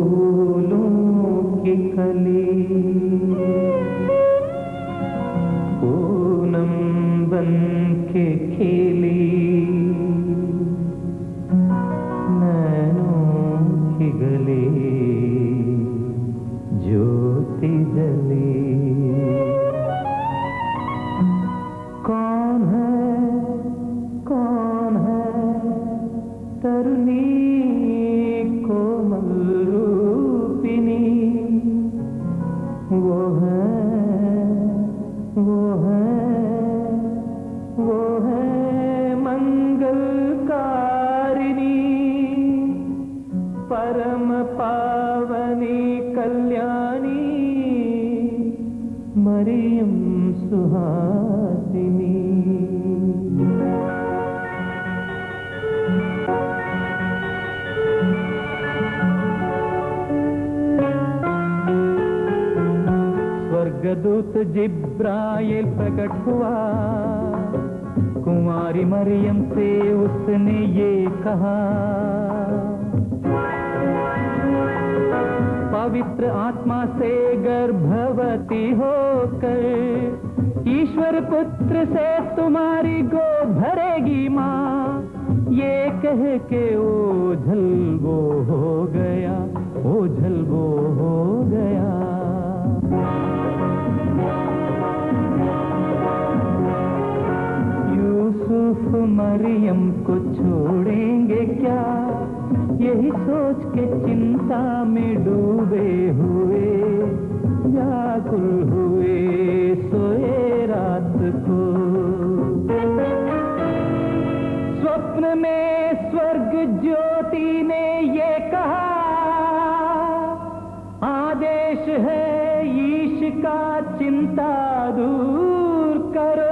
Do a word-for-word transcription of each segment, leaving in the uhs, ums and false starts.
फूलों की कली पूनम बन के खिली, नैनों की गली ज्योति जली। कौन है कौन है तरुणी कोमल रूपिणी, वो है वो है वो है मंगलकारिणी, परम पावनी कल्याणी मरियम सुहासिनी। स्वर्गदूत जिब्राइल प्रकट हुआ, कुंवारी मरियम से उसने ये कहा, पवित्र आत्मा से गर्भवती होकर ईश्वर पुत्र से तुम्हारी गोद भरेगी माँ। ये कह के ओझल वो हो गया, ओझल वो हो गया। यूसुफ मरियम को छोड़ेंगे क्या, यही सोच के चिंता में डूबे हुए व्याकुल हुए सोए रात को। स्वप्न में स्वर्ग ज्योति ने ये कहा, आदेश है ईश का चिंता दूर करो।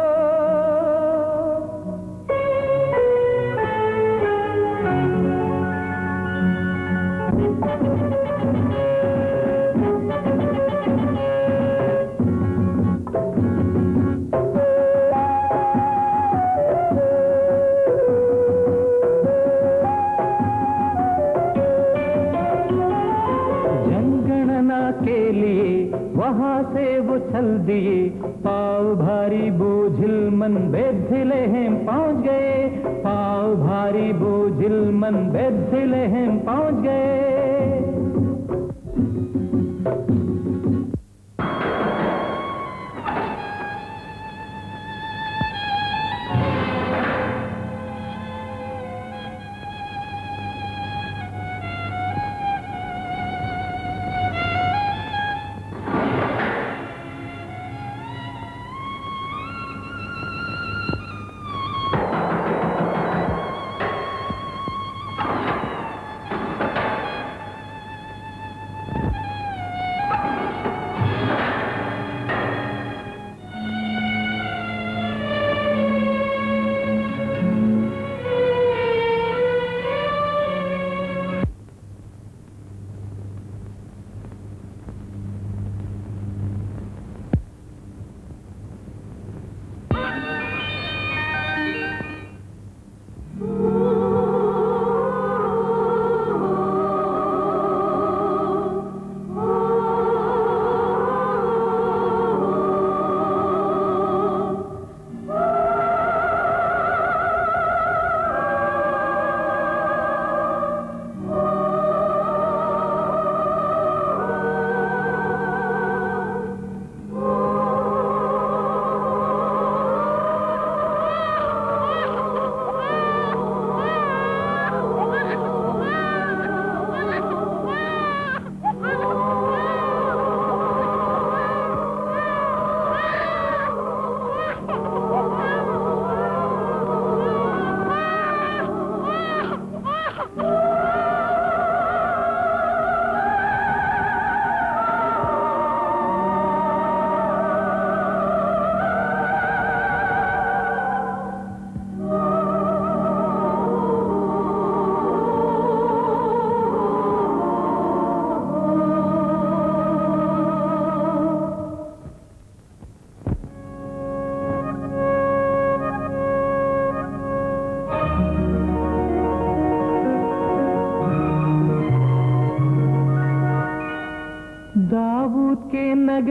के लिए वहां से वो चल दिए, पाव भारी बोझिल मन बेधिलेहम पहुंच गए, पाव भारी बोझिल मन बेधिलेहम पहुंच गए।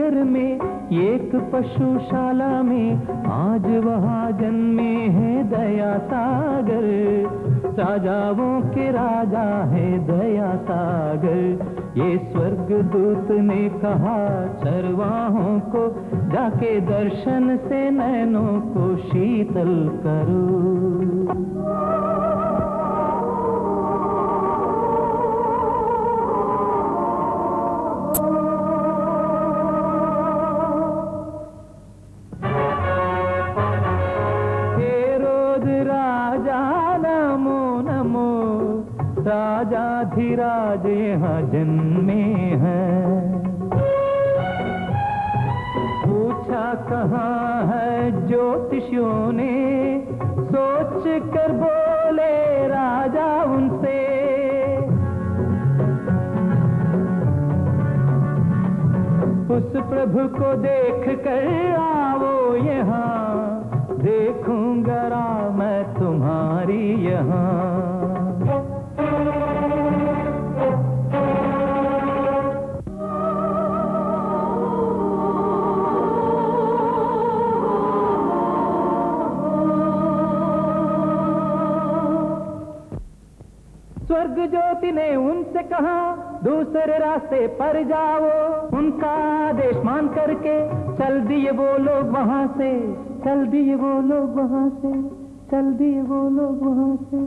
नगर में, एक पशुशाला में, आज वहाँ जन्मे हैं दया सागर। राजाओं के राजा है दया सागर। ये स्वर्ग दूत ने कहा चरवाहों को, जाके दर्शन से नैनों को शीतल करो। राजाधिराज यहाँ जन्मे हैं। पूछा कहाँ है ज्योतिषियों ने, सोच कर बोले राजा उनसे। उस प्रभु को देख कर आओ यहाँ, देखूंगा मैं तुम्हारी यहाँ। स्वर्ग ज्योति ने उनसे कहा दूसरे रास्ते पर जाओ। उनका आदेश मान करके चल दिए वो लोग वहां से, चल दिए वो लोग वहां से, चल दिए वो लोग वहां से।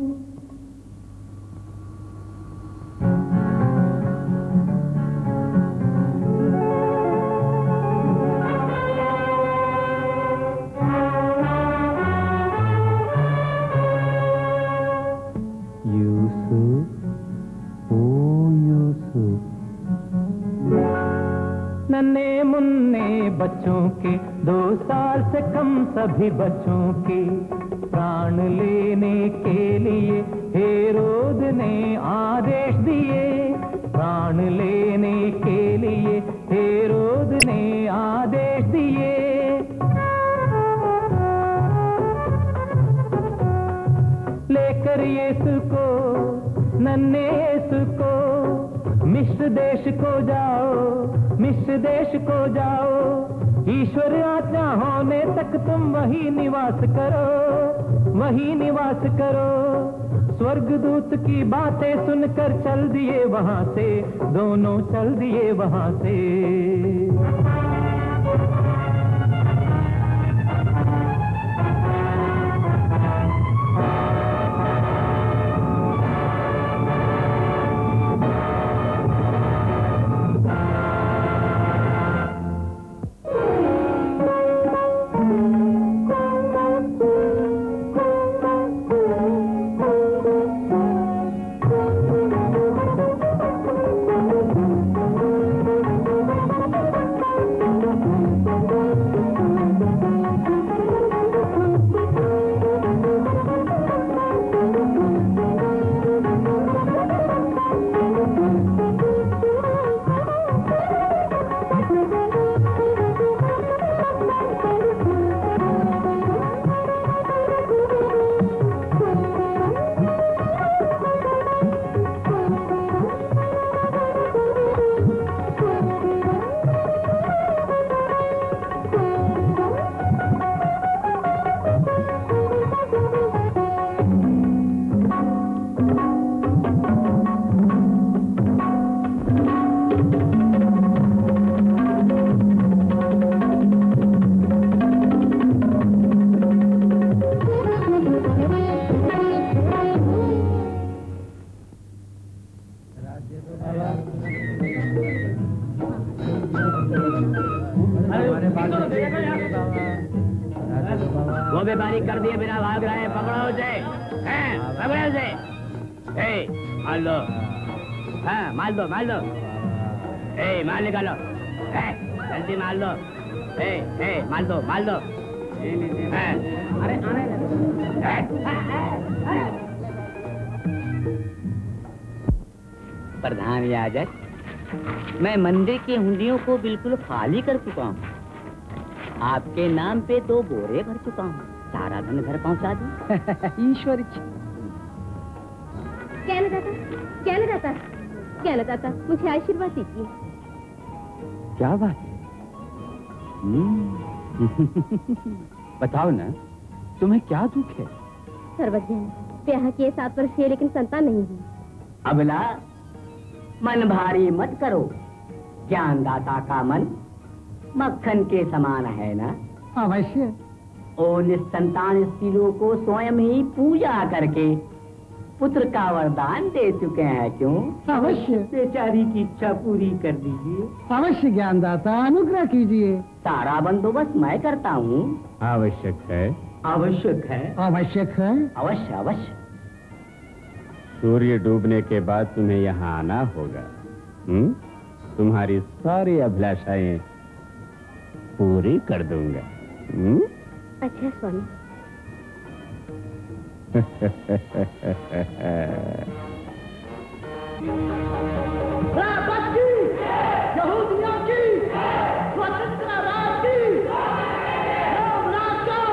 नन्हे मुन्ने बच्चों के, दो साल से कम सभी बच्चों के, प्राण लेने के लिए हेरोद ने आदेश दिए। प्राण लेने के लिए हेरोद ने आदेश दिए। लेकर यीशु को, नन्हे यीशु को, मिस्र देश को जाओ, मिस्र देश को जाओ। ईश्वर आज्ञा होने तक तुम वही निवास करो, वही निवास करो। स्वर्गदूत की बातें सुनकर चल दिए वहां से, दोनों चल दिए वहां से। वो भी बारीक कर दिए बिना भाग रहे। पकड़ो उसे, हैं, पकड़ो उसे। ए, मार लो, हाँ, मार दो, मार दो। ए, मार निकालो, ए, जल्दी मार लो। ए, ए, मार दो, मार दो। अरे प्रधान याजक, मैं मंदिर की हुंडियों को बिल्कुल खाली कर चुका हूँ। आपके नाम पे दो बोरे भर चुका हूँ। सारा धन घर पहुँचा दी। ईश्वर क्या लगाता क्या लगाता क्या लगाता मुझे आशीर्वाद दीजिए। क्या बात? बताओ ना, तुम्हें क्या दुख है? सर्वज्ञ, ब्याह किए सात वर्ष है लेकिन संतान नहीं हुई। अबला, मन भारी मत करो, ज्ञानदाता का मन मक्खन के समान है ना? अवश्य। और निसंतान स्त्रियों को स्वयं ही पूजा करके पुत्र का वरदान दे चुके हैं, क्यों? अवश्य। बेचारी की इच्छा पूरी कर दीजिए। अवश्य ज्ञानदाता, अनुग्रह कीजिए। सारा बंदोबस्त मैं करता हूँ। आवश्यक है। आवश्यक है। आवश्यक है। अवश्य अवश्य। सूर्य डूबने के बाद तुम्हें यहाँ आना होगा। हुँ? तुम्हारी सारी अभिलाषाएं पूरी कर दूंगा। हुँ? अच्छा स्वामी। यहूदियों की स्वतंत्र राज्य की राम राज्य।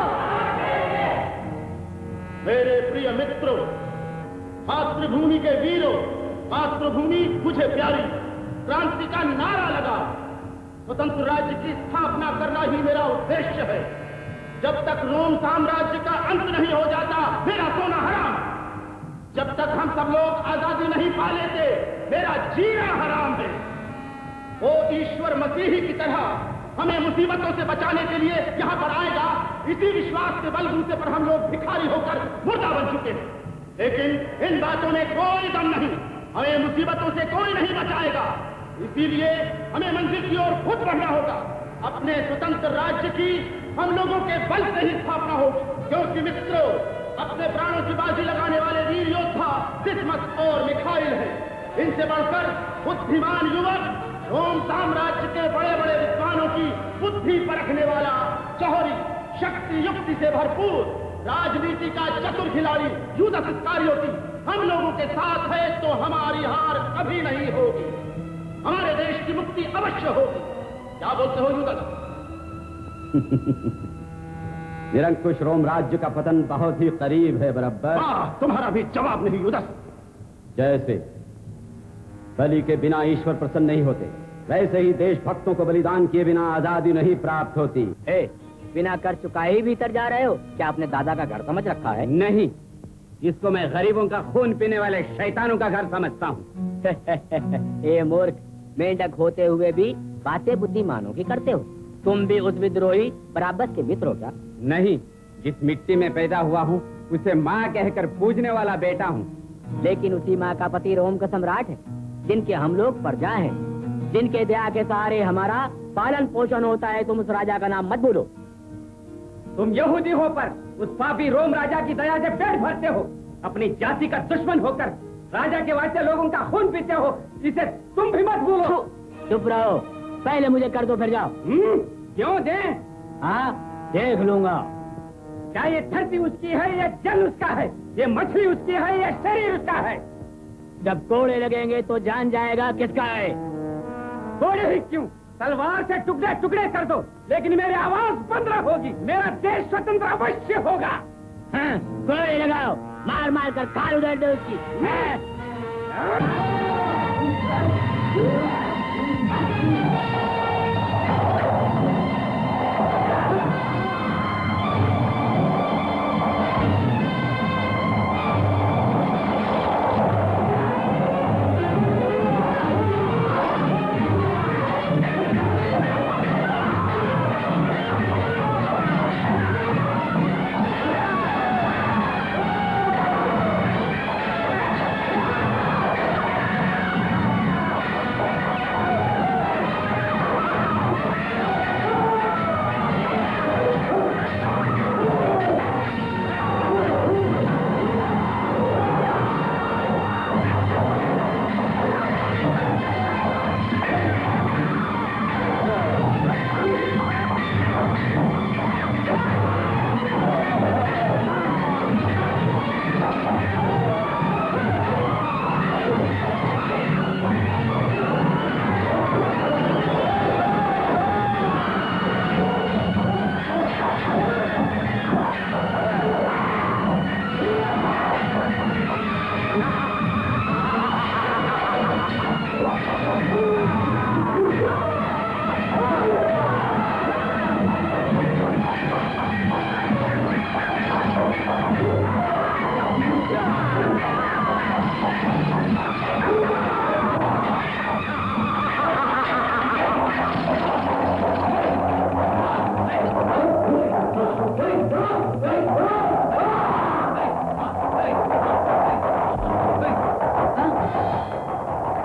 मेरे प्रिय मित्रों, मातृभूमि के वीरों, मातृभूमि मुझे प्यारी, क्रांति का नारा लगा। स्वतंत्र राज्य की स्थापना करना ही मेरा उद्देश्य है। जब तक रोम साम्राज्य का अंत नहीं हो जाता, मेरा सोना हराम। जब तक हम सब लोग आजादी नहीं पा लेते, मेरा जीना हराम है। वो ईश्वर मसीही की तरह हमें मुसीबतों से बचाने के लिए यहाँ पर आएगा, इसी विश्वास के बलबूते पर हम लोग भिखारी होकर मुर्दा बन चुके हैं। लेकिन इन बातों में कोई दम नहीं, हमें मुसीबतों से कोई नहीं बचाएगा। इसीलिए हमें मंजिल की ओर खुद बढ़ना होगा। अपने स्वतंत्र राज्य की हम लोगों के बल से ही स्थापना होगी, क्योंकि मित्रों, अपने प्राणों की बाजी लगाने वाले वीर योद्धा दिसमस और मिखाइल हैं। इनसे बढ़कर बुद्धिमान युवक, रोम साम्राज्य के बड़े बड़े विद्वानों की बुद्धि परखने वाला, जौहरी, शक्ति युक्ति से भरपूर, राजनीति का चतुर खिलाड़ी यूदस इस्कारियोती हम लोगों के साथ है, तो हमारी हार कभी नहीं होगी। हमारे देश की मुक्ति अवश्य होगी। क्या बोलते हो यूदस? निरंकुश रोम राज्य का पतन बहुत ही करीब है बराबर। तुम्हारा भी जवाब नहीं यूदस। जैसे बलि के बिना ईश्वर प्रसन्न नहीं होते, वैसे ही देशभक्तों को बलिदान किए बिना आजादी नहीं प्राप्त होती। ए, बिना कर चुकाए ही भीतर जा रहे हो? क्या आपने दादा का घर समझ रखा है? नहीं, इसको मैं गरीबों का खून पीने वाले शैतानों का घर समझता हूँ। ए मूर्ख, मेंढक होते हुए भी बातें बुद्धिमानों की करते हो। तुम भी उस विद्रोही बराबस के मित्र हो क्या? नहीं, जिस मिट्टी में पैदा हुआ हूँ उसे माँ कहकर पूजने वाला बेटा हूँ। लेकिन उसी माँ का पति रोम का सम्राट है, जिनके हम लोग प्रजा हैं, जिनके दया के सहारे हमारा पालन पोषण होता है। तुम उस राजा का नाम मत भूलो। तुम यहूदी हो पर उस पापी रोम राजा की दया से पेट भरते हो। अपनी जाति का दुश्मन होकर राजा के वास्ते लोगों का खून पीते हो, इसे तुम भी मत भूलो। चुप रहो, पहले मुझे कर दो फिर जाओ। क्यों दे? हाँ, देख लूंगा। क्या ये धरती उसकी है या जल उसका है? ये मछली उसकी है या शरीर उसका है? जब कोड़े लगेंगे तो जान जाएगा किसका है। कोड़े ही क्यों, तलवार से टुकड़े टुकड़े कर दो, लेकिन मेरी आवाज बंद होगी। मेरा देश स्वतंत्र अवश्य होगा। हाँ, कोड़े लगाओ, मार मार कर खाल उधर दो उसकी।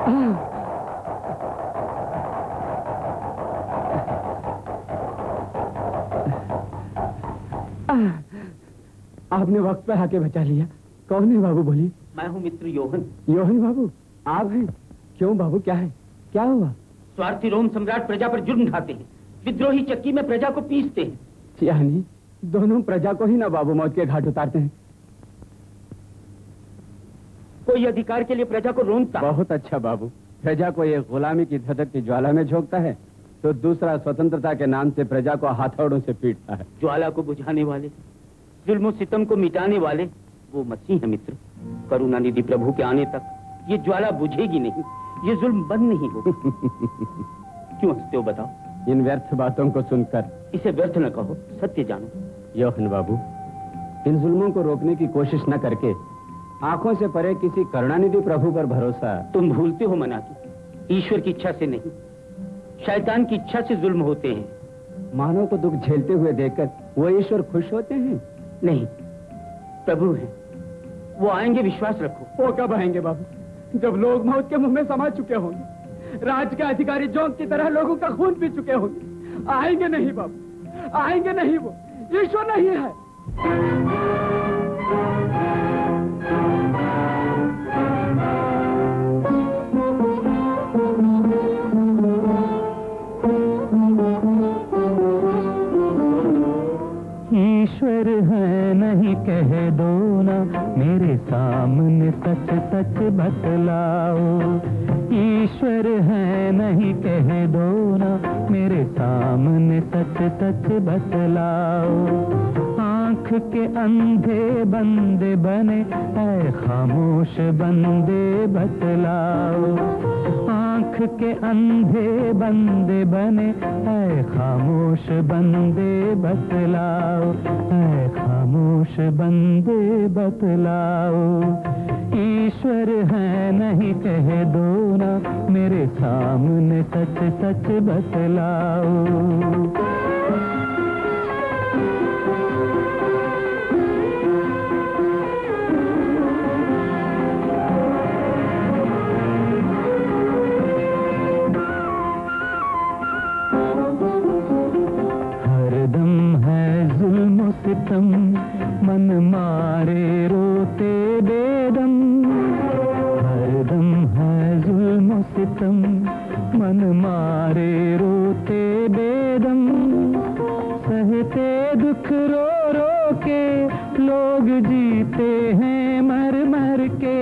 आपने वक्त पर आके बचा लिया। कौन है बाबू बोली? मैं हूँ मित्र योहन। योहन बाबू आप हैं? क्यों बाबू, क्या है, क्या हुआ? स्वार्थी रोम सम्राट प्रजा पर जुर्म ढाते हैं, विद्रोही चक्की में प्रजा को पीसते हैं। यानी दोनों प्रजा को ही ना बाबू मौत के घाट उतारते हैं। कोई अधिकार के लिए प्रजा को रोनता। बहुत अच्छा बाबू, प्रजा को ये गुलामी की धधक की ज्वाला में झोंकता है तो दूसरा स्वतंत्रता के नाम से प्रजा को हाथौड़ों से पीटता है। ज्वाला को बुझाने वाले, जुल्म सितम को मिटाने वाले वो मसीह है मित्र। करुणा निधि प्रभु के आने तक ये ज्वाला बुझेगी नहीं, ये जुल्म बंद नहीं होगा। क्यों हंसते हो बताओ? इन व्यर्थ बातों को सुनकर। इसे व्यर्थ न कहो, सत्य जानो। योहन बाबू, इन जुल्मों को रोकने की कोशिश न करके आंखों से परे किसी करुणानिधि प्रभु पर भरोसा। तुम भूलते हो मना की, ईश्वर की इच्छा से नहीं, शैतान की इच्छा से जुल्म होते हैं। मानव को दुख झेलते हुए देखकर वो ईश्वर खुश होते हैं? नहीं, प्रभु हैं, वो आएंगे, विश्वास रखो। वो कब आएंगे बाबू? जब लोग मौत के मुंह में समा चुके होंगे, राज के अधिकारी जोंक की तरह लोगों का खून पी चुके होंगे। आएंगे नहीं बाबू, आएंगे नहीं, वो ईश्वर नहीं है। ईश्वर है नहीं कह दो ना, मेरे सामने सच सच बतलाओ। ईश्वर है नहीं कह दो ना, मेरे सामने सच सच बतलाओ। आंख के अंधे बंदे बने, ऐ खामोश बंदे बतलाओ। आंख के अंधे बंदे बने, ऐ खामोश बंदे बतलाओ, ऐ खामोश बंदे बतलाओ। ईश्वर है नहीं कह दो ना, मेरे सामने सच सच बतलाओ। सितम मन मारे रोते बेदम, हरदम है जुल्म सितम मन मारे रोते बेदम। सहते दुख रो रो के लोग जीते हैं मर मर के।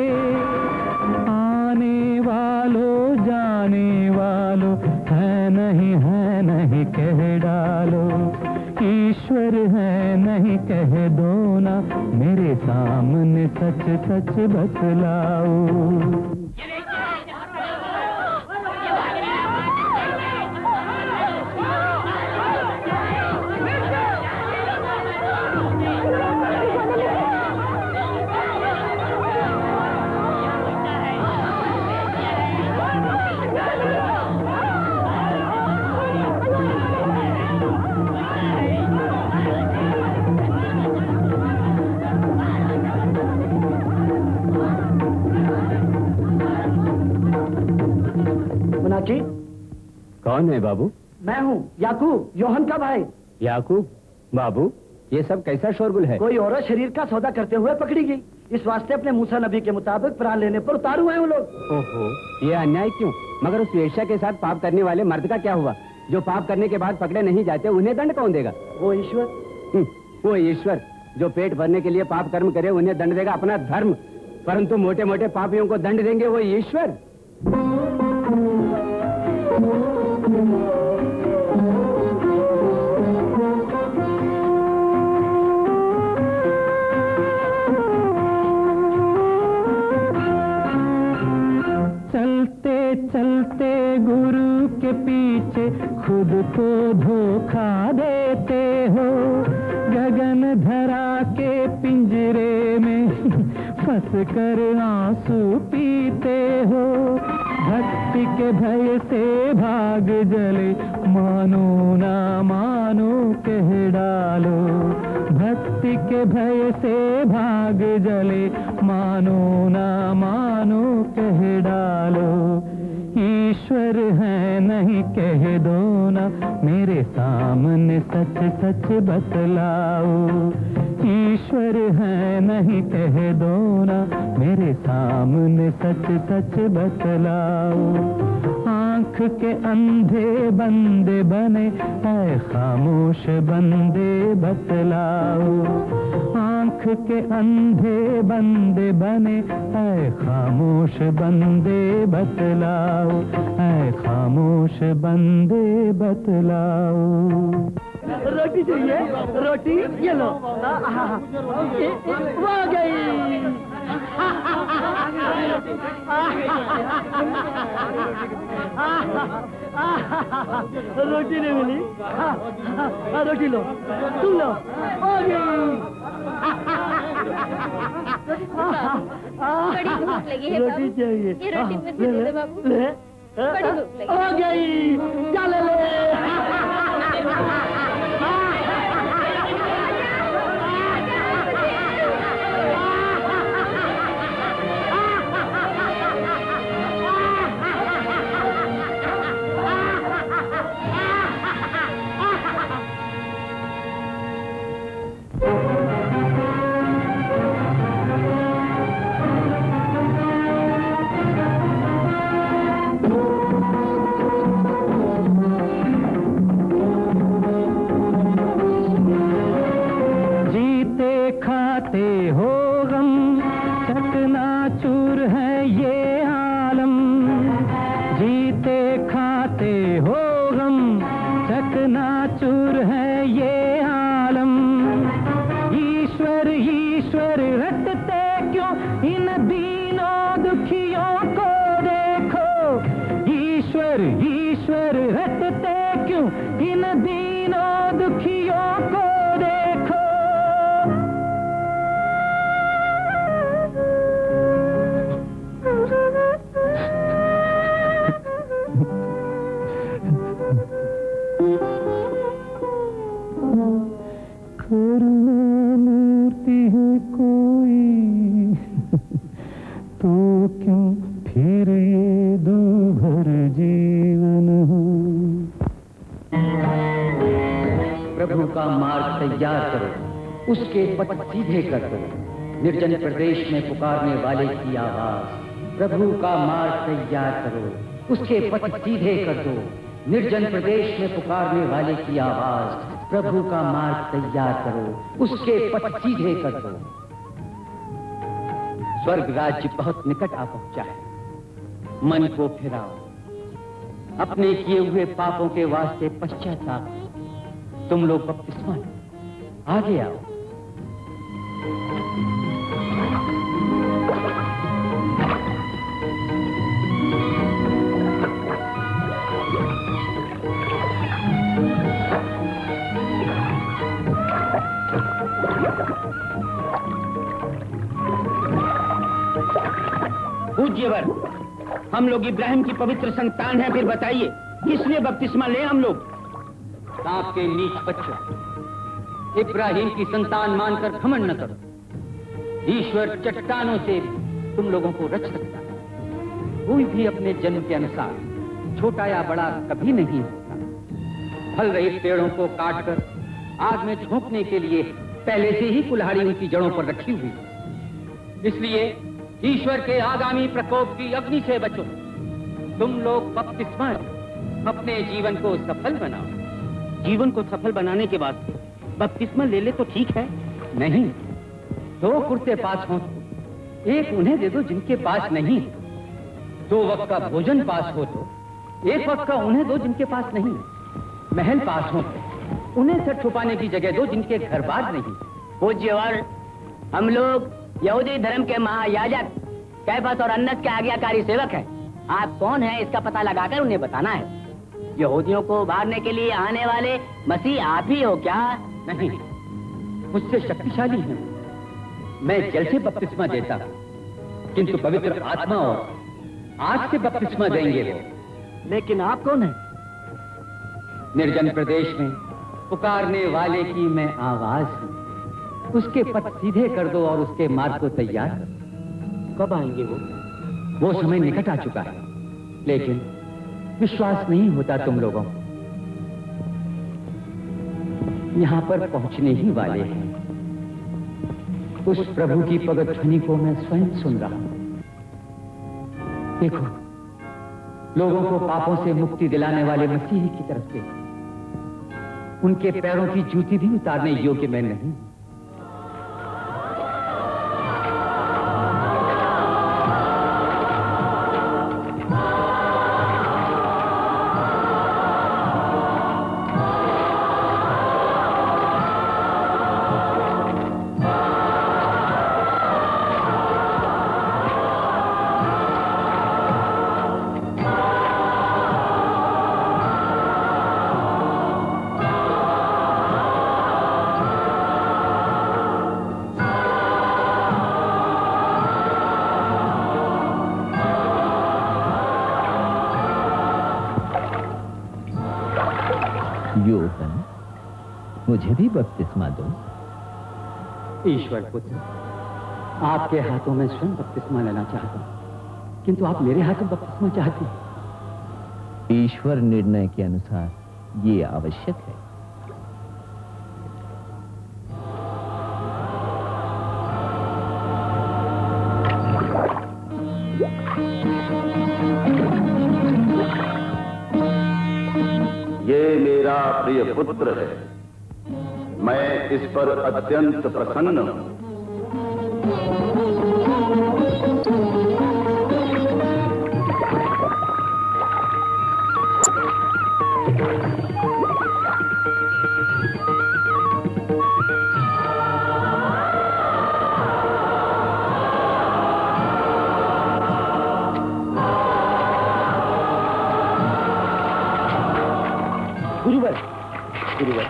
आने वालों जाने वालों, है नहीं है नहीं कह डालो। ईश्वर है नहीं कह दो ना, मेरे सामने सच सच बतलाओ। कौन है बाबू? मैं हूँ याकूब, योहन का भाई। याकूब बाबू, ये सब कैसा शोरगुल है? कोई औरत शरीर का सौदा करते हुए पकड़ी गई, इस वास्ते अपने मूसा नबी के मुताबिक प्राण लेने पर उतार हुए हैं वो लोग। ओहो, ये अन्याय क्यों? मगर उस वेश्या के साथ पाप करने वाले मर्द का क्या हुआ? जो पाप करने के बाद पकड़े नहीं जाते, उन्हें दंड कौन देगा? वो ईश्वर। वो ईश्वर जो पेट भरने के लिए पाप कर्म करे, उन्हें दंड देगा अपना धर्म। परंतु मोटे मोटे पापियों को दंड देंगे वो ईश्वर। चलते चलते गुरु के पीछे खुद को धोखा देते हो। गगन धरा के पिंजरे में फंस कर आंसू पीते हो। भक्ति के भय से भाग जले, मानो ना मानो कह डालो। भक्ति के भय से भाग जले, मानो ना मानो कह डालो। ईश्वर है नहीं कह दो ना, मेरे सामने सच सच बतलाओ। ईश्वर है नहीं कह दो ना, मेरे सामने सच सच बतलाओ। आंख के अंधे बंदे बने, ऐ खामोश बंदे बतलाओ। आंख के अंधे बंदे बने, ऐ खामोश बंदे बतलाओ, ऐ खामोश बंदे बतलाओ। रोटी चाहिए? रोटी ये लो। वो आ गई। रोटी नहीं मिली। रोटी लो, तुम लो। आ गई। बड़ी भूख लगी है रोटी बाबू। चाहिए? ये रोटी मुझे दे दो बाबू। ले। बड़ी भूख लगी। आ गई। चल ले। उसके पथ सीधे कर दो, निर्जन प्रदेश में पुकारने वाले की आवाज। प्रभु का मार्ग तैयार करो, उसके पथ सीधे कर दो, निर्जन प्रदेश में पुकारने वाले की आवाज। प्रभु का मार्ग तैयार करो, उसके पथ सीधे कर दो। स्वर्ग राज्य बहुत निकट आ पहुंचा है। मन को फिराओ, अपने किए हुए पापों के वास्ते पश्चाताप। तुम लोग बपतिस्मा लो, आगे आओ। पूज्यवर, हम लोग इब्राहिम की पवित्र संतान हैं, फिर बताइए किस लिए बपतिस्मा ले हम लोग? आपके नीच बच्चों, इब्राहिम की संतान मानकर घमंड न करो। ईश्वर चट्टानों से तुम लोगों को रच सकता है। कोई भी अपने जन्म के अनुसार छोटा या बड़ा कभी नहीं होता। फल रहित पेड़ों को काटकर आग में झोंकने के लिए पहले से ही कुल्हाड़ी उनकी जड़ों पर रखी हुई है। इसलिए ईश्वर के आगामी प्रकोप की अग्नि से बचो। तुम लोग बपतिस्मा अपने जीवन को सफल बनाओ। जीवन को सफल बनाने के बाद बपतिस्मा ले ले तो ठीक है? नहीं, दो कुर्ते पास हो, एक उन्हें दे दो जिनके पास नहीं। दो वक्त का भोजन पास हो तो एक वक्त का उन्हें दो जिनके पास नहीं। महल पास हो तो उन्हें सर छुपाने की जगह दो जिनके घर बार नहीं। पूज्यवर, हम लोग यहूदी धर्म के महायाजक कैफस और अन्नस के आज्ञाकारी सेवक हैं। आप कौन हैं इसका पता लगाकर उन्हें बताना है। यहूदियों को उभारने के लिए आने वाले मसीह आप ही हो क्या? नहीं, मुझसे शक्तिशाली हैं। मैं जल से बपतिस्मा देता हूं, किंतु पवित्र आत्मा और आग से बपतिस्मा देंगे वो। लेकिन आप कौन हैं? निर्जन प्रदेश में पुकारने वाले की मैं आवाज हूं। उसके पथ सीधे कर दो और उसके मार्ग को तैयार करो। कब आएंगे वो? वो समय निकट आ चुका है, लेकिन विश्वास नहीं होता तुम लोगों को। यहां पर पहुंचने ही वाले हैं। उस प्रभु की पगत ध्वनि को मैं स्वयं सुन रहा हूं। देखो, लोगों को पापों से मुक्ति दिलाने वाले मसीह की तरफ से उनके पैरों की जूती भी उतारने योग्य मैं नहीं। योहन, मुझे भी बपतिस्मा दो। ईश्वर पुत्र, आपके हाथों में स्वयं बपतिस्मा लेना चाहता हूं, किंतु आप मेरे हाथों बपतिस्मा चाहते हैं। ईश्वर निर्णय के अनुसार ये आवश्यक है। ये मेरा प्रिय पुत्र है, मैं इस पर अत्यंत प्रसन्न हूं। गुरुवर, गुरुवर,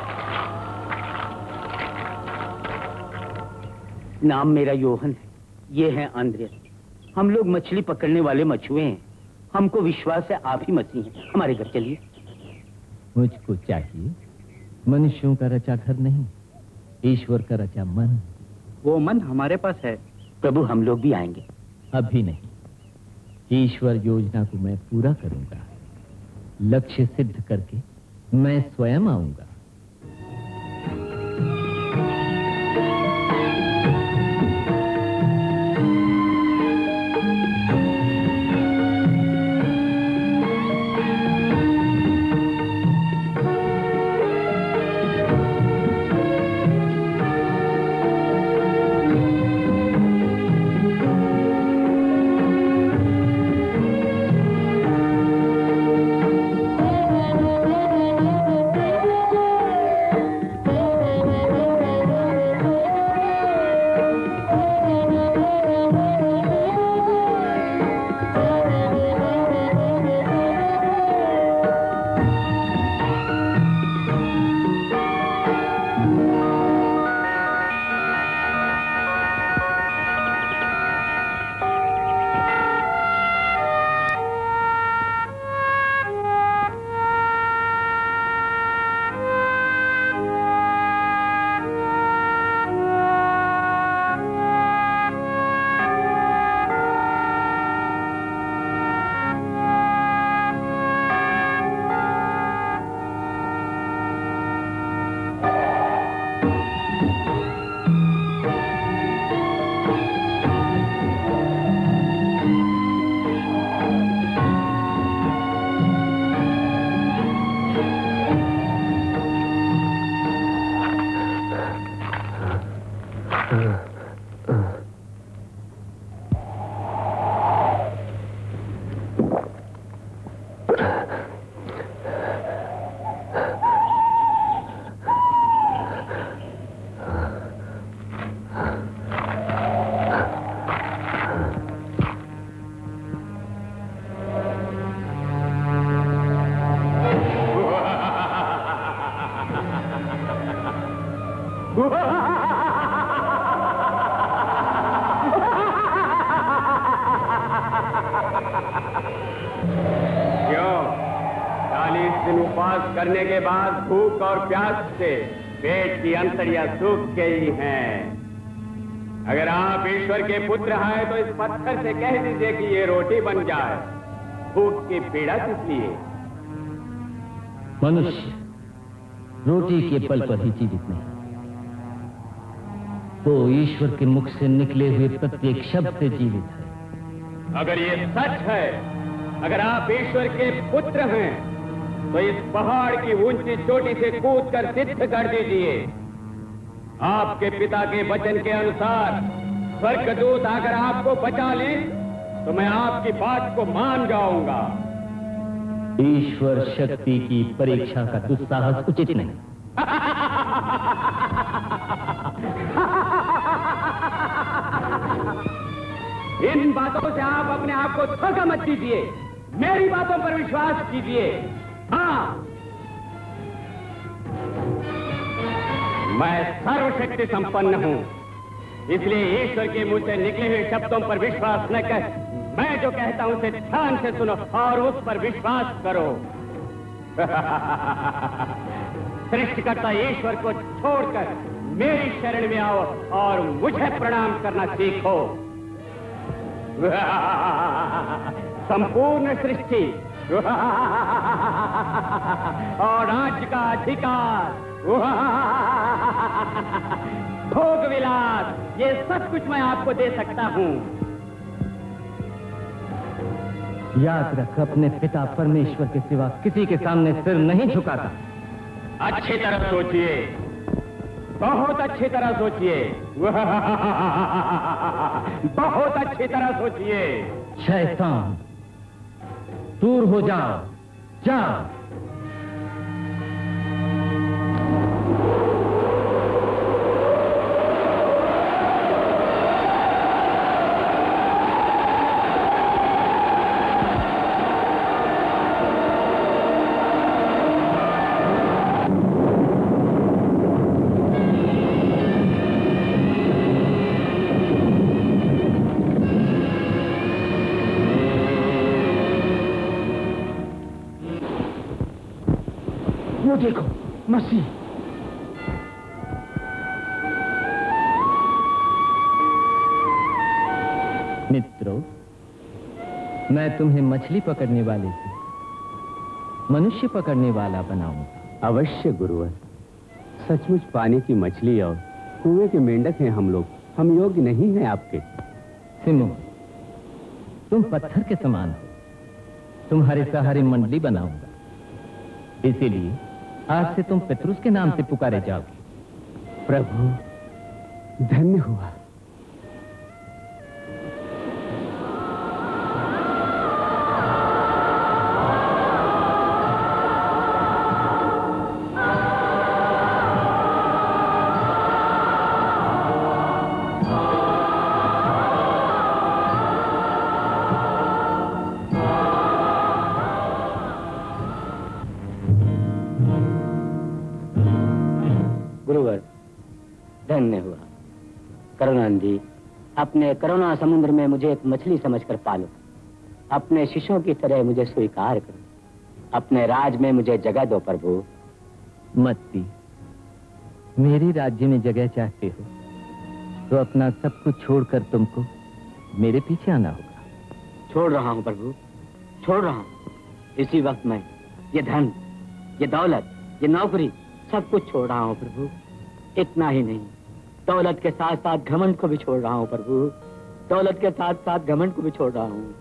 नाम मेरा योहन है, ये है आंद्रियास। हम लोग मछली पकड़ने वाले मछुए हैं। हमको विश्वास है आप ही मसीह हैं। हमारे घर चलिए। मुझको चाहिए मनुष्यों का रचा घर नहीं, ईश्वर का रचा मन। वो मन हमारे पास है प्रभु, हम लोग भी आएंगे। अभी नहीं, ईश्वर योजना को मैं पूरा करूंगा। लक्ष्य सिद्ध करके मैं स्वयं आऊंगा। करने के बाद भूख और प्यास से पेट की अंतड़ियां सूख गई हैं। अगर आप ईश्वर के पुत्र हैं तो इस पत्थर से कह दीजिए कि ये रोटी बन जाए। भूख की पीड़ा किस लिए? मनुष्य रोटी के बल पर ही जीवित नहीं, वो ईश्वर के मुख से निकले हुए प्रत्येक शब्द से जीवित है। अगर ये सच है, अगर आप ईश्वर के पुत्र हैं, तो इस पहाड़ की ऊंची चोटी से कूद कर सिद्ध कर दीजिए। आपके पिता के वचन के अनुसार स्वर्गदूत अगर आपको बचा ले, तो मैं आपकी बात को मान जाऊंगा। ईश्वर शक्ति की परीक्षा का दुस्साहस उचित नहीं। इन बातों से आप अपने आप को धोखा मत दीजिए, मेरी बातों पर विश्वास कीजिए। हाँ, मैं सर्वशक्ति संपन्न हूं, इसलिए ईश्वर के मुंह से निकले हुए शब्दों पर विश्वास न कर, मैं जो कहता हूं उसे ध्यान से सुनो और उस पर विश्वास करो। सृष्टिकर्ता ईश्वर को छोड़कर मेरी शरण में आओ और मुझे प्रणाम करना सीखो। संपूर्ण सृष्टि और राज्य का अधिकार, भोग विलास, ये सब कुछ मैं आपको दे सकता हूं। याद रख, अपने पिता परमेश्वर के सिवा किसी के सामने सिर नहीं झुकाता। अच्छी तरह सोचिए, बहुत अच्छी तरह सोचिए, बहुत अच्छी तरह सोचिए। शैतान, दूर हो जाओ, जाओ। वो देखो, मसीह। मित्रों, मैं तुम्हें मछली पकड़ने वाले से मनुष्य पकड़ने वाला बनाऊंगा। अवश्य गुरुवर, सचमुच पानी की मछली और कुएं के मेंढक हैं हम लोग, हम योग्य नहीं हैं आपके। सिमोन, तुम पत्थर के समान हो, तुम्हारे सहारे मंडली बनाऊंगा, इसीलिए आज से तुम पेट्रुस के नाम से पुकारे जाओगे। प्रभु, धन्य हुआ। धन्य हुआ। करुणानिधि, अपने करुणा समुद्र में मुझे एक मछली समझकर पालो, अपने शिष्यों की तरह मुझे स्वीकार करो, अपने राज में मुझे जगह दो प्रभु। मत्ती, मेरे राज्य में जगह चाहते हो तो अपना सब कुछ छोड़कर तुमको मेरे पीछे आना होगा। छोड़ रहा हूँ प्रभु, छोड़ रहा हूँ। इसी वक्त मैं ये धन, ये दौलत, ये नौकरी सब कुछ छोड़ रहा हूँ प्रभु। इतना ही नहीं, दौलत के साथ साथ घमंड को भी छोड़ रहा हूँ प्रभु। दौलत के साथ साथ घमंड को भी छोड़ रहा हूँ।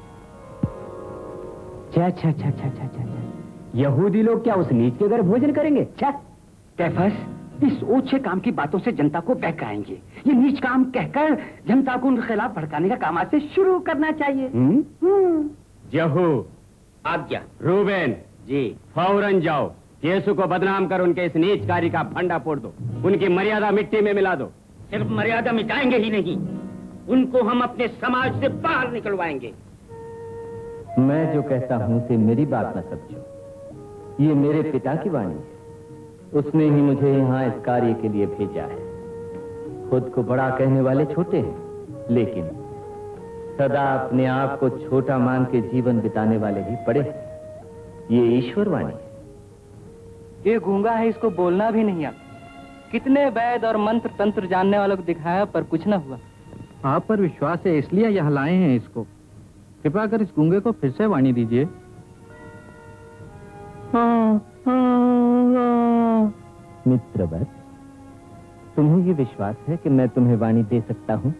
अच्छा अच्छा अच्छा अच्छा अच्छा अच्छा यहूदी लोग क्या उस नीच के घर भोजन करेंगे? क्या कैफस, इस ऊंचे काम की बातों से जनता को बहकाएंगे। ये नीच काम कहकर जनता को उनके खिलाफ भड़काने का काम आज से शुरू करना चाहिए। यहू, आज्ञा। रूबेन जी, फौरन जाओ, यीशु को बदनाम कर उनके इस नीच कार्य का फंडा फोड़ दो, उनकी मर्यादा मिट्टी में मिला दो। सिर्फ मर्यादा मिटाएंगे ही नहीं, उनको हम अपने समाज से बाहर निकलवाएंगे। मैं जो कहता हूं उसे मेरी बात न समझो, ये मेरे पिता की वाणी है। उसने ही मुझे यहाँ इस कार्य के लिए भेजा है। खुद को बड़ा कहने वाले छोटे हैं, लेकिन सदा अपने आप को छोटा मान के जीवन बिताने वाले ही बड़े हैं। ये ईश्वर वाणी है। ये गूंगा है, इसको बोलना भी नहीं आता। कितने वैद और मंत्र तंत्र जानने वालों को दिखाया पर कुछ न हुआ। आप पर विश्वास है इसलिए यहाँ लाए हैं इसको। कृपा कर इस गूंगे को फिर से वाणी दीजिए। हाँ, मित्रवत, तुम्हें ये विश्वास है कि मैं तुम्हें वाणी दे सकता हूँ?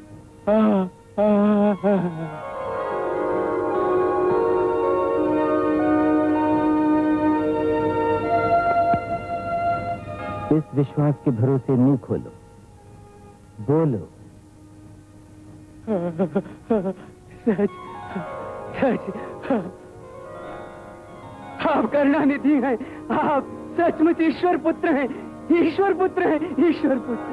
इस विश्वास के भरोसे मुंह खोलो, बोलो। सच सच, आप करुणानिधि हैं, आप सचमुच ईश्वर पुत्र हैं, ईश्वर पुत्र हैं, ईश्वर पुत्र।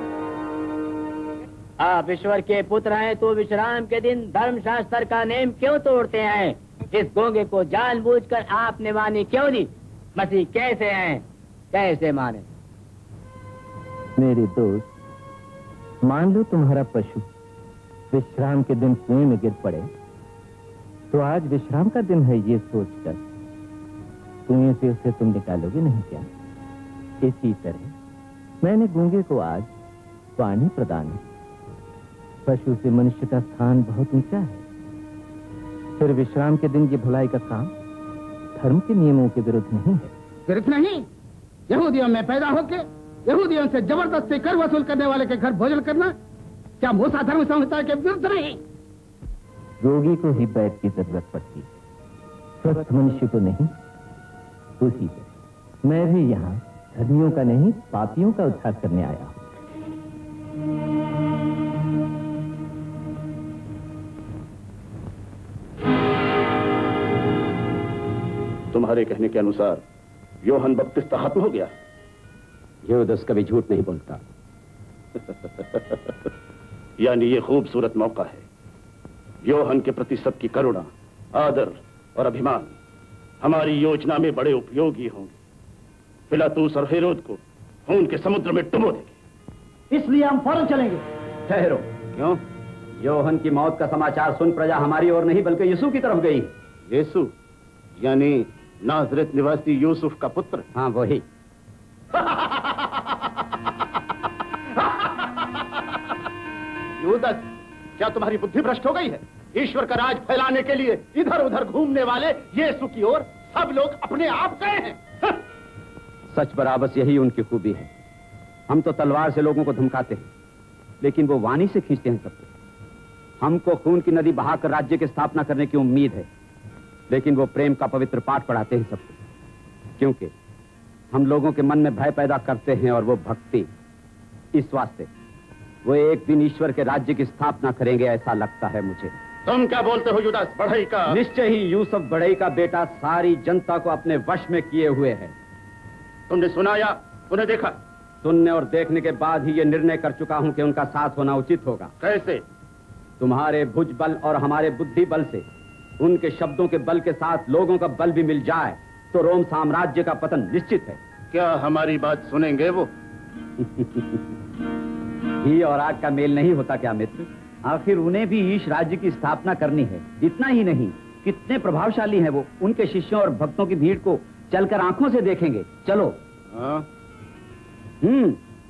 आप ईश्वर के पुत्र हैं तो विश्राम के दिन धर्मशास्त्र का नियम क्यों तोड़ते हैं? इस गूंगे को जानबूझकर आपने वाणी क्यों दी? मसीह कैसे हैं, कैसे माने? मेरे दोस्त, मान लो तुम्हारा पशु विश्राम के दिन कुएं में गिर पड़े, तो आज विश्राम का दिन है ये सोचकर कुएं से उसे तुम निकालोगे नहीं क्या? इसी तरह मैंने गूंगे को आज वाणी प्रदान की। पशु से मनुष्य का स्थान बहुत ऊंचा है, फिर विश्राम के दिन ये भलाई का काम धर्म के नियमों के विरुद्ध नहीं है। विरुद्ध नहीं? यहूदियों में पैदा होके यहूदियों से जबरदस्ती कर वसूल करने वाले के घर भोजन करना क्या मूसा धर्म संहिता के विरुद्ध नहीं? रोगी को ही बैद की जरूरत पड़ती है, स्वस्थ मनुष्य को नहीं। उसी से मैं भी यहाँ धर्मियों का नहीं, पापियों का उद्धार करने आया हूँ। तुम्हारे कहने के अनुसार योहन बपतिस्मा खत्म हो गया? यूदस कभी झूठ नहीं बोलता। यानी ये खूबसूरत मौका है योहन के प्रति सबकी करुणा, आदर और अभिमान हमारी योजना में बड़े उपयोगी होंगे। पिलातूस और हेरोद को खून के समुद्र में डुबो देंगे। इसलिए हम फौरन चलेंगे। ठहरो। क्यों? योहन की मौत का समाचार सुन प्रजा हमारी ओर नहीं बल्कि यीशु की तरफ गई। यीशु यानी नाजरेत निवासी यूसुफ का पुत्र? हाँ वही। यूदस, क्या तुम्हारी बुद्धि भ्रष्ट हो गई है? ईश्वर का राज फैलाने के लिए इधर उधर घूमने वाले यीशु की ओर सब लोग अपने आप गए हैं। सच बराबस यही उनकी खूबी है। हम तो तलवार से लोगों को धमकाते हैं, लेकिन वो वाणी से खींचते हैं सबको। हमको खून की नदी बहाकर राज्य की स्थापना करने की उम्मीद है, लेकिन वो प्रेम का पवित्र पाठ पढ़ाते हैं सबको, क्योंकि हम लोगों के मन में भय पैदा करते हैं और वो भक्ति। इस वास्ते वो एक दिन ईश्वर के राज्य की स्थापना करेंगे, ऐसा लगता है मुझे। तुम क्या बोलते हो यूदास बढ़ई का? निश्चय ही यूसुफ बढ़ई का बेटा सारी जनता को अपने वश में किए हुए है। तुमने सुना या उन्हें देखा? सुनने और देखने के बाद ही ये निर्णय कर चुका हूं कि उनका साथ होना उचित होगा। कैसे? तुम्हारे भुज बल और हमारे बुद्धि बल से, उनके शब्दों के बल के साथ लोगों का बल भी मिल जाए तो रोम साम्राज्य का पतन निश्चित है। क्या हमारी बात सुनेंगे वो? घी और आग का मेल नहीं होता क्या मित्र? आखिर उन्हें भी ईश राज्य की स्थापना करनी है। इतना ही नहीं, कितने प्रभावशाली हैं वो। उनके शिष्यों और भक्तों की भीड़ को चलकर आंखों से देखेंगे। चलो। हाँ? हम्म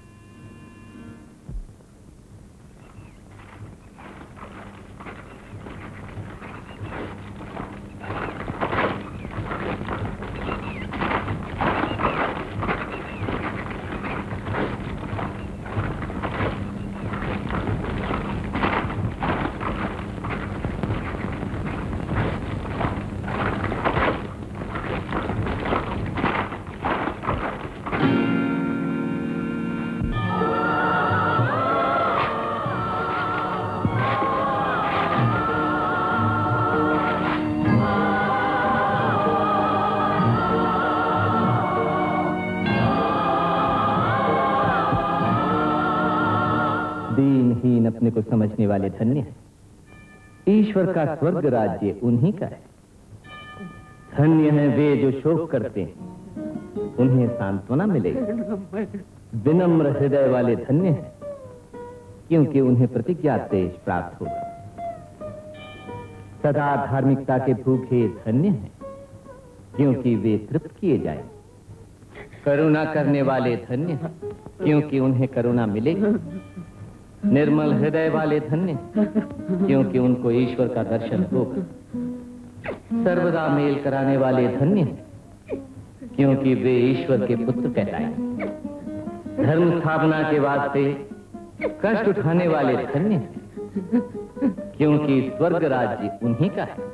अपने को समझने वाले धन्य हैं। ईश्वर का स्वर्ग राज्य उन्हीं का है। धन्य हैं वे जो शोक करते हैं, उन्हें सांत्वना मिलेगी। विनम्र हृदय वाले धन्य हैं, क्योंकि उन्हें प्रतिज्ञादेश प्राप्त होगा। सदा धार्मिकता के भूखे धन्य हैं, क्योंकि वे तृप्त किए जाए। करुणा करने वाले धन्य हैं, क्योंकि उन्हें करुणा मिलेगी। निर्मल हृदय वाले धन्य, क्योंकि उनको ईश्वर का दर्शन होगा। सर्वदा मेल कराने वाले धन्य, क्योंकि वे ईश्वर के पुत्र कहलाएंगे। धर्म स्थापना के वास्ते कष्ट उठाने वाले धन्य हैं, क्योंकि स्वर्ग राज्य उन्हीं का है।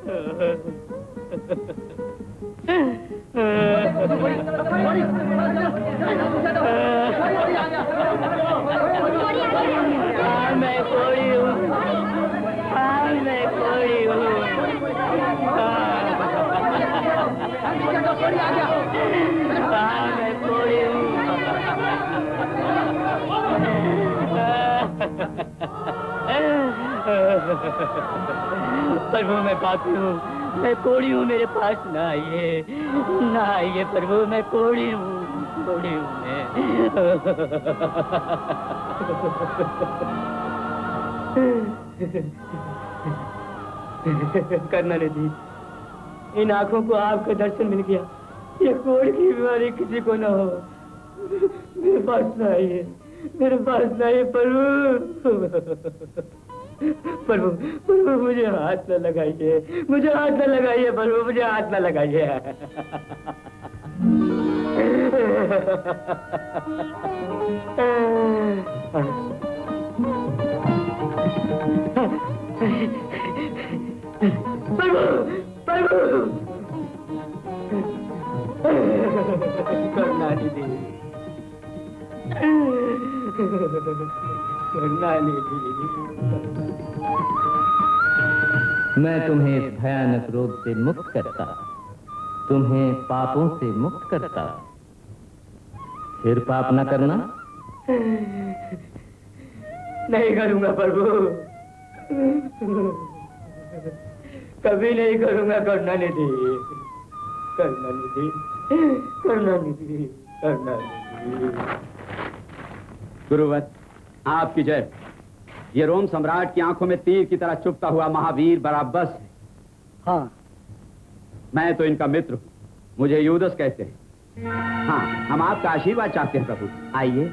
मैं कोड़ी हूँ, मैं कोड़ी हूँ, मैं कोड़ी हूँ। प्रभु मैं पापी हूँ, मैं कोड़ी हूँ, मेरे पास ना आइए, ना आइए प्रभु, मैं कोड़ी हूँ, कोड़ी हूँ मैं। करना नहीं दी, इन आंखों को आपका दर्शन मिल गया। ये कोड़ की बीमारी किसी को ना हो, मेरे पास ना आइए, मेरे पास ना आइए प्रभु। प्रभु प्रभु मुझे हाथ न लगाइए, मुझे हाथ न लगाइए प्रभु, मुझे हाथ न लगाइए। प्रभु प्रभु करना नहीं दी, करना नहीं दी। मैं तुम्हें इस भयानक रोग से मुक्त करता, तुम्हें पापों से मुक्त करता। फिर पाप न करना। नहीं करूंगा प्रभु, कभी नहीं करूंगा। करना नहीं दी, करना नहीं दी, करना नहीं दी, करना नहीं दी। गुरुवर आपकी जय। ये रोम सम्राट की आंखों में तीर की तरह चुभता हुआ महावीर बराब्बस है। हाँ, मैं तो इनका मित्र हूँ, मुझे यूदस कहते हैं। हाँ, हम आपका आशीर्वाद चाहते हैं प्रभु, आइए।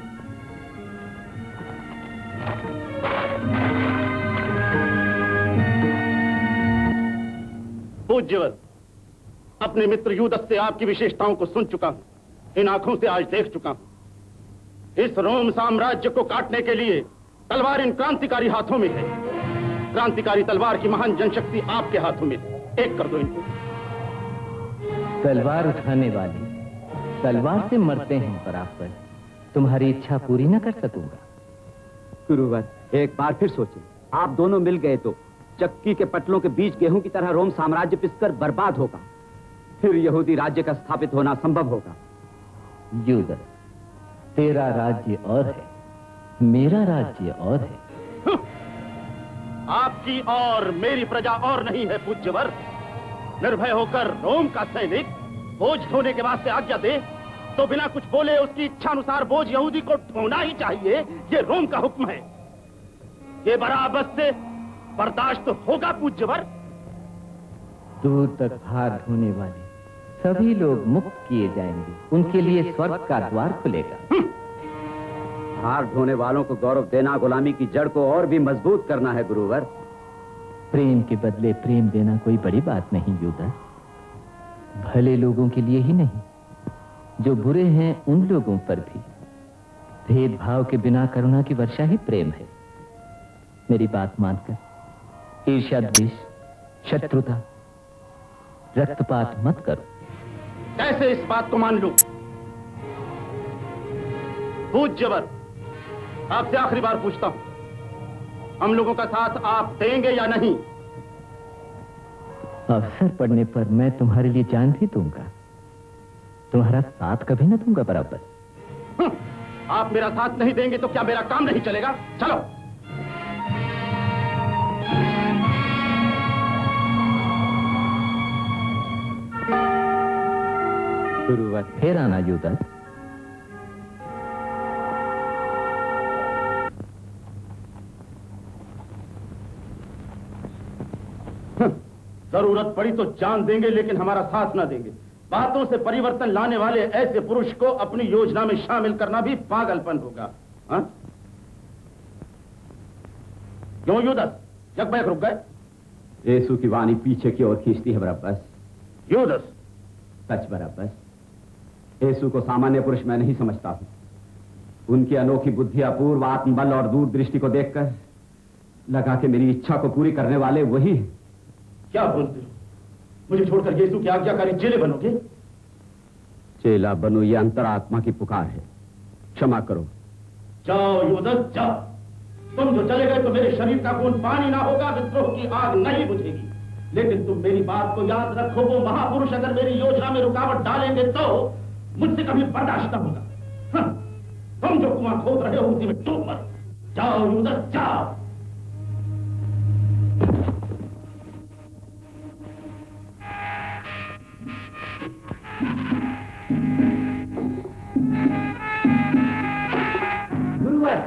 पूज्यवर, अपने मित्र यूदस से आपकी विशेषताओं को सुन चुका हूँ, इन आंखों से आज देख चुका हूँ। इस रोम साम्राज्य को काटने के लिए तलवार इन क्रांतिकारी हाथों में है। क्रांतिकारी तलवार की महान जनशक्ति आपके हाथों में है। एक कर दो इनको। तलवार उठाने वाले तलवार से मरते हैं बराबर, तुम्हारी इच्छा पूरी न कर सकूंगा। गुरुवर एक बार फिर सोचें, आप दोनों मिल गए तो चक्की के पटलों के बीच गेहूं की तरह रोम साम्राज्य पिसकर बर्बाद होगा, फिर यहूदी राज्य का स्थापित होना संभव होगा। यूदस, तेरा राज्य और है, मेरा राज्य और है। आपकी और मेरी प्रजा और नहीं है पूज्यवर। निर्भय होकर रोम का सैनिक बोझ ढोने के वास्ते आज्ञा दे तो बिना कुछ बोले उसकी इच्छा अनुसार बोझ यहूदी को ढोना ही चाहिए। ये रोम का हुक्म है। ये बराबर से बर्दाश्त होगा पूज्यवर? दूर तक भार ढोने वाले सभी लोग मुक्त किए जाएंगे, उनके लिए स्वर्ग का द्वार खुलेगा। भार ढोने वालों को गौरव देना गुलामी की जड़ को और भी मजबूत करना है गुरुवर। प्रेम के बदले प्रेम देना कोई बड़ी बात नहीं यूदस। भले लोगों के लिए ही नहीं, जो बुरे हैं उन लोगों पर भी भेदभाव के बिना करुणा की वर्षा ही प्रेम है। मेरी बात मानकर ईर्ष्या, द्वेष, शत्रुता, रक्तपात मत करो। कैसे इस बात को मान लूं? पूज्यवर, आपसे आखिरी बार पूछता हूं, हम लोगों का साथ आप देंगे या नहीं? अवसर पड़ने पर मैं तुम्हारे लिए जान भी दूंगा, तुम्हारा साथ कभी न दूंगा बराबर। आप मेरा साथ नहीं देंगे तो क्या मेरा काम नहीं चलेगा? चलो। गुरुवर फिर आना यूदस। जरूरत पड़ी तो जान देंगे लेकिन हमारा साथ ना देंगे। बातों से परिवर्तन लाने वाले ऐसे पुरुष को अपनी योजना में शामिल करना भी पागलपन होगा। हाँ? क्यों यूदस, यकबैक रुक गए? यीशु की वाणी पीछे की ओर खींचती है बराबर। यूदस, सच बराबर। यीशु को सामान्य पुरुष मैं नहीं समझता हूं। उनकी अनोखी बुद्धि, अपूर्व आत्मबल और दूरदृष्टि को देखकर लगा कि मेरी इच्छा को पूरी करने वाले वही हैं। क्या बोलते हो? मुझे छोड़कर यीशु की आज्ञाकारी चेले बनोगे? चेला बनो, ये अंतरात्मा की पुकार है। क्षमा करो। जाओ यूदस, जाओ। तुम जो चले गए तो मेरे शरीर का खून पानी ना होगा, विद्रोह की आग नहीं बुझेगी। लेकिन तुम मेरी बात को याद रखो, वो महापुरुष अगर मेरी योजना में रुकावट डालेंगे तो मुझसे कभी बर्दाश्त न होगा। हाँ, तुम जो कुआं खोद रहे हो उसी में डूब मरो। जाओ यूदस, जाओ। गुरुवर,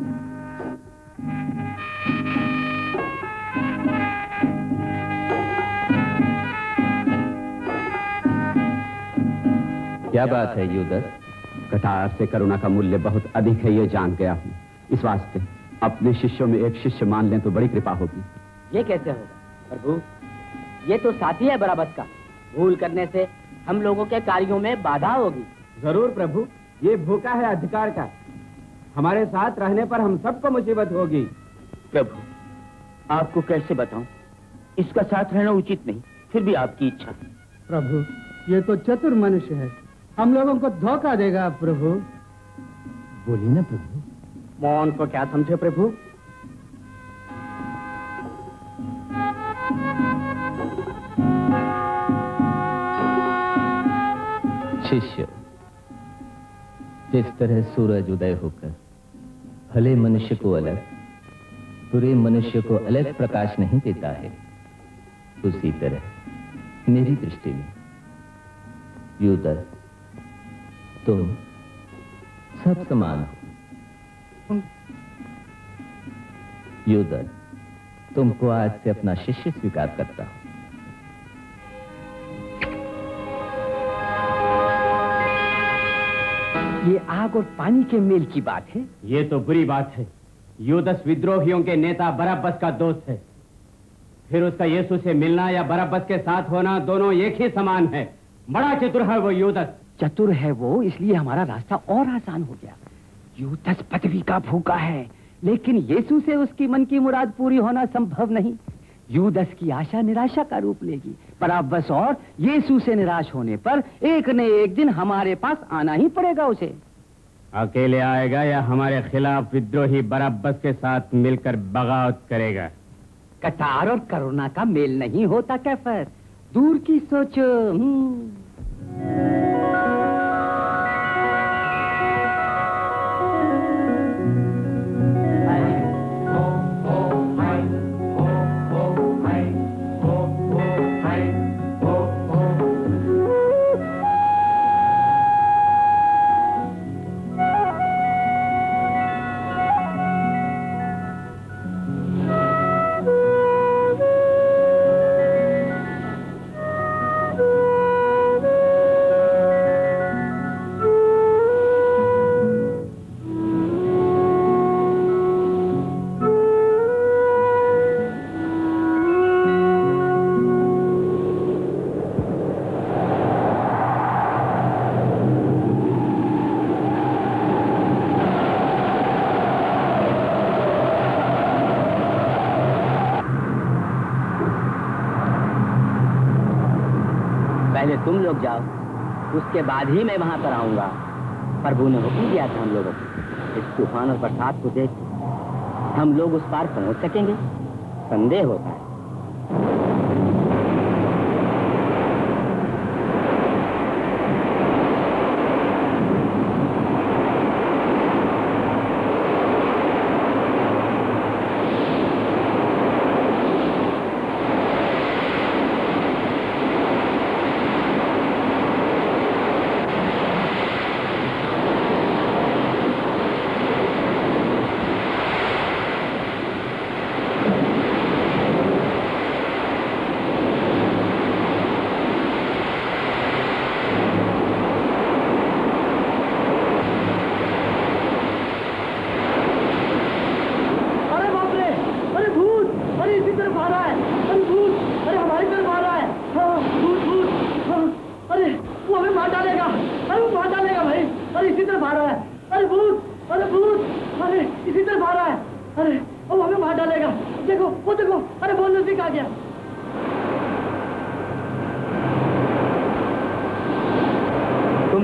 क्या बात है यूदस? कटार से करुणा का मूल्य बहुत अधिक है, ये जान गया हूँ। इस वास्ते अपने शिष्यों में एक शिष्य मान लें तो बड़ी कृपा होगी। ये कैसे होगा प्रभु? ये तो साथी है बराबस का। भूल करने से हम लोगों के कार्यों में बाधा होगी। जरूर प्रभु, ये भूखा है अधिकार का। हमारे साथ रहने पर हम सबको मुसीबत होगी। प्रभु, आपको कैसे बताऊं? इसका साथ रहना उचित नहीं, फिर भी आपकी इच्छा। प्रभु, ये तो चतुर मनुष्य है, हम लोगों को धोखा देगा। प्रभु बोलिए ना प्रभु। मौन को क्या समझे प्रभु? शिष्य, जिस तरह सूरज उदय होकर भले मनुष्य को अलग, बुरे मनुष्य को अलग प्रकाश नहीं देता है, उसी तरह मेरी दृष्टि में यूदस, तुम सब समान हो। यूदस, तुमको आज से अपना शिष्य स्वीकार करता हूं। ये आग और पानी के मेल की बात है। ये तो बुरी बात है। यूदस विद्रोहियों के नेता बरअब्बस का दोस्त है। फिर उसका यीशु से मिलना या बरअब्बस के साथ होना दोनों एक ही समान है। बड़ा चतुर है वो यूदस। चतुर है वो, इसलिए हमारा रास्ता और आसान हो गया। यूदस पदवी का भूखा है, लेकिन यीशु से उसकी मन की मुराद पूरी होना संभव नहीं। यूदस की आशा निराशा का रूप लेगी। बरअब्बस और यीशु से निराश होने पर एक न एक दिन हमारे पास आना ही पड़ेगा उसे। अकेले आएगा या हमारे खिलाफ विद्रोही बरअब्बस के साथ मिलकर बगावत करेगा? कटार और करुणा का मेल नहीं होता कैफर, दूर की सोचो। पहले तुम लोग जाओ, उसके बाद ही मैं वहां पर आऊंगा। प्रभु ने हुक्म दिया था हम लोगों को। इस तूफान और बरसात को देख हम लोग उस पार पहुंच सकेंगे? संदेह होता है।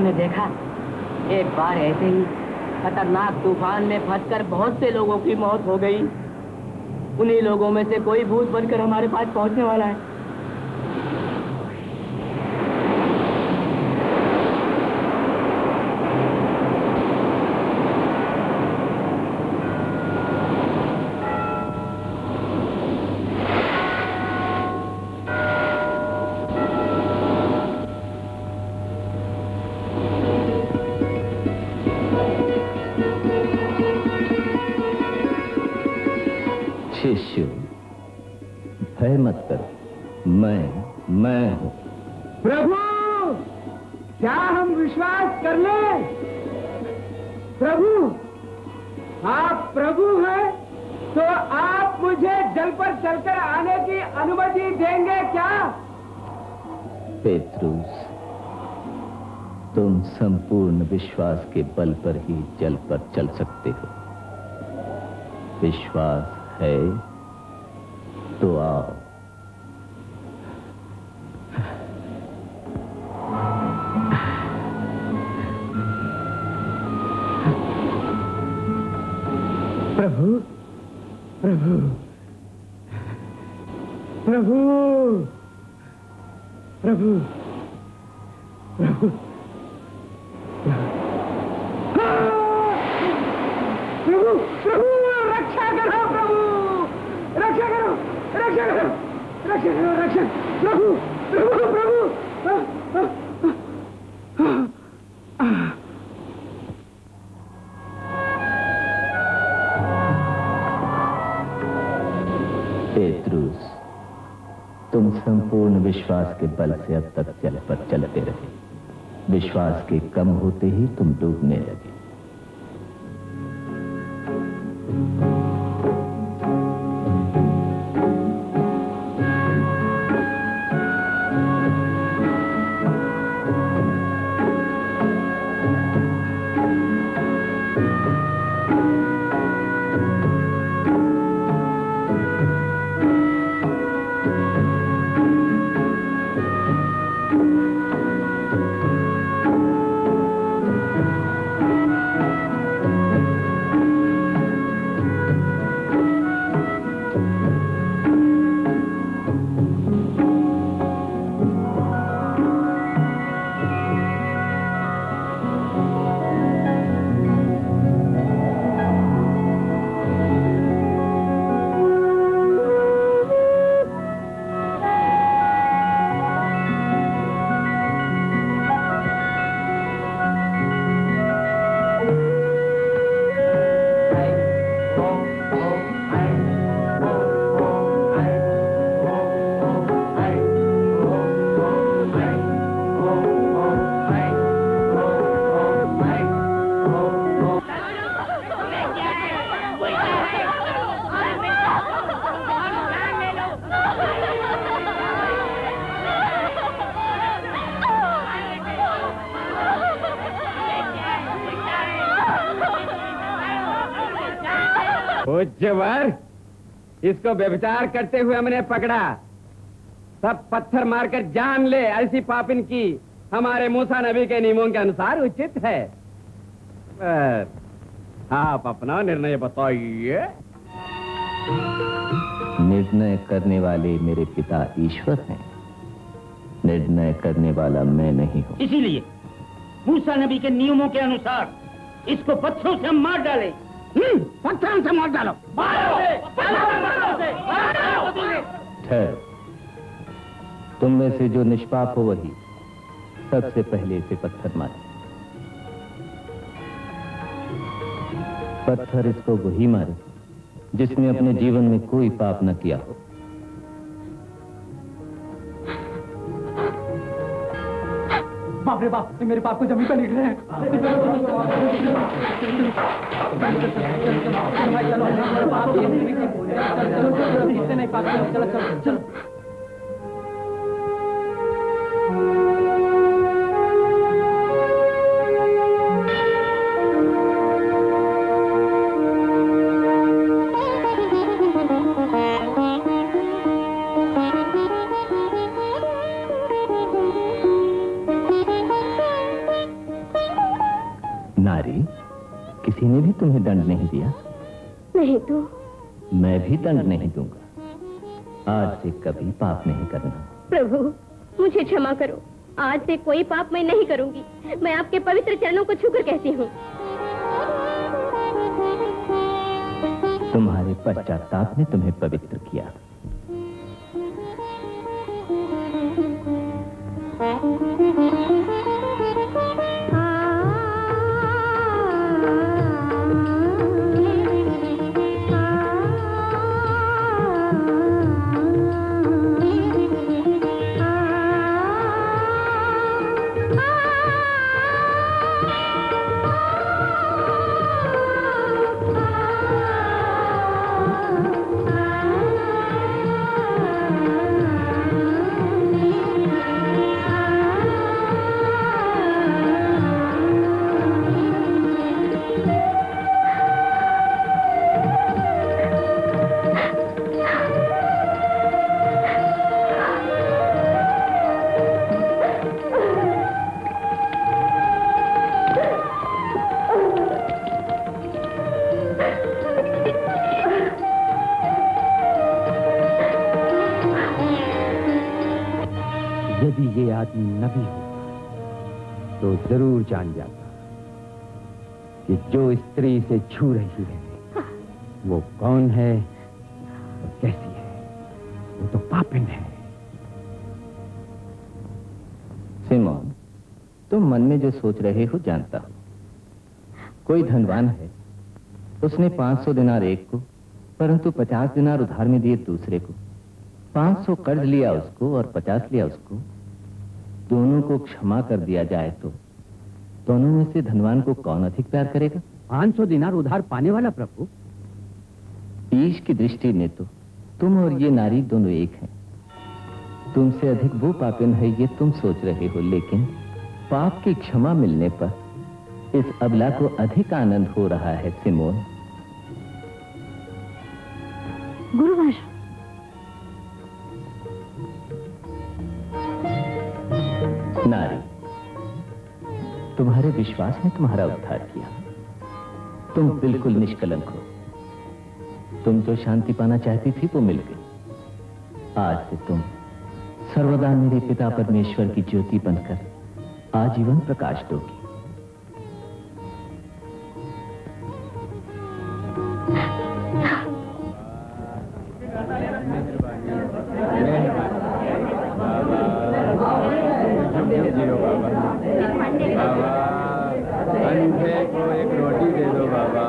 तुमने देखा, एक बार ऐसे ही खतरनाक तूफान में फंसकर बहुत से लोगों की मौत हो गई। उन्हीं लोगों में से कोई भूत बनकर हमारे पास पहुंचने वाला है। शिष्य, भय मत करो, मैं मैं हूं। प्रभु, क्या हम विश्वास कर लें? प्रभु, आप प्रभु हैं, तो आप मुझे जल पर चलकर आने की अनुमति देंगे क्या? पेत्रुस, तुम संपूर्ण विश्वास के बल पर ही जल पर चल सकते हो। विश्वास है तो आओ। प्रभु, प्रभु, प्रभु, प्रभु, प्रभु, प्रभु, प्रभु, रक्षा करो प्रभु, रक्षा करो, रक्षा करो, रक्षा करो, रक्षा, प्रभु, प्रभु, प्रभु। पेत्रुस, तुम संपूर्ण विश्वास के बल से अब तक जल पर चलते रहे। विश्वास के कम होते ही तुम डूबने लगे। पूज्यवर, इसको व्यभिचार करते हुए हमने पकड़ा। सब पत्थर मारकर जान ले, ऐसी पापिन की हमारे मूसा नबी के नियमों के अनुसार उचित है। आप अपना निर्णय बताइए। निर्णय करने वाले मेरे पिता ईश्वर हैं। निर्णय करने वाला मैं नहीं हूं। इसीलिए मूसा नबी के नियमों के अनुसार इसको पत्थरों से मार डाले। पत्थरों से मार डालो। ठहर, तुम में से जो निष्पाप हो वही सबसे पहले इसे पत्थर मारे। पत्थर इसको वही मारे जिसने अपने जीवन में कोई पाप न किया हो। बाप रे बाप, मेरे बाप को जमीन पर लिख रहे हैं। चलो चलो चलो। किसी ने भी तुम्हें दंड नहीं दिया? नहीं तो मैं भी दंड नहीं दूंगा। आज से कभी पाप नहीं करना। प्रभु मुझे क्षमा करो, आज से कोई पाप मैं नहीं करूंगी। मैं आपके पवित्र चरणों को छूकर कहती हूँ। तुम्हारे पश्चाताप ने तुम्हें पवित्र किया। यदि ये आदमी नबी होता तो जरूर जान जाता कि जो स्त्री से छू रही है वो कौन है और कैसी है। वो तो पापिन है। सिमोन, तुम मन में जो सोच रहे हो जानता हो। कोई धनवान है, उसने पांच सौ दिनार एक को, परंतु पचास दिनार उधार में दिए दूसरे को। पांच सौ कर्ज लिया उसको और पचास लिया उसको। दोनों को क्षमा कर दिया जाए तो दोनों में से धनवान को कौन अधिक प्यार करेगा? पांच सौ दिनार उधार पाने वाला प्रभु। ईश की दृष्टि में तो तुम और ये नारी दोनों एक हैं। तुमसे अधिक वो पापिन है ये तुम सोच रहे हो, लेकिन पाप की क्षमा मिलने पर इस अबला को अधिक आनंद हो रहा है। सिमोन, गुरुवर, नारी, तुम्हारे विश्वास ने तुम्हारा उद्धार किया। तुम बिल्कुल निष्कलंक हो। तुम जो शांति पाना चाहती थी वो मिल गई। आज से तुम सर्वदा मेरे पिता परमेश्वर की ज्योति बनकर आजीवन प्रकाश दोगी। अंधे को एक रोटी दे दो बाबा।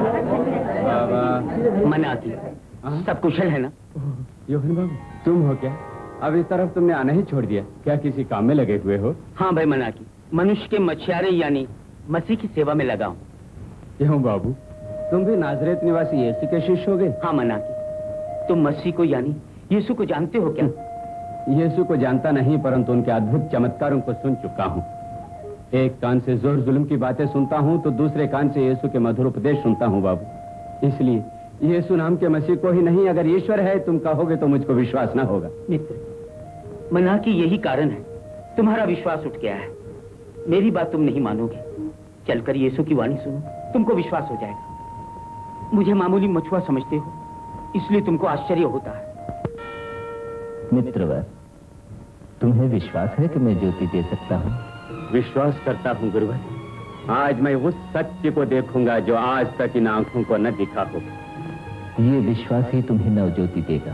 बाबा मनाती, सब कुशल है ना? योहन बाबू, तुम हो क्या? अब इस तरफ तुमने आना ही छोड़ दिया। क्या किसी काम में लगे हुए हो? हाँ भाई मनाती, मनुष्य के मछियारे यानी मसीह की सेवा में लगा हूँ। क्यों बाबू, तुम भी नाजरेत निवासी यीशु के शिष्य हो गए? हाँ मनाती, तुम मसीह को यानी यीशु को जानते हो क्या? यीशु को जानता नहीं, परंतु उनके अद्भुत चमत्कारों को सुन चुका हूँ। एक कान से जोर जुल्म की बातें सुनता हूँ तो दूसरे कान से यीशु के मधुर उपदेश सुनता हूँ बाबू। इसलिए यीशु नाम के मसीह को ही नहीं, अगर ईश्वर है तुम कहोगे तो मुझको विश्वास ना होगा। मित्र, मना की यही कारण है तुम्हारा विश्वास उठ गया है। मेरी बात तुम नहीं मानोगे। चलकर यीशु की वाणी सुनो, तुमको विश्वास हो जाएगा। मुझे मामूली मछुआ समझते हो, इसलिए तुमको आश्चर्य होता है। मित्रवर, तुम्हें विश्वास है कि मैं ज्योति दे सकता हूँ? विश्वास करता हूँ गुरुवर। आज मैं उस सत्य को देखूंगा जो आज तक इन आंखों को न दिखा हो। ये विश्वास ही तुम्हें नवज्योति देगा।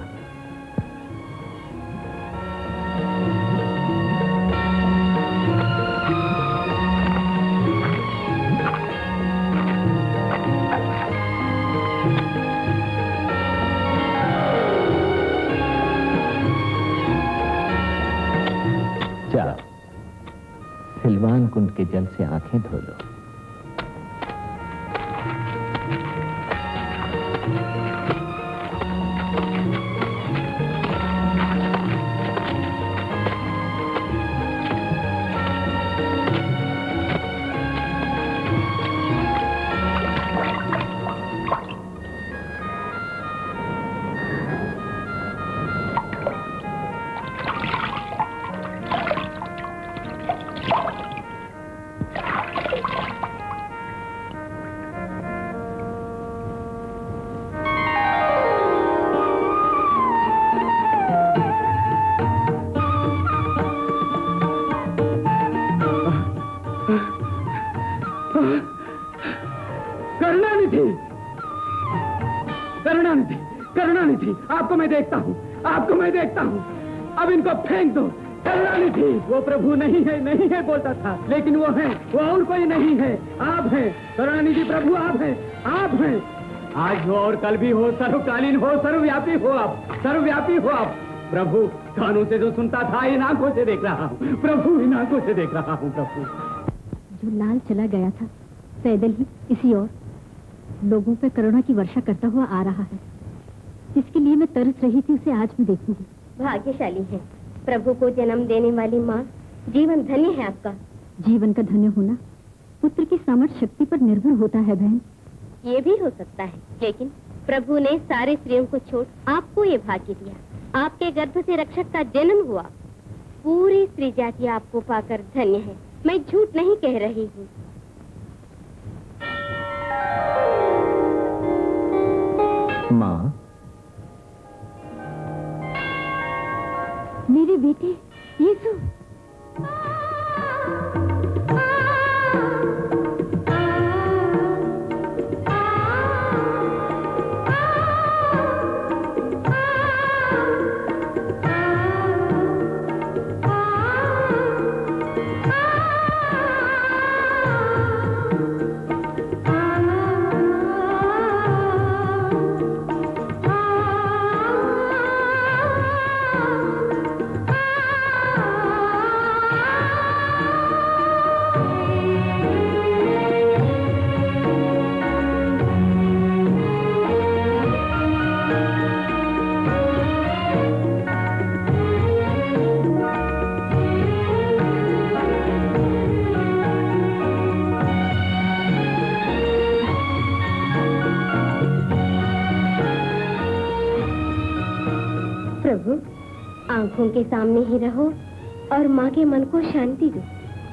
जाओ, सिलवान कुंड के जल से आंखें धो लो। आपको मैं देखता हूँ, आपको मैं देखता हूँ। अब इनको फेंक दो। करुणानिधि वो प्रभु नहीं है, नहीं है बोलता था, लेकिन वो है, वो और कोई नहीं है, आप हैं। करुणानिधि प्रभु आप हैं, आप हैं। आज हो और कल भी हो, सर्वकालीन हो, सर्वव्यापी हो आप, सर्वव्यापी हो आप। प्रभु कानों से जो सुनता था इन आंखों से देख रहा हूँ, प्रभु इन आंखों से देख रहा हूँ। प्रभु जो लाल चला गया था पैदल ही इसी ओर लोगों पे करुणा की वर्षा करता हुआ आ रहा है, जिसके लिए मैं तरस रही थी उसे आज मैं देखूंगी। भाग्यशाली है, प्रभु को जन्म देने वाली माँ। जीवन धन्य है आपका। जीवन का धन्य होना पुत्र की सामर्थ्य शक्ति पर निर्भर होता है बहन। ये भी हो सकता है, लेकिन प्रभु ने सारे स्त्रियों को छोड़ आपको ये भाग्य दिया। आपके गर्भ से रक्षक का जन्म हुआ। पूरी स्त्री जाति आपको पाकर धन्य है। मैं झूठ नहीं कह रही हूँ। माँ, मेरे बेटे यीशु। आंखों के सामने ही रहो और माँ के मन को शांति दो।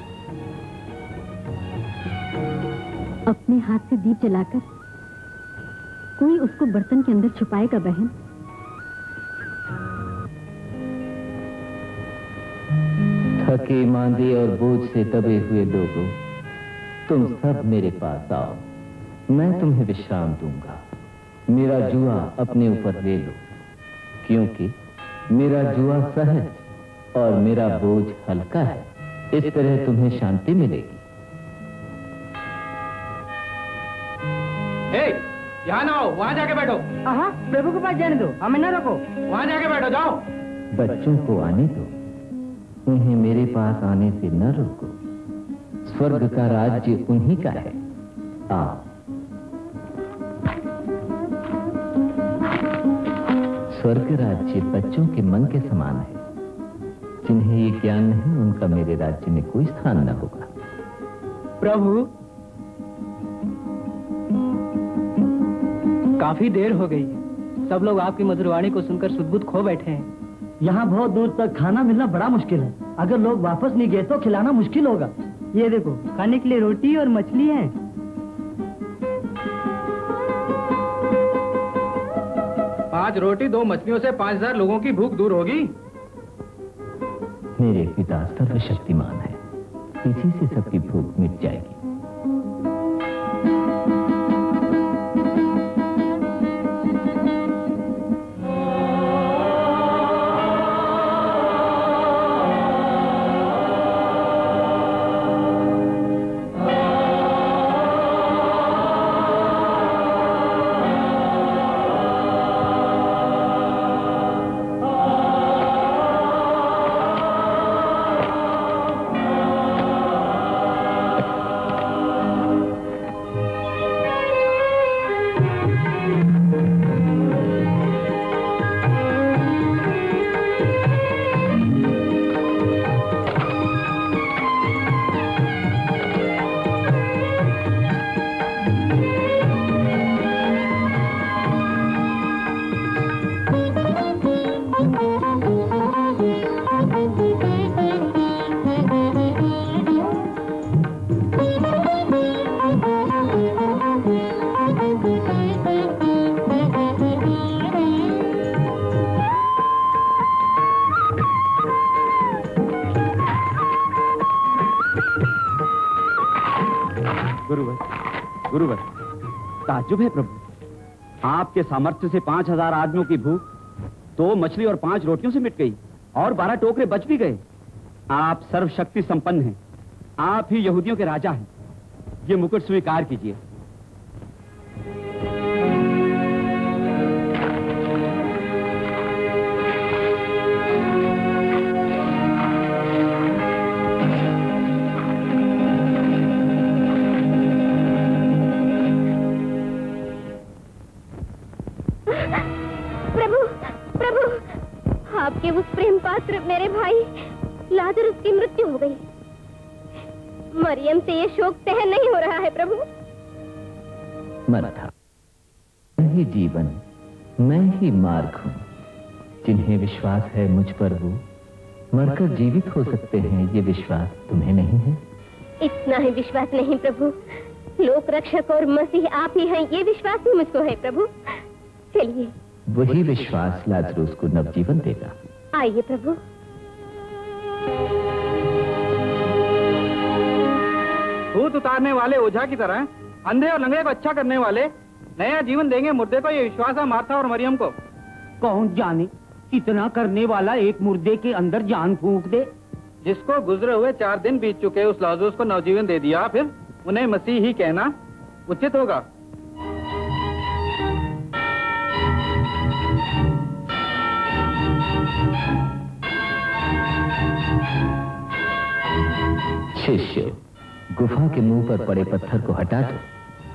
अपने हाथ से दीप जलाकर कोई उसको बर्तन के अंदर छुपाएगा बहन। थके मांदे और बोझ से दबे हुए लोगों, तुम सब मेरे पास आओ, मैं तुम्हें विश्राम दूंगा। मेरा जुआ अपने ऊपर ले लो, क्योंकि मेरा जुआ सहज और मेरा बोझ हल्का है। इस तरह तुम्हें शांति मिलेगी। हे, यहाँ ना आओ, वहाँ जाके बैठो। हाँ, प्रभु के पास जाने दो, हमें ना रोको। वहाँ जाके बैठो, जाओ। बच्चों को आने दो, उन्हें मेरे पास आने से न रोको। स्वर्ग का राज्य उन्हीं का है। आओ। स्वर्ग राज्य बच्चों के मन के समान है। जिन्हें ये ज्ञान नहीं, उनका मेरे राज्य में कोई स्थान न होगा। प्रभु, काफी देर हो गई, सब लोग आपकी मधुर वाणी को सुनकर सुध-बुध खो बैठे हैं। यहाँ बहुत दूर तक खाना मिलना बड़ा मुश्किल है। अगर लोग वापस नहीं गए तो खिलाना मुश्किल होगा। ये देखो, खाने के लिए रोटी और मछली है। पांच रोटी दो मछलियों से पांच हजार लोगों की भूख दूर होगी। मेरे पिता सर्वशक्तिमान है, इसी से सबकी भूख मिट जाएगी। ताज्जुब है प्रभु, आपके सामर्थ्य से पांच हजार आदमियों की भूख दो मछली और पांच रोटियों से मिट गई और बारह टोकरे बच भी गए। आप सर्वशक्ति संपन्न हैं, आप ही यहूदियों के राजा हैं। ये मुकुट स्वीकार कीजिए। आपके उस प्रेम पात्र मेरे भाई लाजरुस की मृत्यु हो गई। मरियम से ये शोक सहन नहीं हो रहा है प्रभु। मरथा, मैं ही जीवन, मैं ही मार्ग हूँ। जिन्हें विश्वास है मुझ पर वो मरकर जीवित हो सकते हैं। ये विश्वास तुम्हें नहीं है? इतना ही विश्वास नहीं प्रभु, लोक रक्षक और मसीह आप ही हैं, ये विश्वास भी मुझको है प्रभु। चलिए। वही विश्वास लाजरूस को नवजीवन देगा। आइए प्रभु। भूत उतारने वाले ओझा की तरह अंधे और लंगड़े को अच्छा करने वाले नया जीवन देंगे मुर्दे को। ये विश्वास है मार्था और मरियम को। कौन जाने कितना करने वाला एक मुर्दे के अंदर जान फूंक दे। जिसको गुजरे हुए चार दिन बीत चुके उस लाजरूस को नवजीवन दे दिया, फिर उन्हें मसीह ही कहना उचित होगा। शिष्य, गुफा के मुंह पर पड़े पत्थर को हटा दो।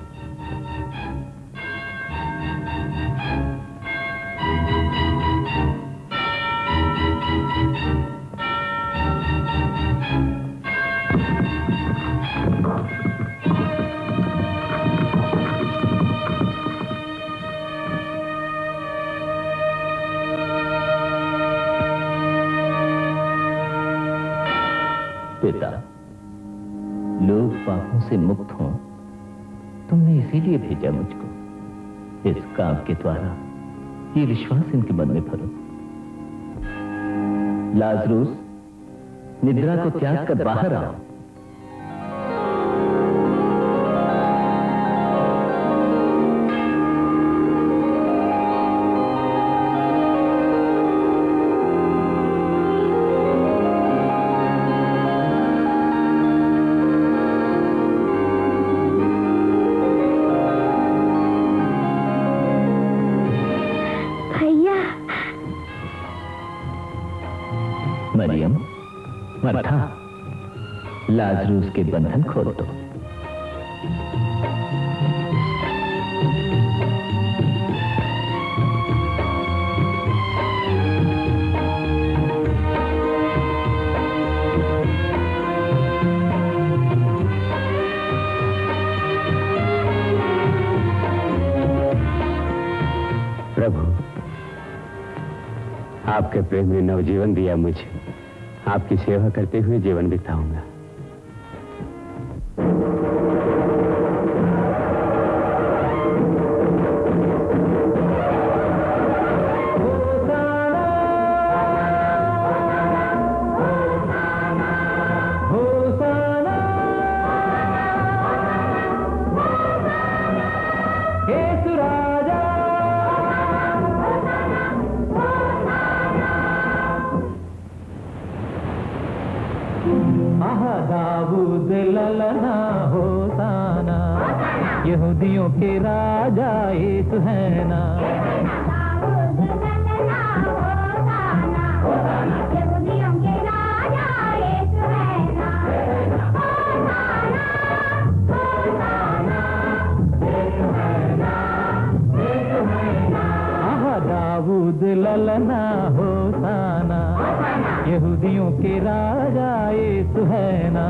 पिता, लोग पापों से मुक्त हों, तुमने इसीलिए भेजा मुझको। इस काम के द्वारा ये विश्वास इनके मन में भरो। लाजरूस, निद्रा को त्याग कर बाहर आओ। मरियम, मरथा, लाजरूस के बंधन खोल दो। प्रभु, आपके प्रेम ने नवजीवन दिया मुझे। आपकी सेवा करते हुए जीवन बिताऊंगा। दाऊद ललना होसाना, यहूदियों के राजा यीशु है ना। दाऊद ललना होसाना, यहूदियों के राजा यीशु है ना।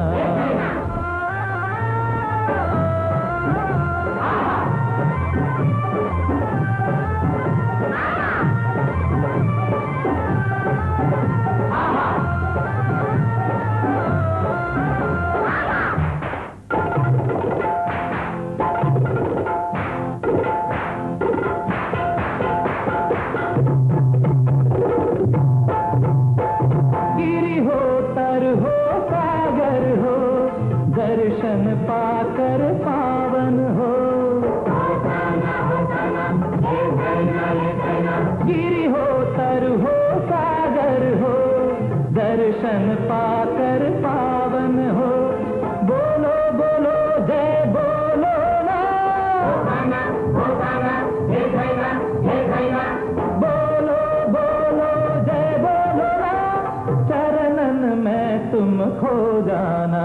दर्शन पाकर पावन हो, गिरी हो तर दर्शन पाकर पावन हो। बोलो बोलो जय बोलो ना, बोलो बोलो जय बोलो ना, चरणन में तुम खो जाना।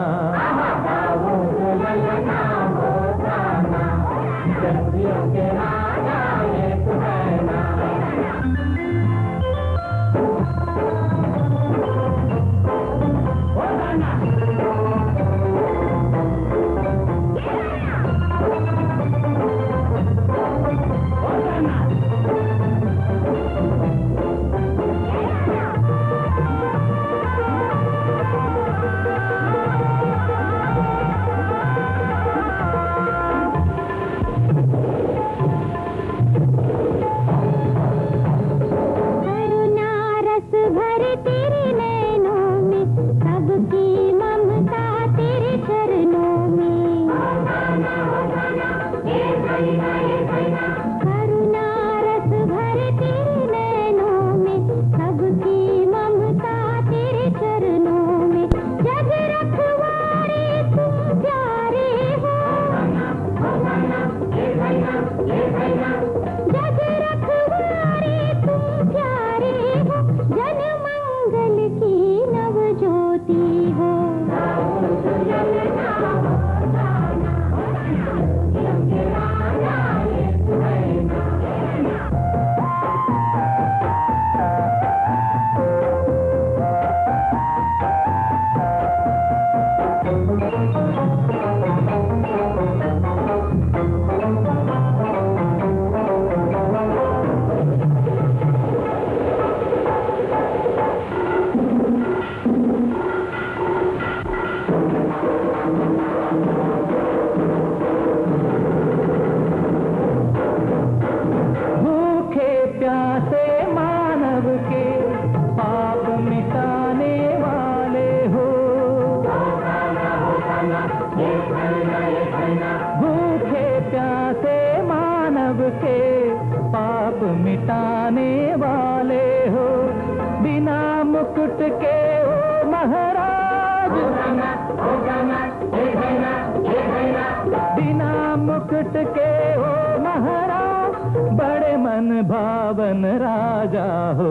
भावन राजा हो।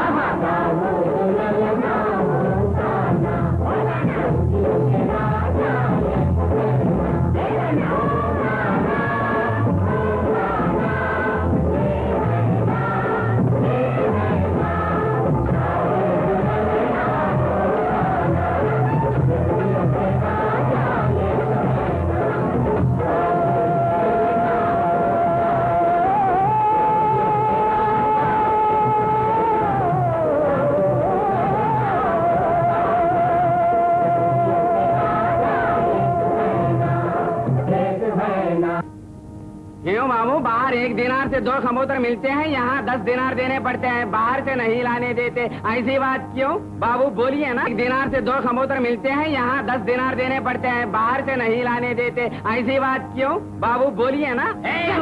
बाहर एक दिनार से दो खमोतर मिलते हैं, यहाँ दस दिनार देने पड़ते हैं, बाहर से नहीं लाने देते। ऐसी बात क्यों बाबू, बोलिए ना। एक दिनार से दो खमोतर मिलते हैं, यहाँ दस दिनार देने पड़ते हैं, बाहर से नहीं लाने देते। ऐसी बात क्यों बाबू, बोलिए ना।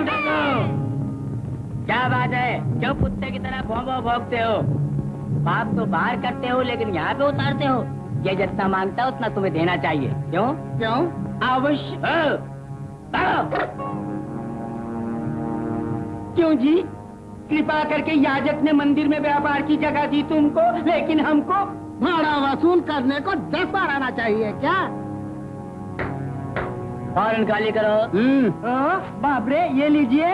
क्या बात है, क्यों कुत्ते की तरह भौंभौ भौंकते हो? पाप तो बाहर करते हो लेकिन यहाँ पे उतारते हो। ये जितना मांगता है उतना तुम्हें देना चाहिए। क्यों क्यों अवश्य। क्यों जी? कृपा करके याजक ने मंदिर में व्यापार की जगह दी तुमको, लेकिन हमको भाड़ा वसूल करने को दस बार आना चाहिए क्या? फौरन खाली करो। बाप रे, ये लीजिए।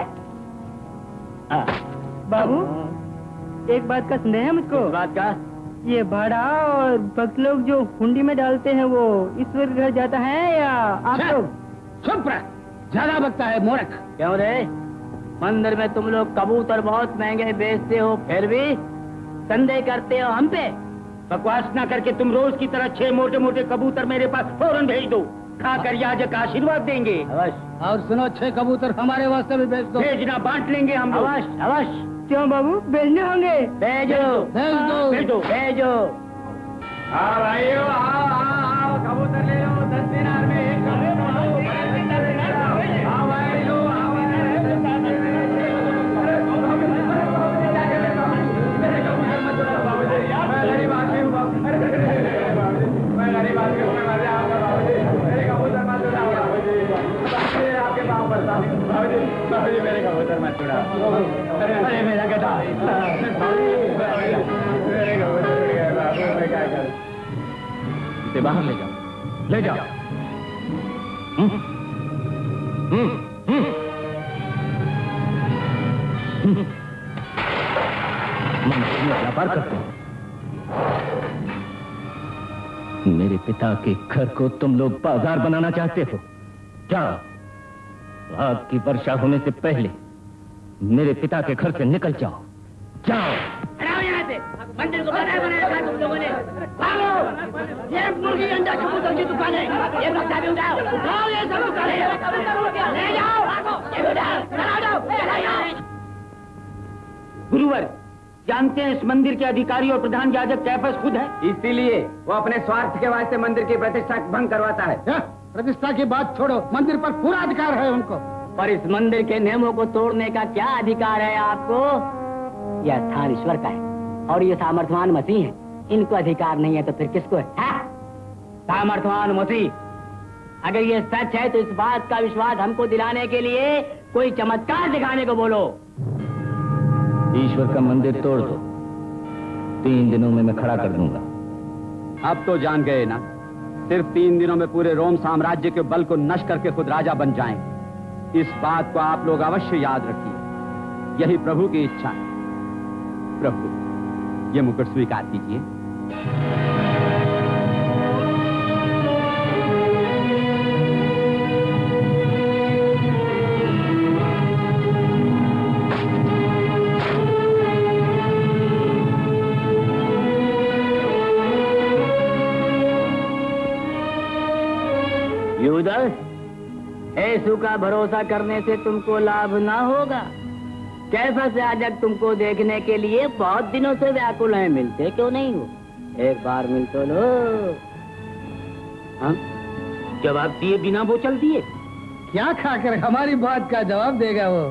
बाबू, एक बात का संदेह है मुझको। बात का? ये भाड़ा और भक्त लोग जो हुंडी में डालते हैं वो ईश्वर के घर जाता है या आप लोग? चुप रह, ज्यादा बकता है मूर्ख। क्यों रे? मंदिर में तुम लोग कबूतर बहुत महंगे बेचते हो, फिर भी संदेह करते हो हम पे? बकवास ना करके तुम रोज की तरह छह मोटे मोटे कबूतर मेरे पास फौरन भेज दो, खाकर याजक आशीर्वाद देंगे। अवश्य। और सुनो, छह कबूतर हमारे वास्ते भी भेज दो। भेजना, बांट लेंगे हम। अवश्य अवश्य। क्यों बाबू, भेजने होंगे? भेजो भेज दो भेजो भेजो। हाँ भाइयों, आओ आओ आओ, कबूतर ले लो, दस दिनार में एक। मेरे कबूतर मत उड़ा। अरे मेरा गधा, मेरे कबूतर उड़ गए बाबू, मैं क्या करूं? इसे बाहर ले जाओ, ले जाओ। हम्म, हम्म, हम्म। मंदिर में व्यापार करते हो। मेरे पिता के घर को तुम लोग बाजार बनाना चाहते हो। जाओ, आग की वर्षा होने से पहले मेरे पिता के घर से निकल जाओ। जाओ। हटाओ यहाँ से, मंदिर को बाजार बनाया था तुम लोगों ने। भागो, ये मुर्गी अंडा कबूतर की दुकान है। ये बक्सा भी उठाओ, उठाओ ये सब दुकानें। ले जाओ, ये उठाओ, चला जाओ, चला जाओ। गुरुवर, जानते हैं इस मंदिर के अधिकारी और प्रधान याजक कैफस खुद है। इसीलिए वो अपने स्वार्थ के वास्ते मंदिर की प्रतिष्ठा भंग करवाता है। प्रतिष्ठा की बात छोड़ो, मंदिर पर पूरा अधिकार है उनको। पर इस मंदिर के नियमों को तोड़ने का क्या अधिकार है आपको? यह स्थान ईश्वर का है और ये सामर्थ्यवान मसीह है। इनको अधिकार नहीं है तो फिर किसको है? सामर्थ्यवान मसीह, अगर ये सच है तो इस बात का विश्वास हमको दिलाने के लिए कोई चमत्कार दिखाने को बोलो। ईश्वर का मंदिर तोड़ दो, तीन दिनों में मैं खड़ा कर दूंगा। अब तो जान गए ना, सिर्फ तीन दिनों में पूरे रोम साम्राज्य के बल को नष्ट करके खुद राजा बन जाएंगे। इस बात को आप लोग अवश्य याद रखिए, यही प्रभु की इच्छा है। प्रभु, ये मुकुट स्वीकार कीजिए। यूदस, यीशु का भरोसा करने से तुमको लाभ ना होगा। कैफस याजक तुमको देखने के लिए बहुत दिनों से व्याकुल हैं, मिलते क्यों नहीं हो? एक बार मिल तो लो। हम जवाब दिए बिना वो चल दिए। क्या खाकर हमारी बात का जवाब देगा वो?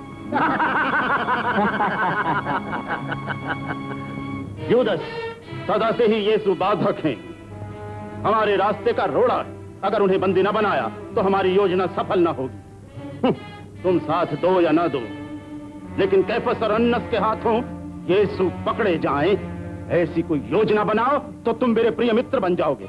यूदस, सदा से ही यीशु बाधक हैं, हमारे रास्ते का रोड़ा है। अगर उन्हें बंदी न बनाया तो हमारी योजना सफल न होगी। तुम साथ दो या न दो, लेकिन कैफस और अन्नस के हाथों यीशु पकड़े जाएं, ऐसी कोई योजना बनाओ तो तुम मेरे प्रिय मित्र बन जाओगे।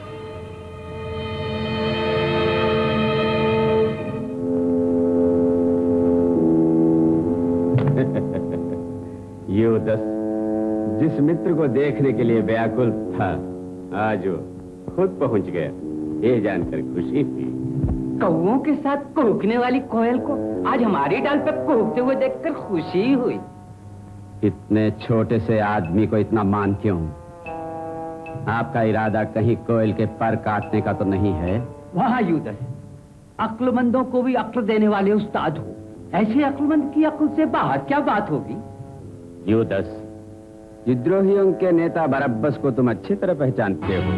यूदस, जिस मित्र को देखने के लिए व्याकुल था, आज वो खुद पहुंच गया। ये जानकर खुशी हुई। कौओं के साथ कुहकने वाली कोयल को आज हमारी डाल पर कुहकते हुए देखकर खुशी हुई। इतने छोटे से आदमी को इतना मान क्यों? आपका इरादा कहीं कोयल के पर काटने का तो नहीं है? वाह यूदस, अक्लमंदों को भी अक्ल देने वाले उस्ताद हो। ऐसे अक्लमंद की अक्ल से बाहर क्या बात होगी? यूदस, विद्रोहियों के नेता बरब्बस को तुम अच्छी तरह पहचानते हो।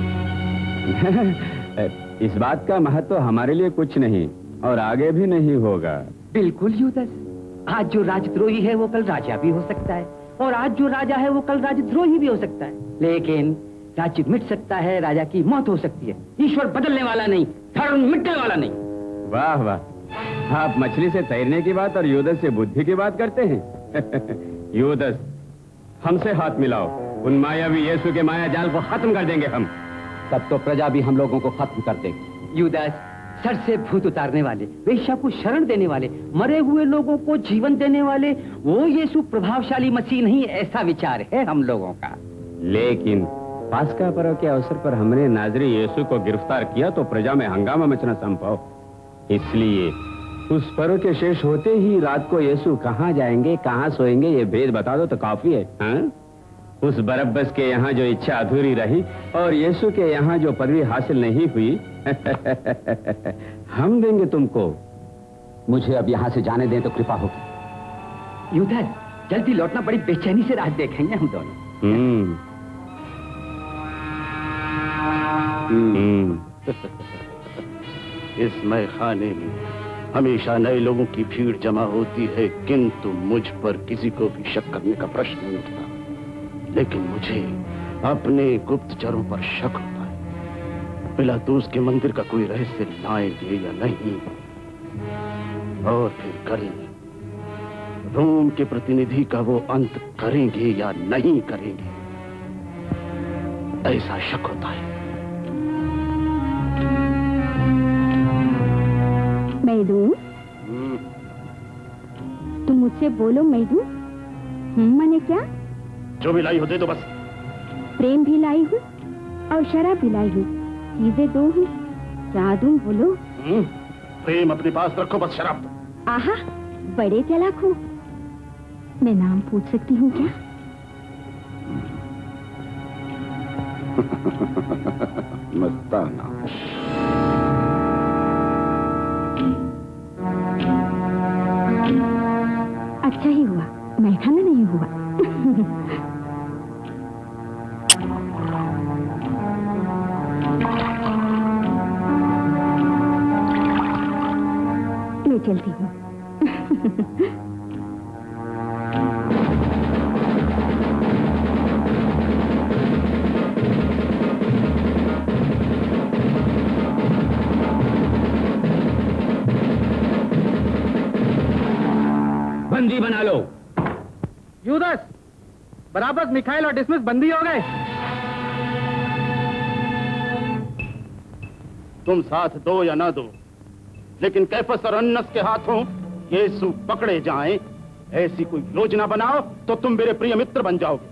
इस बात का महत्व हमारे लिए कुछ नहीं और आगे भी नहीं होगा। बिल्कुल यूदस, आज जो राजद्रोही है वो कल राजा भी हो सकता है और आज जो राजा है वो कल राजद्रोही भी हो सकता है। लेकिन राज्य मिट सकता है, राजा की मौत हो सकती है। ईश्वर बदलने वाला नहीं, धर्म मिटने वाला नहीं। वाह वाह, आप मछली से तैरने की बात और यूदस से बुद्धि की बात करते हैं। यूदस, हमसे हाथ मिलाओ, उन मायावी यीशु के माया जाल को खत्म कर देंगे हम। तब तो प्रजा भी हम लोगों को खत्म कर देगी। यूदस, सर से भूत उतारने वाले, वेश्या को शरण देने वाले, मरे हुए लोगों को जीवन देने वाले वो यीशु प्रभावशाली मसीह नहीं, ऐसा विचार है हम लोगों का। लेकिन पास्का पर्व के अवसर पर हमने नाजरी यीशु को गिरफ्तार किया तो प्रजा में हंगामा मचना संभव, इसलिए उस पर्व के शेष होते ही रात को यीशु कहाँ जाएंगे, कहाँ सोएंगे, ये भेद बता दो तो काफी है। हाँ? उस बरब्बस के यहाँ जो इच्छा अधूरी रही और यीशु के यहाँ जो पदवी हासिल नहीं हुई, हम देंगे तुमको। मुझे अब यहाँ से जाने दें तो कृपा होगी। यूदस, जल्दी लौटना, बड़ी बेचैनी से रात देखेंगे हम दोनों। हम्म हम्म इस मैखाने में हमेशा नए लोगों की भीड़ जमा होती है, किंतु मुझ पर किसी को भी शक करने का प्रश्न नहीं उठता। लेकिन मुझे अपने गुप्तचरों पर शक होता है। पिलातूस के मंदिर का कोई रहस्य लाएंगे या नहीं, और फिर कल रोम के प्रतिनिधि का वो अंत करेंगे या नहीं करेंगे, ऐसा शक होता है। मैं दूं? तुम मुझसे बोलो, मैं दूं? हम्म माने क्या? जो भी लाई हो दे दो बस। प्रेम भी लाई हूँ और शराब भी लाई हूँ, चीजें दो हूँ, क्या दूं बोलो? प्रेम अपने पास रखो, बस शराब दो। आहा, बड़े चालाक हो। मैं नाम पूछ सकती हूँ क्या? मस्ताना। अच्छा ही हुआ मैखाना नहीं हुआ। मैं चलती हूँ। बंदी बना लो। यूदस, बराबस, मिखाइल और डिसमिस बंदी हो गए। तुम साथ दो या ना दो, लेकिन कैफस और अन्नस के हाथों यीशु पकड़े जाएं, ऐसी कोई योजना बनाओ तो तुम मेरे प्रिय मित्र बन जाओगे।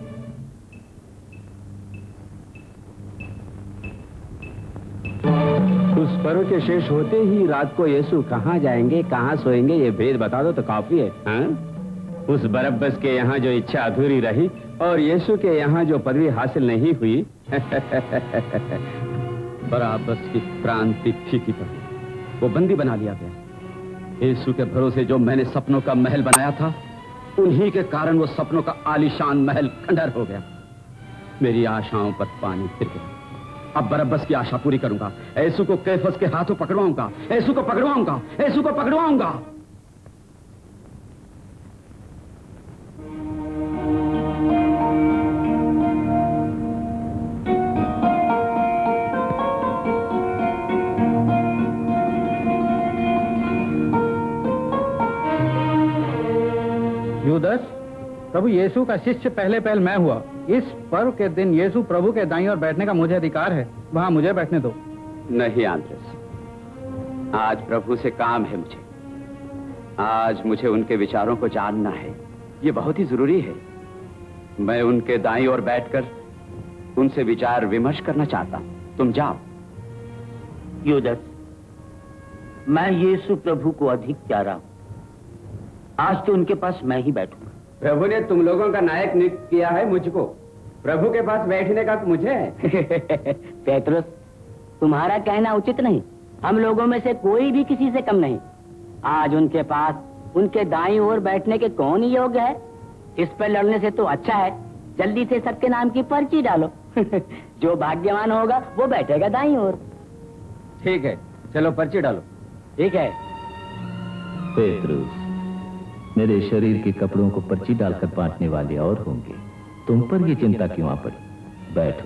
उस पर्व के शेष होते ही रात को यीशु कहाँ जाएंगे, कहाँ सोएंगे, ये भेद बता दो तो काफी है। हाँ? उस बरब्बस के यहाँ जो इच्छा अधूरी रही और यीशु के यहाँ जो पदवी हासिल नहीं हुई। बरब्बस की क्रांति फीकी पड़ी, वो बंदी बना लिया गया। यीशु के भरोसे जो मैंने सपनों का महल बनाया था, उन्हीं के कारण वो सपनों का आलीशान महल खंडर हो गया। मेरी आशाओं पर पानी फिर गया। अब बरब्बस की आशा पूरी करूंगा। यीशु को कैफस के हाथों पकड़वाऊंगा, यीशु को पकड़वाऊंगा, यीशु को पकड़वाऊंगा। यूदस, प्रभु यीशु का शिष्य पहले पहल मैं हुआ। इस पर्व के दिन यीशु प्रभु के दाईं ओर बैठने का मुझे अधिकार है, वहां मुझे बैठने दो। नहीं आंद्रेस, आज प्रभु से काम है मुझे। आज मुझे उनके विचारों को जानना है, ये बहुत ही जरूरी है। मैं उनके दाईं ओर बैठकर उनसे विचार विमर्श करना चाहता हूं। तुम जाओ। यूदस, मैं यीशु प्रभु को अधिक प्यारा हूं। आज तो उनके पास मैं ही बैठूंगा। प्रभु ने तुम लोगों का नायक नियुक्त किया है मुझको, प्रभु के पास बैठने का तो मुझे है। पेट्रोस, तुम्हारा कहना उचित नहीं। हम लोगों में से कोई भी किसी से कम नहीं। आज उनके पास उनके दाईं ओर बैठने के कौन ही योग्य है? इस पर लड़ने से तो अच्छा है जल्दी से सबके नाम की पर्ची डालो। जो भाग्यवान होगा वो बैठेगा दाईं ओर। ठीक है, चलो पर्ची डालो। ठीक है। पेट्रोस, मेरे शरीर के कपड़ों को पर्ची डालकर बांटने वाले और होंगे, तुम पर ये चिंता क्यों आ पड़ी? बैठो।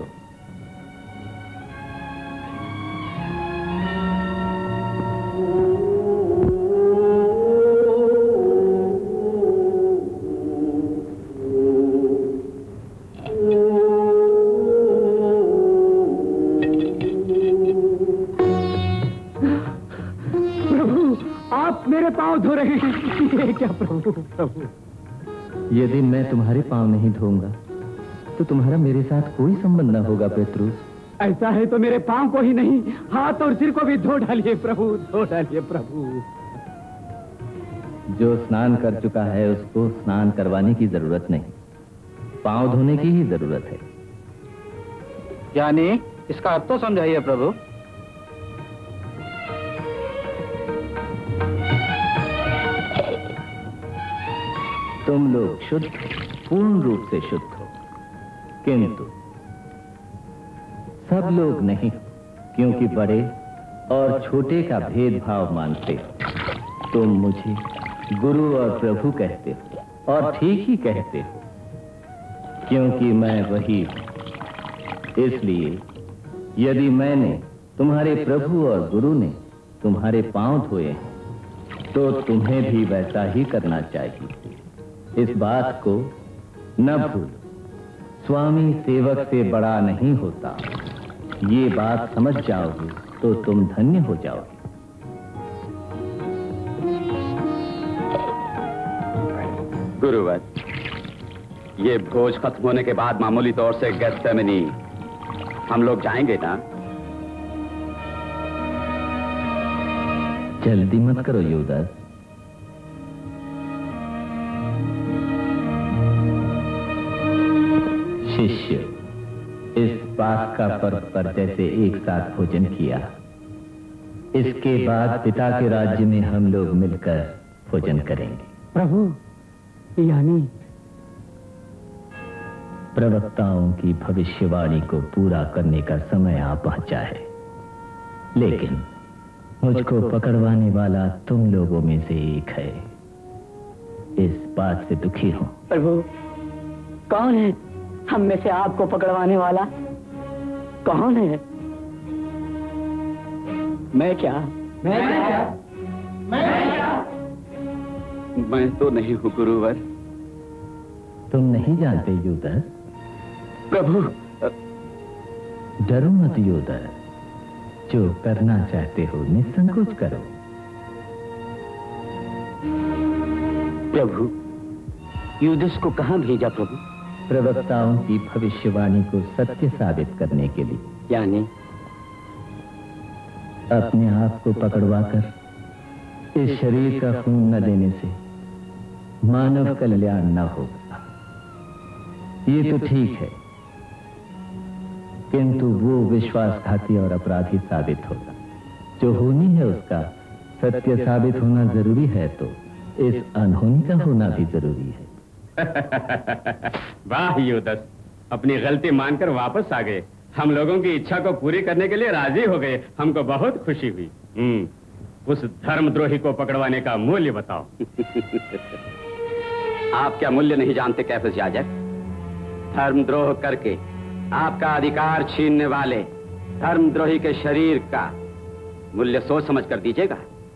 पांव धो रहे हैं क्या प्रभु? प्रभु, यदि मैं तुम्हारे पांव नहीं धोऊंगा तो तुम्हारा मेरे साथ कोई संबंध न होगा पेट्रोस। ऐसा है तो मेरे पांव को ही नहीं, हाथ और सिर को भी धो डालिए प्रभु, धो डालिए प्रभु। जो स्नान कर चुका है उसको स्नान करवाने की जरूरत नहीं, पांव धोने की ही जरूरत है। यानी इसका अर्थ तो समझाइए प्रभु। तुम लोग शुद्ध, पूर्ण रूप से शुद्ध हो, किंतु सब लोग नहीं, क्योंकि बड़े और छोटे का भेदभाव मानते हो। तुम मुझे गुरु और प्रभु कहते हो और ठीक ही कहते हो, क्योंकि मैं वही हूं। इसलिए यदि मैंने, तुम्हारे प्रभु और गुरु ने तुम्हारे पांव धोए हैं, तो तुम्हें भी वैसा ही करना चाहिए। इस बात को न भूलो, स्वामी सेवक से बड़ा नहीं होता। ये बात समझ जाओगे तो तुम धन्य हो जाओगे। गुरुवर, ये भोज खत्म होने के बाद मामूली तौर से गेथसेमनी हम लोग जाएंगे ना? जल्दी मत करो यूदास। शिष्य, इस पास का पर्व पर जैसे एक साथ भोजन किया, इसके बाद पिता के राज्य में हम लोग मिलकर भोजन करेंगे। प्रभु, यानी प्रवक्ताओं की भविष्यवाणी को पूरा करने का समय आ पहुंचा है, लेकिन मुझको पकड़वाने वाला तुम लोगों में से एक है। इस बात से दुखी हूं। प्रभु, कौन है हम में से आपको पकड़वाने वाला? कौन है? मैं क्या? मैं क्या? मैं क्या? मैं तो नहीं हूं गुरुवर। तुम नहीं जानते यूदास? प्रभु, डरो मत यूदास, जो करना चाहते हो निसंकोच करो। प्रभु, यूदास को कहां भेजा प्रभु? प्रवक्ताओं की भविष्यवाणी को सत्य साबित करने के लिए। यानी अपने आप को पकड़वाकर इस शरीर का खून न देने से मानव कल्याण न होगा। ये तो ठीक है, किंतु वो विश्वासघाती और अपराधी साबित होगा। जो होनी है उसका सत्य साबित होना जरूरी है, तो इस अनहोनी का होना भी जरूरी है। वाह यूदास, अपनी गलती मानकर वापस आ गए। हम लोगों की इच्छा को पूरी करने के लिए राजी हो गए। हमको बहुत खुशी हुई। हम्म, उस धर्मद्रोही को पकड़वाने का मूल्य बताओ। आप क्या मूल्य नहीं जानते कैफस याजक? धर्मद्रोह करके आपका अधिकार छीनने वाले धर्मद्रोही के शरीर का मूल्य सोच समझ कर दीजिएगा।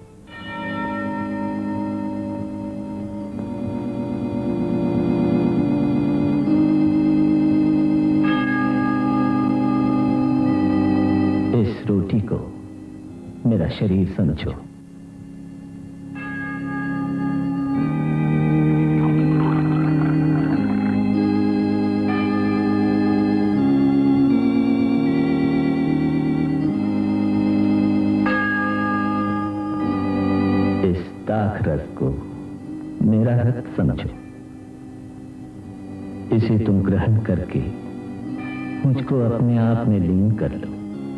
इस रोटी को मेरा शरीर समझो। रस को मेरा रक्त समझो। इसे तुम ग्रहण करके मुझको अपने आप में लीन कर लो।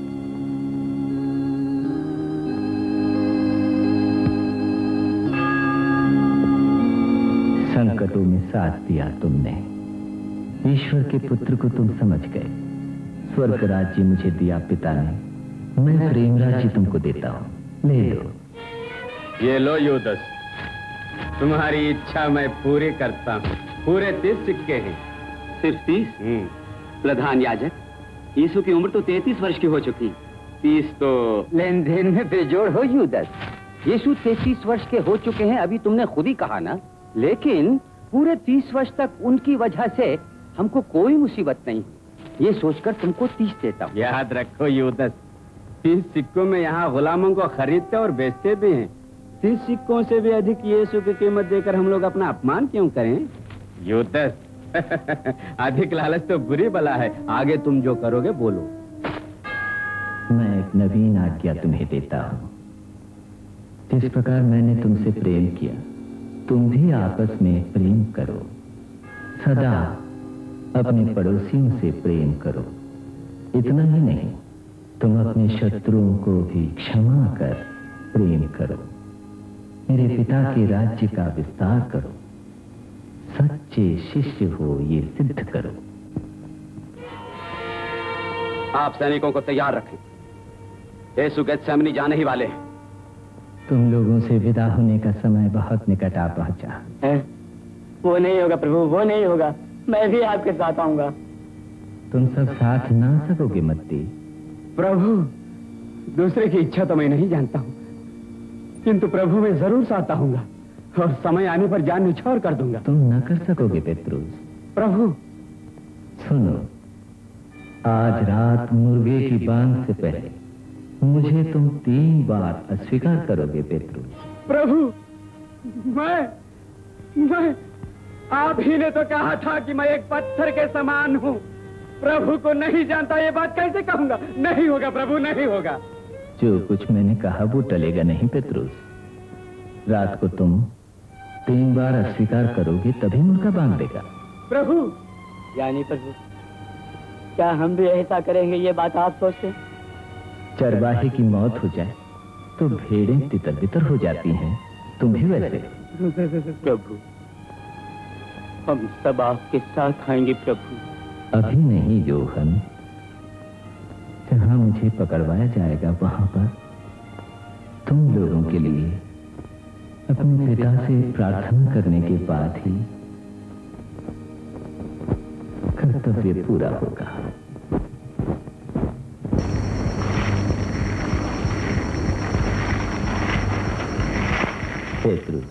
संकटों में साथ दिया तुमने। ईश्वर के पुत्र को तुम समझ गए। स्वर्ग राज्य मुझे दिया पिता ने, मैं प्रेम राज्य तुमको देता हूं, ले लो। ये लो यूदास, तुम्हारी इच्छा मैं पूरी करता हूँ। पूरे तीस सिक्के हैं। सिर्फ तीस? प्रधान याजक, यीशु की उम्र तो तैतीस वर्ष की हो चुकी। तीस तो लेन देन में बेजोड़ हो यूदास। यीशु तैतीस वर्ष के हो चुके हैं, अभी तुमने खुद ही कहा ना। लेकिन पूरे तीस वर्ष तक उनकी वजह से हमको कोई मुसीबत नहीं, ये सोचकर तुमको तीस देता हूँ। याद रखो यूदास, तीस सिक्कों में यहाँ गुलामों को खरीदते और बेचते भी हैं। तीस सिक्कों से भी अधिक यीशु की कीमत देकर हम लोग अपना अपमान क्यों करें? यूदास, अधिक लालच तो बुरी बला है। आगे तुम जो करोगे बोलो। मैं एक नवीन आज्ञा तुम्हें देता हूँ। जिस प्रकार मैंने तुमसे प्रेम किया, तुम भी आपस में प्रेम करो। सदा अपने पड़ोसियों से प्रेम करो। इतना ही नहीं, तुम अपने शत्रुओं को भी क्षमा कर प्रेम करो। मेरे पिता के राज्य का विस्तार करो। सच्चे शिष्य हो ये सिद्ध करो। आप सैनिकों को तैयार रखें। यीशु गेथसेमनी जाने ही वाले हैं। तुम लोगों से विदा होने का समय बहुत निकट आ पहुंचा है। वो नहीं होगा प्रभु, वो नहीं होगा। मैं भी आपके साथ आऊंगा। तुम सब साथ ना सकोगे मत्ती। प्रभु, दूसरे की इच्छा तो मैं नहीं जानता हूँ, किंतु प्रभु मैं जरूर साथ आऊंगा और समय आने पर जान निछावर कर दूंगा। तुम न कर सकोगे पेत्रुस। प्रभु सुनो, आज रात मुर्गे की बांग से पहले मुझे तुम तीन बार अस्वीकार करोगे पेत्रुस। प्रभु मैं मैं आप ही ने तो कहा था कि मैं एक पत्थर के समान हूँ। प्रभु को नहीं जानता, ये बात कैसे कहूंगा? नहीं होगा प्रभु, नहीं होगा। जो कुछ मैंने कहा वो टलेगा नहीं पेत्रुस। रात को तुम तीन बार अस्वीकार करोगे तभी मुर्गा बांध देगा। प्रभु यानी प्रभु क्या हम भी ऐसा करेंगे, ये बात आप सोचते? चरवाहे की मौत हो जाए तो भेड़ें तितर बितर हो जाती हैं, तुम भी वैसे। प्रभु हम सब आपके साथ आएंगे प्रभु। अभी नहीं योहन, जहां मुझे पकड़वाया जाएगा वहां पर तुम लोगों के लिए अपने पिता से प्रार्थना करने के बाद ही कर्तव्य पूरा होगा। पेत्रुस,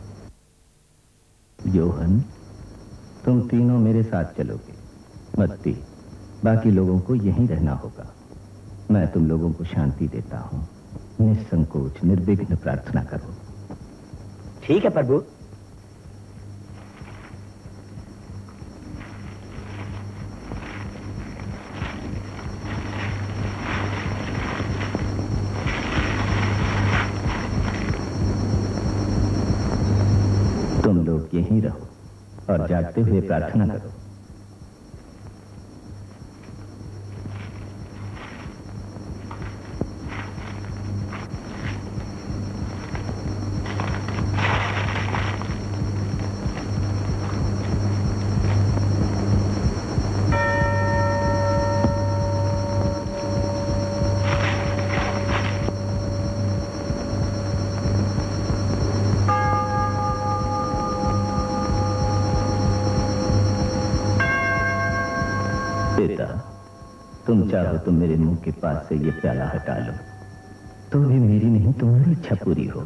योहन, तुम तीनों मेरे साथ चलोगे। मत्ती, बाकी लोगों को यहीं रहना होगा। मैं तुम लोगों को शांति देता हूं। निसंकोच निर्विघ्न प्रार्थना करो। ठीक है प्रभु। तुम लोग यहीं रहो और जागते हुए प्रार्थना करो। तुम चाहो तो मेरे मुंह के पास से ये प्याला हटा लो, तो भी मेरी नहीं तुम्हारी इच्छा पूरी हो।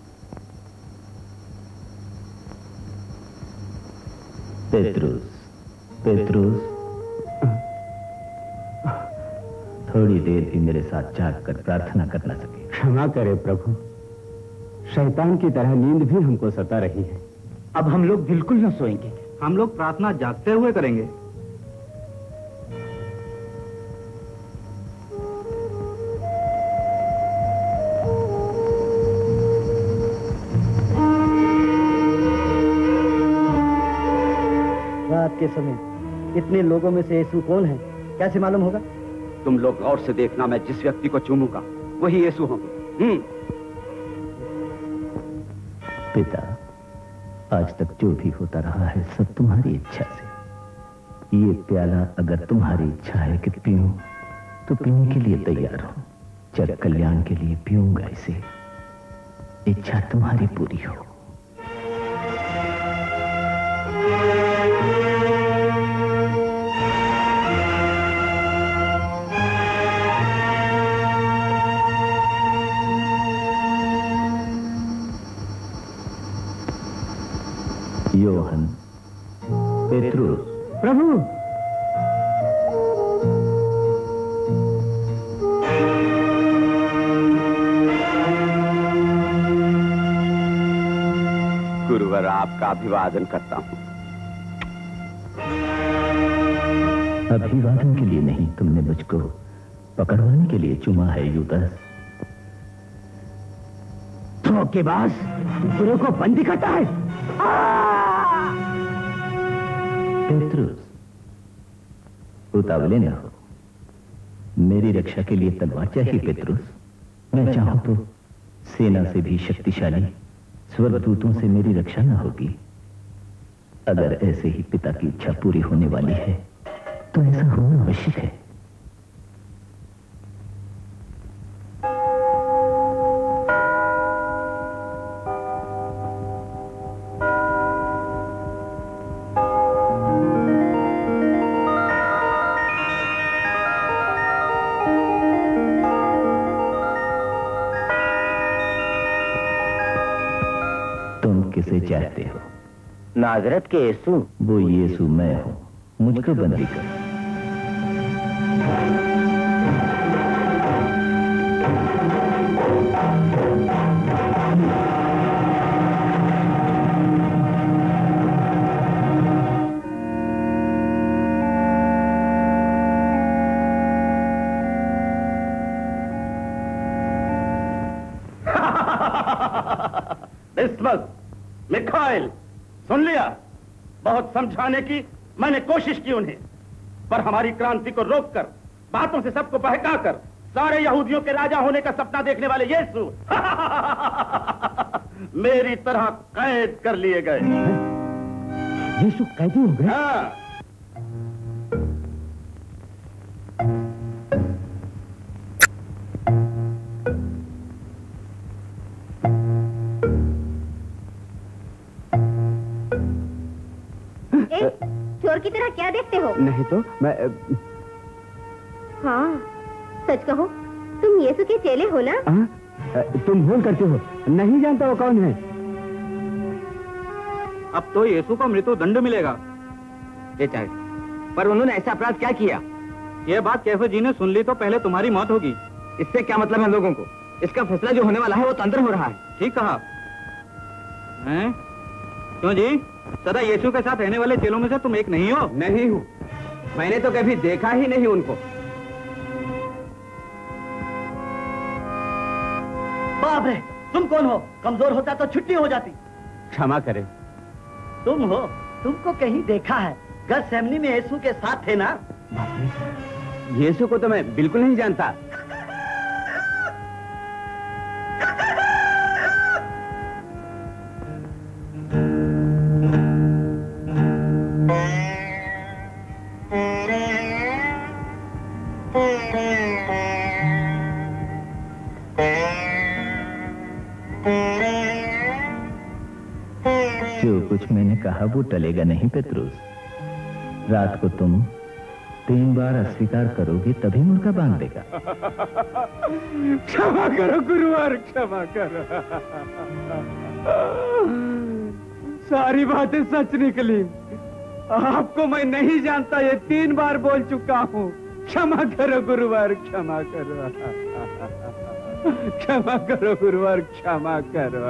पेत्रुस, पेत्रुस, थोड़ी देर भी मेरे साथ जाग कर प्रार्थना कर न सके। क्षमा करे प्रभु, शैतान की तरह नींद भी हमको सता रही है। अब हम लोग बिल्कुल न सोएंगे, हम लोग प्रार्थना जागते हुए करेंगे। रात के समय इतने लोगों में से यीशु कौन है, कैसे मालूम होगा? तुम लोग गौर से देखना, मैं जिस व्यक्ति को चूमूंगा वही यीशु होंगे। हम्म। पिता, आज तक जो भी होता रहा है सब तुम्हारी इच्छा से। ये प्याला अगर तुम्हारी इच्छा है कि पीऊं तो पीने के लिए तैयार हूं। जग कल्याण के लिए पीऊंगा इसे। इच्छा तुम्हारी पूरी हो। योहन, पेत्रुस, प्रभु, गुरुवर आपका अभिवादन करता हूं। अभिवादन के लिए नहीं, तुमने मुझको पकड़वाने के लिए चुमा है यूदास। धोखेबाज, गुरु को बंदी करता है। पेत्रुस, उतावले न हो। मेरी रक्षा के लिए तलवार चाहिए पेत्रुस। मैं चाहूं तो सेना से भी शक्तिशाली स्वर्गदूतों से मेरी रक्षा न होगी। अगर ऐसे ही पिता की इच्छा पूरी होने वाली है तो ऐसा होना आवश्यक है। किसे चाहते हो? नाजरत के यीशु। वो यीशु मैं हूँ, मुझको बंदी कर। मिखाइल, सुन लिया? बहुत समझाने की मैंने कोशिश की उन्हें, पर हमारी क्रांति को रोककर, बातों से सबको बहकाकर सारे यहूदियों के राजा होने का सपना देखने वाले यीशु मेरी तरह कैद कर लिए गए। यीशु कैदी हो गए? हाँ। चोर की तरह क्या देखते हो? नहीं तो मैं। हाँ, सच कहो, तुम यीशु के चेले हो ना? आ? तुम भूल करते हो, नहीं जानता वो कौन है। अब तो यीशु को मृत्यु दंड मिलेगा। पर उन्होंने ऐसा अपराध क्या किया? ये बात कैफा जी ने सुन ली तो पहले तुम्हारी मौत होगी। इससे क्या मतलब है लोगों को? इसका फैसला जो होने वाला है वो तो अंदर हो रहा है। ठीक कहा। हैं? क्यों जी, सदा यीशु के साथ रहने वाले चेलों में से तुम एक नहीं हो? नहीं हूँ, मैंने तो कभी देखा ही नहीं उनको। बाप रे, तुम कौन हो? कमजोर होता तो छुट्टी हो जाती। क्षमा करें। तुम हो? तुमको कहीं देखा है, गैथसेमनी में यीशु के साथ थे ना? यीशु को तो मैं बिल्कुल नहीं जानता। जो कुछ मैंने कहा वो टलेगा नहीं पेत्रुस। रात को तुम तीन बार अस्वीकार करोगे तभी मुर्गा बांध देगा। क्षमा करो गुरुवार, क्षमा करो। सारी बातें सच निकली। आपको मैं नहीं जानता, ये तीन बार बोल चुका हूँ। क्षमा करो गुरुवार, क्षमा करो। क्षमा करो गुरुवार, क्षमा करो।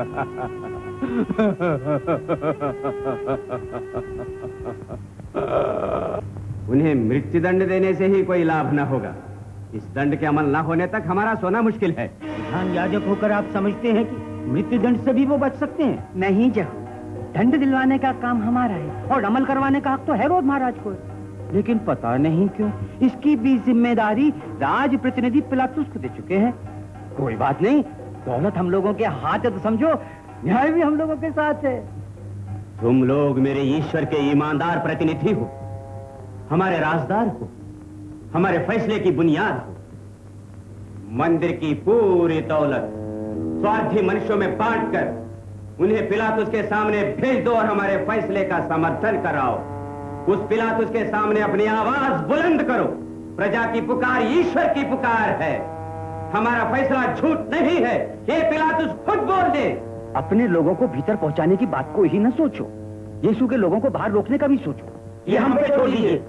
उन्हें मृत्युदंड देने से ही कोई लाभ न होगा। इस दंड के अमल न होने तक हमारा सोना मुश्किल है। प्रधान याजक होकर आप समझते हैं कि मृत्युदंड से भी वो बच सकते हैं? नहीं जहाँ, दंड दिलवाने का काम हमारा है और अमल करवाने का हक तो हेरोद महाराज को है। लेकिन पता नहीं क्यों इसकी भी जिम्मेदारी राज प्रतिनिधि पिलातुस को दे चुके हैं। कोई बात नहीं, दौलत हम लोगों के हाथ है तो समझो न्याय भी हम लोगों के साथ है। तुम लोग मेरे ईश्वर के ईमानदार प्रतिनिधि हो, हमारे राजदार हो, हमारे फैसले की बुनियाद हो। मंदिर की पूरी दौलत स्वार्थी मनुष्यों में बांटकर उन्हें पिलातुस के सामने भेज दो और हमारे फैसले का समर्थन कराओ। उस पिलातुस के सामने अपनी आवाज बुलंद करो। प्रजा की पुकार ईश्वर की पुकार है। हमारा फैसला झूठ नहीं है, ये पिलातुस खुद बोल दे। अपने लोगों को भीतर पहुंचाने की बात को ही न सोचो, यीशु के लोगों को बाहर रोकने का भी सोचो। ये हम पे छोड़ दीजिए।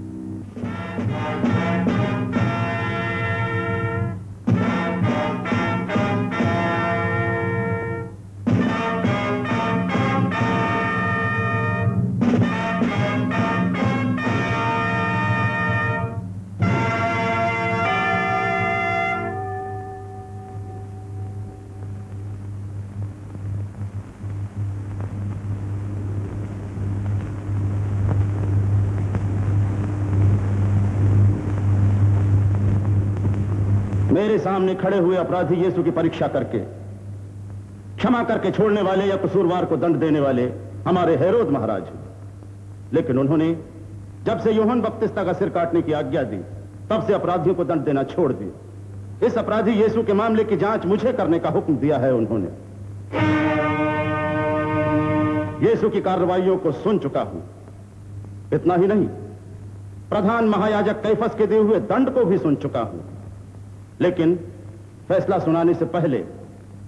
मेरे सामने खड़े हुए अपराधी यीशु की परीक्षा करके क्षमा करके छोड़ने वाले या कसूरवार को दंड देने वाले हमारे हेरोद महाराज हैं। लेकिन उन्होंने जब से यूहन्ना बपतिस्ता का सिर काटने की आज्ञा दी तब से अपराधियों को दंड देना छोड़ दिया। इस अपराधी यीशु के मामले की जांच मुझे करने का हुक्म दिया है उन्होंने। यीशु की कार्रवाइयों को सुन चुका हूं। इतना ही नहीं, प्रधान महायाजक कैफस के दिए हुए दंड को भी सुन चुका हूं। लेकिन फैसला सुनाने से पहले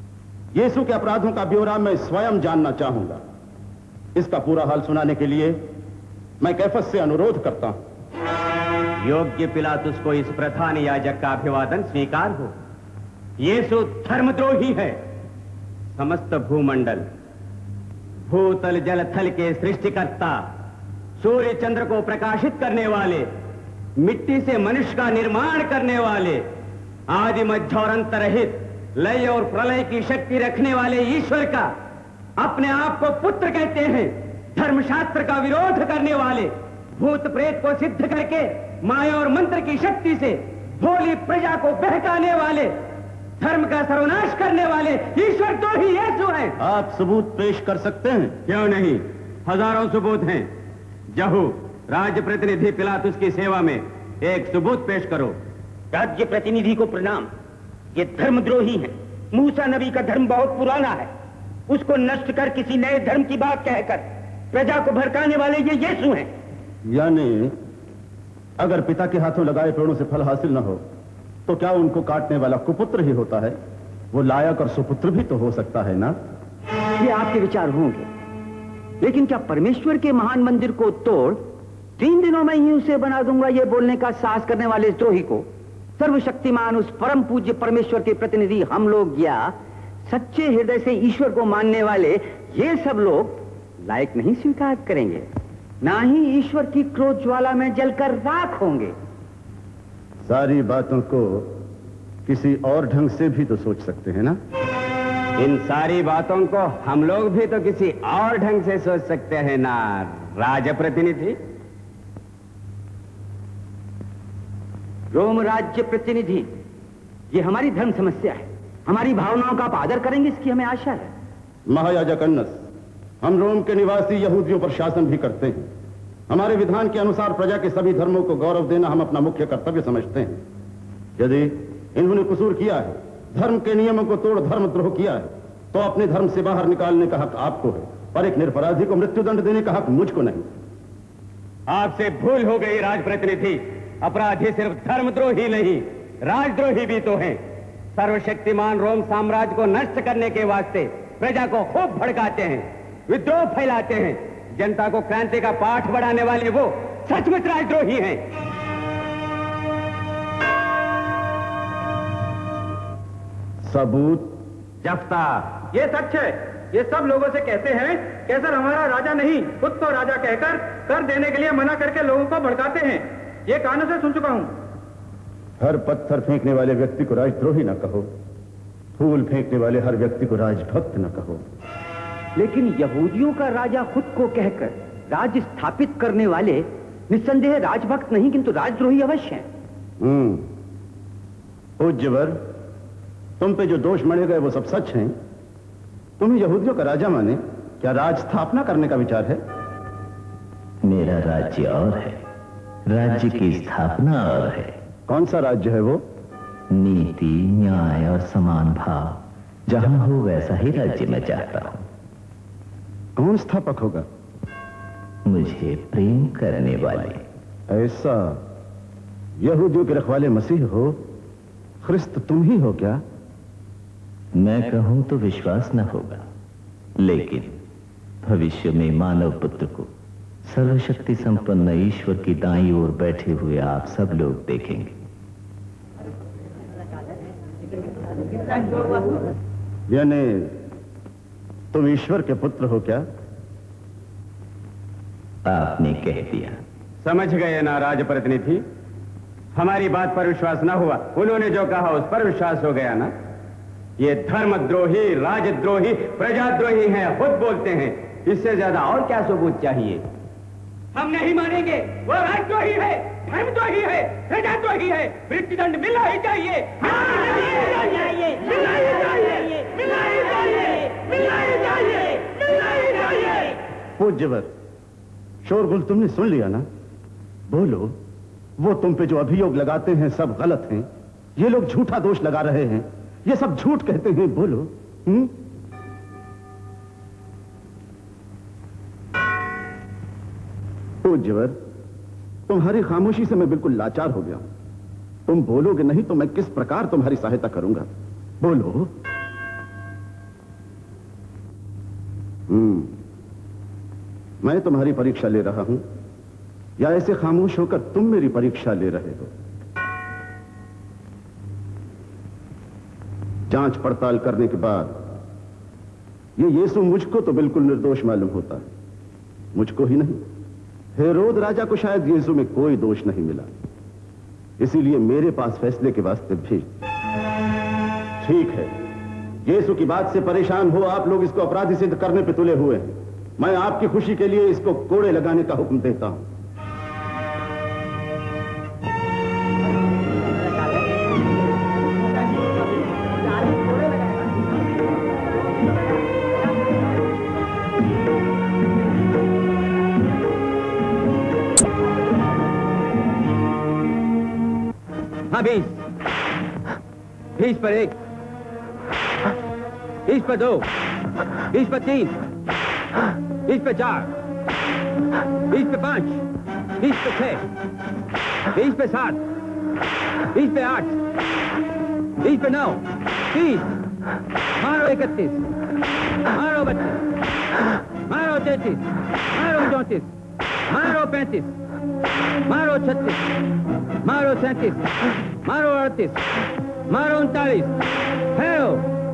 यीशु के अपराधों का ब्यौरा मैं स्वयं जानना चाहूंगा। इसका पूरा हाल सुनाने के लिए मैं कैफस से अनुरोध करता हूं। योग्य पिलातुस को इस प्रधान याजक का अभिवादन स्वीकार हो। यीशु धर्मद्रोही है। समस्त भूमंडल, भूतल जल थल के सृष्टिकर्ता, सूर्य चंद्र को प्रकाशित करने वाले, मिट्टी से मनुष्य का निर्माण करने वाले, आदि मध्य और अंत रहित, लय और प्रलय की शक्ति रखने वाले ईश्वर का अपने आप को पुत्र कहते हैं, धर्मशास्त्र का विरोध करने वाले, भूत प्रेत को सिद्ध करके माया और मंत्र की शक्ति से भोली प्रजा को बहकाने वाले, धर्म का सर्वनाश करने वाले ईश्वर तो ही यीशु है। आप सबूत पेश कर सकते हैं? क्यों नहीं, हजारों सबूत हैं। जहू, राज्य प्रतिनिधि पिलातुस की सेवा में एक सबूत पेश करो। राज्य प्रतिनिधि को प्रणाम। ये धर्मद्रोही हैं। मूसा नबी का धर्म बहुत पुराना है, उसको नष्ट कर किसी नए धर्म की बात कहकर प्रजा को भड़काने वाले ये यीशु हैं। यानी अगर पिता के हाथों लगाए पेड़ों से फल हासिल न हो तो क्या उनको काटने वाला कुपुत्र ही होता है? वो लायक और सुपुत्र भी तो हो सकता है ना? ये आपके विचार होंगे, लेकिन क्या परमेश्वर के महान मंदिर को तोड़ तीन दिनों में ही उसे बना दूंगा, ये बोलने का साहस करने वाले इस द्रोही को सर्वशक्तिमान उस परम पूज्य परमेश्वर के प्रतिनिधि हम लोग या सच्चे हृदय से ईश्वर को मानने वाले ये सब लोग लायक नहीं स्वीकार करेंगे, ना ही ईश्वर की क्रोध ज्वाला में जलकर राख होंगे। सारी बातों को किसी और ढंग से भी तो सोच सकते हैं ना? इन सारी बातों को हम लोग भी तो किसी और ढंग से सोच सकते हैं ना, राज्य प्रतिनिधि? रोम राज्य प्रतिनिधि, ये हमारी धर्म समस्या है, हमारी भावनाओं का आप आदर करेंगे इसकी हमें आशा है। महायाजक अन्नस, हम रोम के निवासी यहूदियों पर शासन भी करते हैं। हमारे विधान के अनुसार प्रजा के सभी धर्मों को गौरव देना हम अपना मुख्य कर्तव्य समझते हैं। यदि इन्होंने कसूर किया है, धर्म के नियमों को तोड़ धर्मद्रोह किया है, तो अपने धर्म से बाहर निकालने का हक आपको है, पर एक निरपराधी को मृत्युदंड देने का हक मुझको नहीं। आपसे भूल हो गई राजप्रतिनिधि। अपराधी सिर्फ धर्मद्रोही नहीं, राजद्रोही भी तो हैं। सर्वशक्तिमान रोम साम्राज्य को नष्ट करने के वास्ते प्रजा को खूब भड़काते हैं, विद्रोह फैलाते हैं, जनता को क्रांति का पाठ बढ़ाने वाले वो सचमुच राजद्रोही हैं। सबूत? जफ्ता, ये सच है। ये सब लोगों से कहते हैं कैसर हमारा राजा नहीं, खुद को राजा कहकर कर देने के लिए मना करके लोगों को भड़काते हैं। ये कानों से सुन चुका हूं। हर पत्थर फेंकने वाले व्यक्ति को राजद्रोही न कहो, फूल फेंकने वाले हर व्यक्ति को राजभक्त न कहो। लेकिन यहूदियों का राजा खुद को कहकर राज्य स्थापित करने वाले निस्संदेह राजभक्त नहीं किंतु राजद्रोही अवश्य हैं। हम्म, पूज्यवर, तुम पे जो दोष मढ़े गए वो सब सच हैं। तुम्हें यहूदियों का राजा माने क्या राज स्थापना करने का विचार है? मेरा राज्य और है, राज्य की स्थापना और है। कौन सा राज्य है वो? नीति, न्याय और समान भाव जहां हो वैसा ही राज्य मैं चाहता हूं। कौन स्थापक होगा? मुझे प्रेम करने वाले। ऐसा? यहूदियों के रखवाले मसीह हो? ख्रिस्त तुम ही हो क्या? मैं कहूं तो विश्वास न होगा, लेकिन भविष्य में मानव पुत्र को सर्वशक्ति संपन्न ईश्वर की दाईं ओर बैठे हुए आप सब लोग देखेंगे। यानी तुम ईश्वर के पुत्र हो क्या? आपने कह दिया। समझ गए ना राजप्रतिनिधि? हमारी बात पर विश्वास ना हुआ, उन्होंने जो कहा उस पर विश्वास हो गया ना? ये धर्मद्रोही, राजद्रोही, प्रजाद्रोही हैं, खुद बोलते हैं। इससे ज्यादा और क्या सबूत चाहिए? हम नहीं मानेंगे। वो राजद्रोही है, धर्मद्रोही है, प्रजाद्रोही है। मृत्युदंड मिलना ही चाहिए, मिलना ही चाहिए, मिलना ही चाहिए, मिलना ही चाहिए, मिलना ही चाहिए, मिलना ही चाहिए। पूज्यवर, शोरगुल तुमने सुन लिया ना? बोलो, वो तुम पे जो अभियोग लगाते हैं सब गलत हैं। ये लोग झूठा दोष लगा रहे हैं, ये सब झूठ कहते हैं। बोलो। हुँ? पूज्यवर, तुम्हारी खामोशी से मैं बिल्कुल लाचार हो गया हूं। तुम बोलोगे नहीं तो मैं किस प्रकार तुम्हारी सहायता करूंगा? बोलो। हम्म, मैं तुम्हारी परीक्षा ले रहा हूं या ऐसे खामोश होकर तुम मेरी परीक्षा ले रहे हो? जांच पड़ताल करने के बाद ये यीशु मुझको तो बिल्कुल निर्दोष मालूम होता है, मुझको ही नहीं, हेरोद राजा को शायद यीशु में कोई दोष नहीं मिला, इसीलिए मेरे पास फैसले के वास्ते भेज। ठीक है, यीशु की बात से परेशान हो आप लोग इसको अपराधी सिद्ध करने पे तुले हुए हैं। मैं आपकी खुशी के लिए इसको कोड़े लगाने का हुक्म देता हूं। हाँ, बीस बीस पर एक, बीस पर दो, बीस पर तीन, बीस पे चार, बीस पे पांच, बीस पे छह, बीस पे सात, बीस पे आठ, बीस पे नौ, तीस, मारो इकतीस, मारो बत्तीस, मारो तैतीस, मारो चौंतीस, मारो पैंतीस, मारो छत्तीस, मारो सैंतीस, मारो अड़तीस, मारो उनतालीस, ठहरो।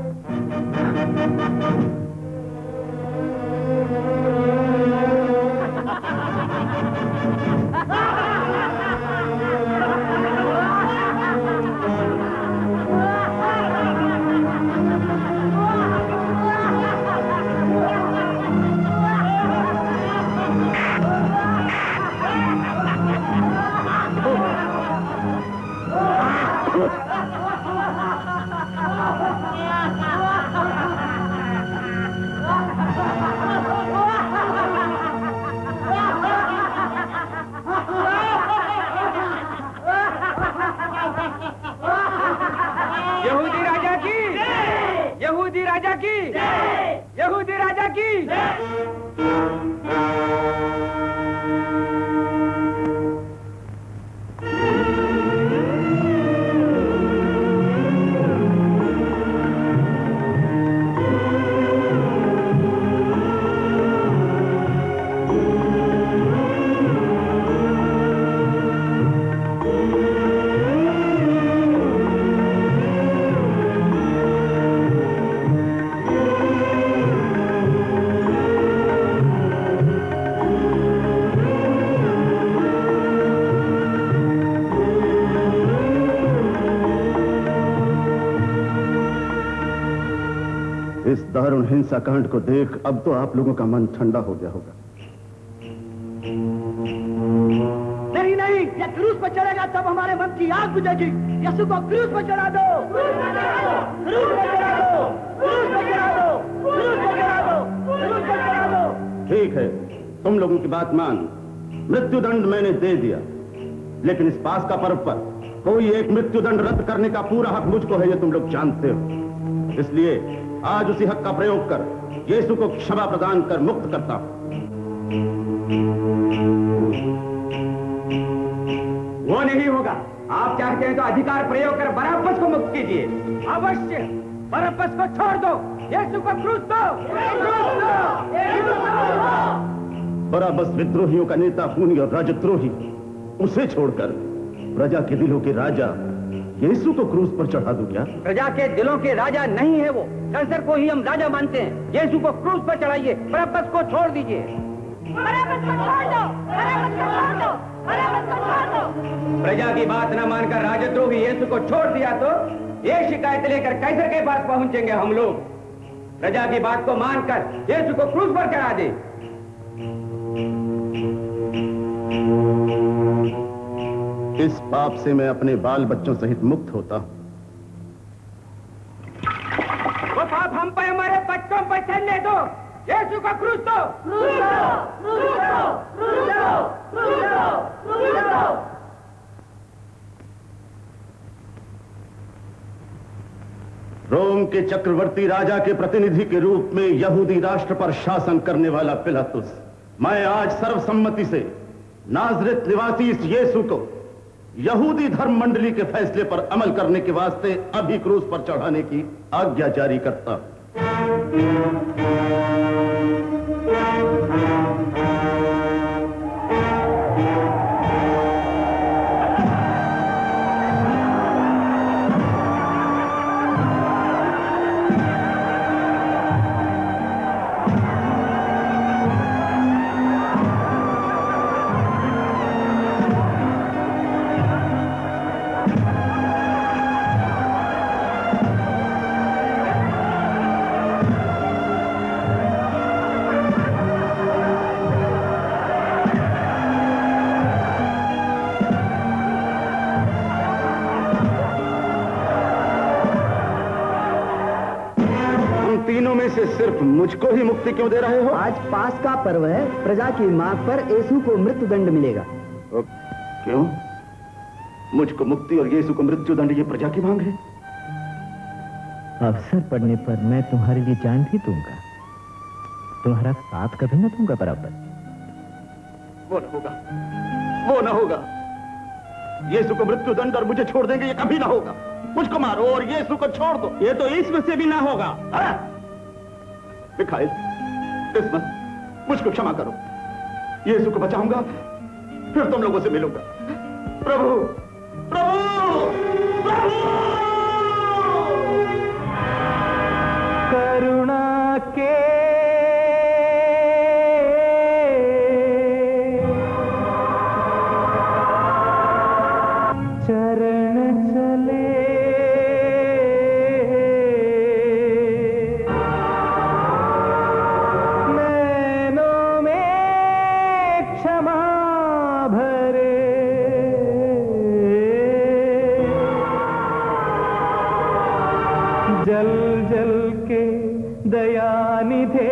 दारुण हिंसा कांड को देख अब तो आप लोगों का मन ठंडा हो गया होगा। नहीं नहीं, ये क्रूस पर चढ़ेगा तब हमारे मन की आग बुझेगी। यीशु को क्रूस पर चढ़ा दो, क्रूस पर चढ़ा दो, क्रूस पर चढ़ा दो, क्रूस पर चढ़ा दो, क्रूस पर चढ़ा दो, क्रूस पर चढ़ा दो। ठीक है, तुम लोगों की बात मान, मृत्युदंड मैंने दे दिया, लेकिन इस पास का पर्व पर कोई एक मृत्युदंड रद्द करने का पूरा हक मुझको है, ये तुम लोग जानते हो। इसलिए आज उसी हक का प्रयोग कर यीशु को क्षमा प्रदान कर मुक्त करता हूं। वो नहीं होगा। आप चाहते हैं तो अधिकार प्रयोग कर बराब्बस को मुक्त कीजिए। अवश्य, बराब्बस को छोड़ दो, यीशु को क्रूस दो, क्रूस दो। बराब्बस विद्रोहियों का नेता, खूनी और राजद्रोही, उसे छोड़कर प्रजा के दिलों के राजा यीशु को क्रूस पर चढ़ा दूं क्या? प्रजा के दिलों के राजा नहीं है वो, कैसर को ही हम राजा मानते हैं। यीशु को क्रूस पर चढ़ाइए, बराब्बस को छोड़ दीजिए। बराब्बस को छोड़ दो, बराब्बस को छोड़ दो, बराब्बस को छोड़ दो। प्रजा की बात न मानकर राजद्रोही यीशु को छोड़ दिया तो ये शिकायत लेकर कैसर के पास पहुंचेंगे हम लोग। प्रजा की बात को मानकर यीशु को क्रूस पर चढ़ा दे। इस पाप से मैं अपने बाल बच्चों सहित मुक्त होता हूं। वो पाप हम पे हमारे बच्चों पर चलने दो। यीशु को क्रूस दो, क्रूस दो, क्रूस दो, क्रूस दो, क्रूस दो, क्रूस दो। रोम के चक्रवर्ती राजा के प्रतिनिधि के रूप में यहूदी राष्ट्र पर शासन करने वाला पिलातुस, मैं आज सर्वसम्मति से नाजरेत निवासी इस यीशु को यहूदी धर्म मंडली के फैसले पर अमल करने के वास्ते अभी क्रूस पर चढ़ाने की आज्ञा जारी करता हूं। तीनों में से सिर्फ मुझको ही मुक्ति क्यों दे रहे हो? आज पास का पर्व है, प्रजा की मांग पर यीशु को मृत्यु दंड मिलेगा। क्यों? मुझको मुक्ति और यीशु को मृत्यु दंड ये प्रजा की मांग है? अवसर पड़ने पर मैं तुम्हारे लिए जान भी दूंगा, तुम्हारा साथ कभी न दूंगा बराबर। वो न होगा, वो न होगा। यीशु को मृत्यु दंड और मुझे छोड़ देंगे, ये कभी ना होगा। मुझको मारो और यीशु को छोड़ दो, ये तो ईश्वर से भी ना होगा। मिखाइल, किस्मत, मुझको क्षमा करो। यीशु को बचाऊंगा, फिर तुम लोगों से मिलूंगा। प्रभु, प्रभु, प्रभु! करुणा के चरण चले, नैनों में क्षमा भरे, जल जल के दया निधे,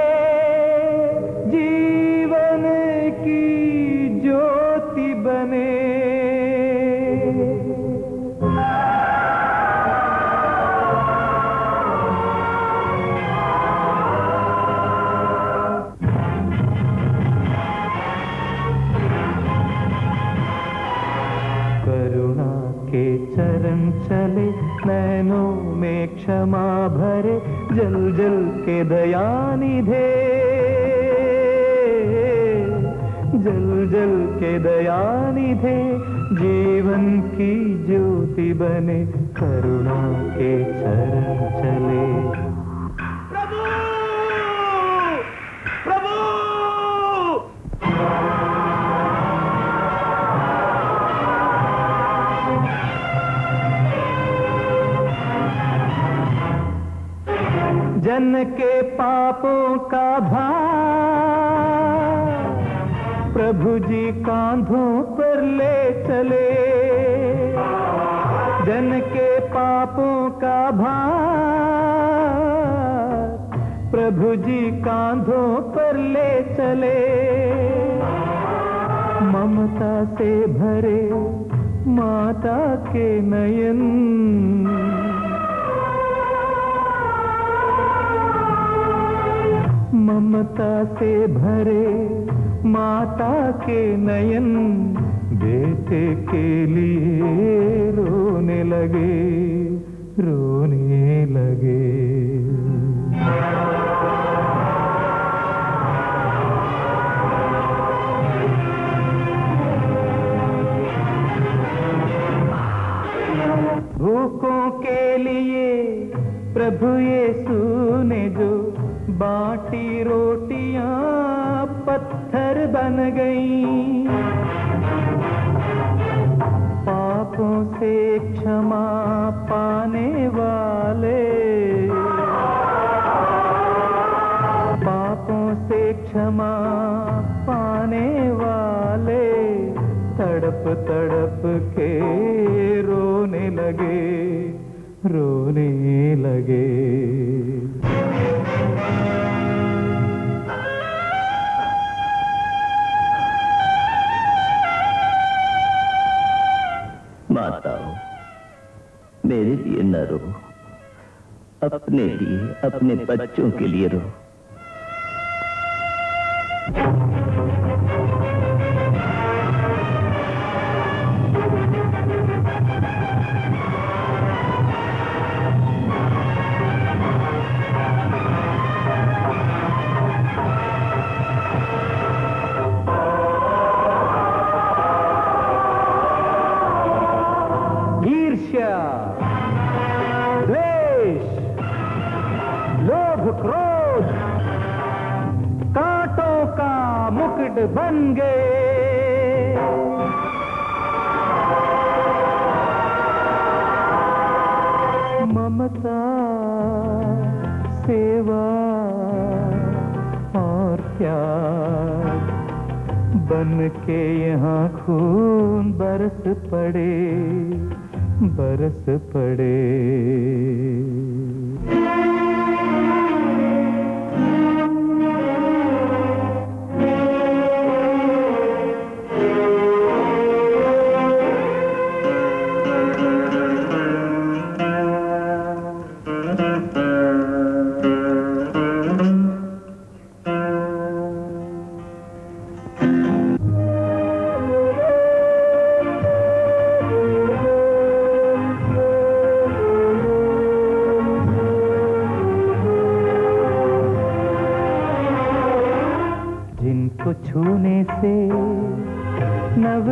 जीवन की ज्योति बने। करुणा के चरण चले, नैनों में क्षमा भरे, जल जल के दया निधे, जल जल के दया निधे, जीवन की ज्योति बने। करुणा के चरण चले। प्रभु, प्रभु! जन के पापों का भार प्रभु जी कांधों पर ले चले, जन के पापों का भार प्रभु जी कांधों पर ले चले। ममता से भरे माता के नयन, ममता से भरे माता के नयन, बेटे के लिए रोने लगे, रोने लगे। भूखों के लिए प्रभु यीशु ने जो बाटी रोटियां पत्थर बन गईं, पापों से क्षमा पाने वाले, पापों से क्षमा पाने वाले, तड़प तड़प के रोने लगे, रोने लगे। माताओं, मेरे लिए न रो, अपने लिए, अपने बच्चों के लिए रो। द्वेष, लोभ, क्रोध कांटों का मुकुट बन गए। ममता, सेवा और त्याग बन के यहाँ खून बरस पड़े, बरस पड़े।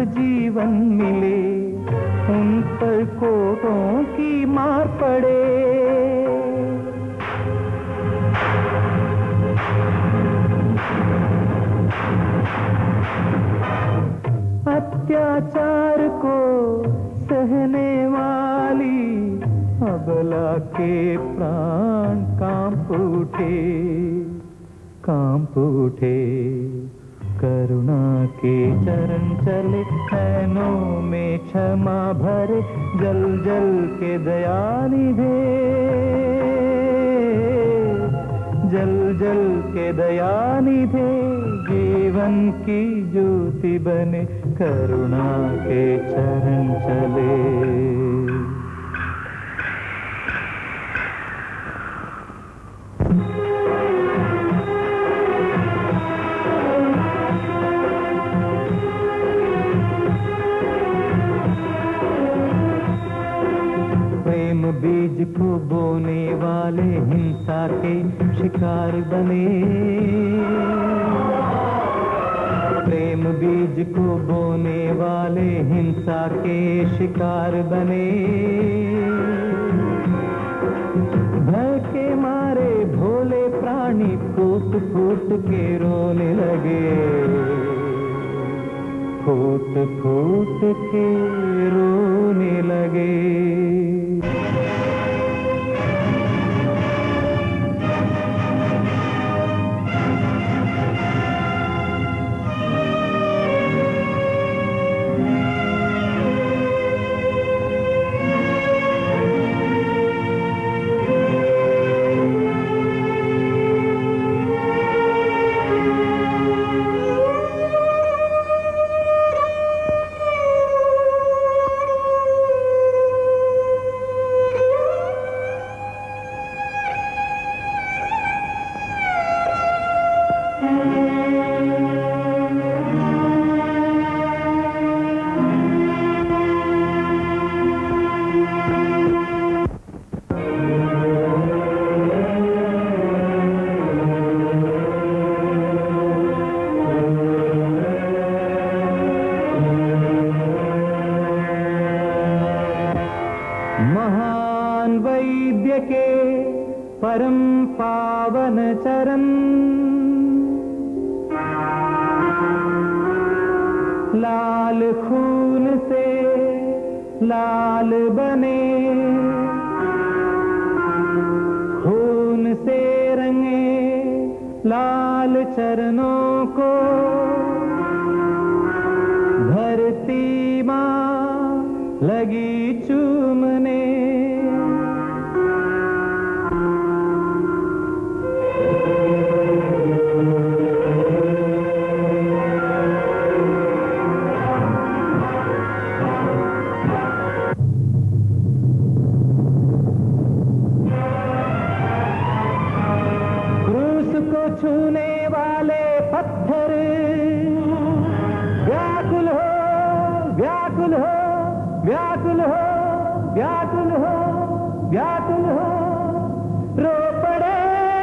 नवजीवन मिले, उन पर कोटों की मार पड़े। अत्याचार को सहने वाली अबला के प्राण कांप उठे, कांप उठे। करुणा के चरण चले, नैनों में क्षमा भरे, जल जल के दया निधे, जल जल के दया निधे। जीवन की ज्योति बने, करुणा के चरण चले। बीज को बोने वाले हिंसा के शिकार बने, प्रेम बीज को बोने वाले हिंसा के शिकार बने। भय के मारे भोले प्राणी फूट फूट के रोने लगे, फूट फूट के रोने लगे। महान वैद्य के परम पावन चरण, लाल खून से लाल बने, खून से रंगे लाल चरणों को। धरती माँ लगी चूमने, छूने वाले पत्थर व्याकुल हो, व्याकुल हो, व्याकुल हो, व्याकुल हो, व्याकुल हो। रो पड़े,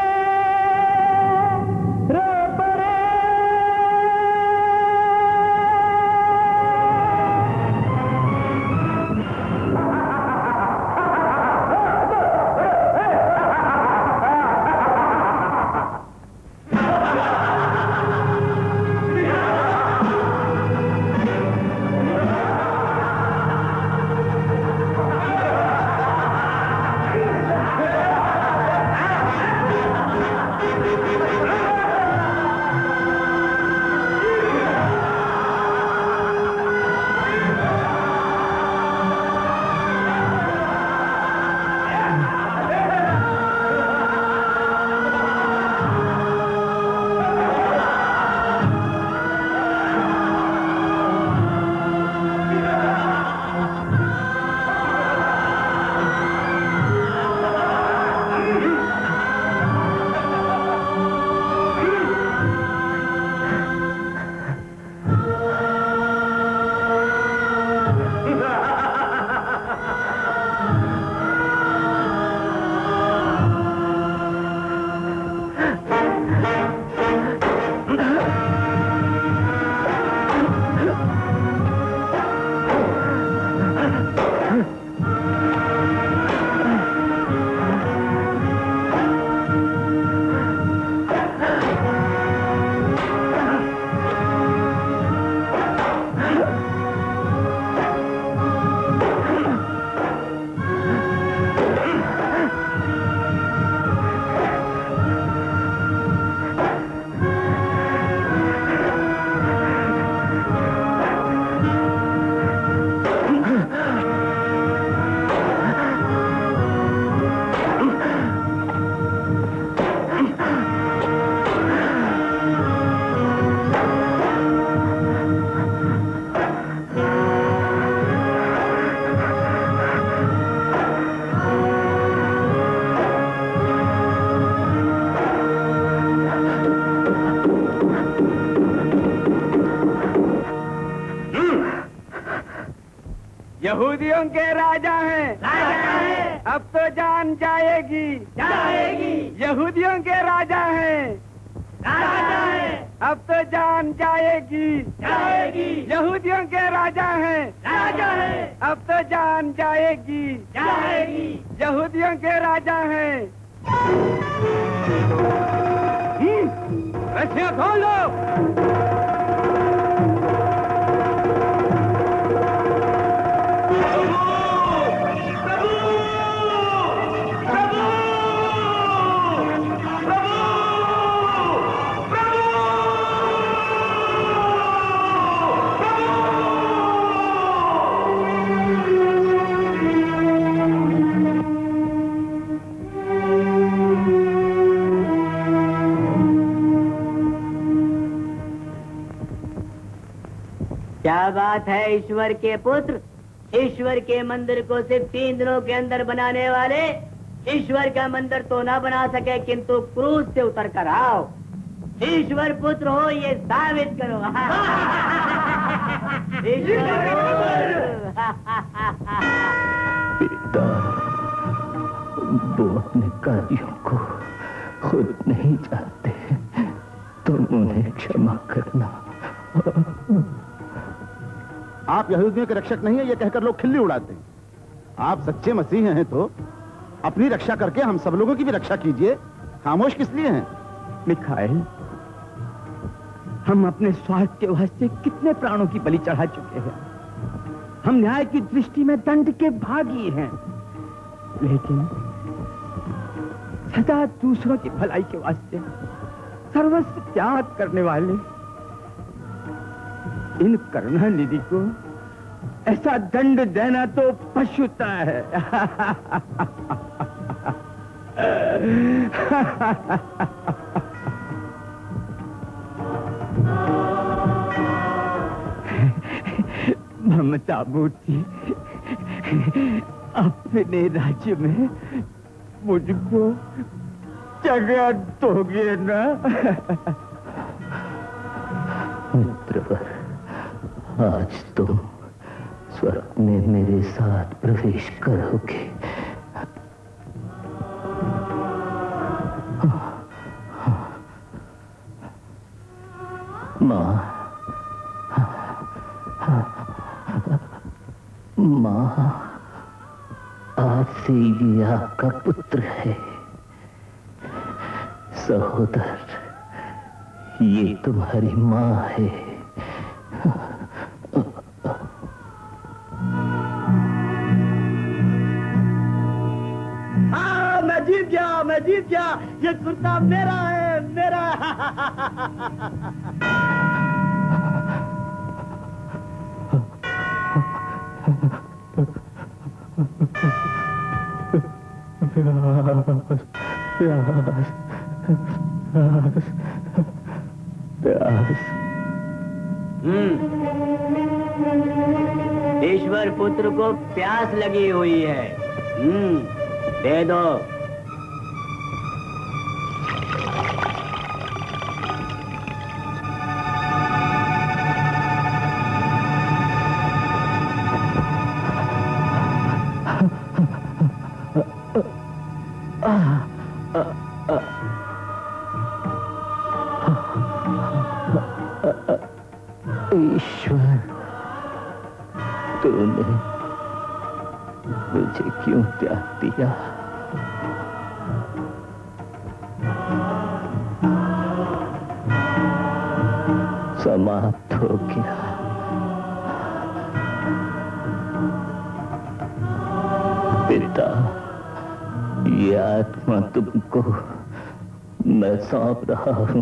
रो पड़े। यहूदियों के राजा हैं। राजा है। अब तो जान जाएगी। जाएगी। यहूदियों के राजा हैं। राजा है। अब तो जान जाएगी। जाएगी। यहूदियों के राजा हैं। राजा है। अब तो जान जाएगी। जाएगी। यहूदियों के राजा हैं। रस्सियां खोल लो। क्या बात है ईश्वर के पुत्र, ईश्वर के मंदिर को सिर्फ तीन दिनों के अंदर बनाने वाले ईश्वर का मंदिर तो ना बना सके, किंतु क्रूज से उतर कर आओ, ईश्वर पुत्र हो ये साबित करो। पिता, वो अपने कार्यों को खुद नहीं जानते, तुम उन्हें क्षमा करना। आप यहूदियों के रक्षक नहीं है ये कहकर लोग खिल्ली उड़ाते हैं। आप सच्चे मसीह हैं तो अपनी रक्षा करके हम सब लोगों की भी रक्षा कीजिए। खामोश किस लिए हैं? मिखाएल, हम अपने स्वार्थ के वास्ते कितने प्राणों की बलि चढ़ा चुके हैं। हम न्याय की दृष्टि में दंड के भागी हैं, लेकिन सदा दूसरों की भलाई के वास्ते सर्वस्व त्याग करने वाले इन करुणानिधि को ऐसा दंड देना तो पशुता है। ममता मूर्ति, अपने राज्य में मुझको जगह दोगे ना? मित्रवर, आज तुम स्वर्ग में मेरे साथ प्रवेश करोगे। माँ, माँ, आज से ये आपका पुत्र है। सहोदर, ये तुम्हारी माँ है। हाँ, मैं जीत गया, मैं जीत गया। ये कुर्ता मेरा है, मेरा। ईश्वर पुत्र को प्यास लगी हुई है, हम्म, दे दो। ईश्वर, तूने मुझे क्यों त्याग दिया? समाप्त हो गया। पिता, ये आत्मा तुमको मैं सौंप रहा हूं।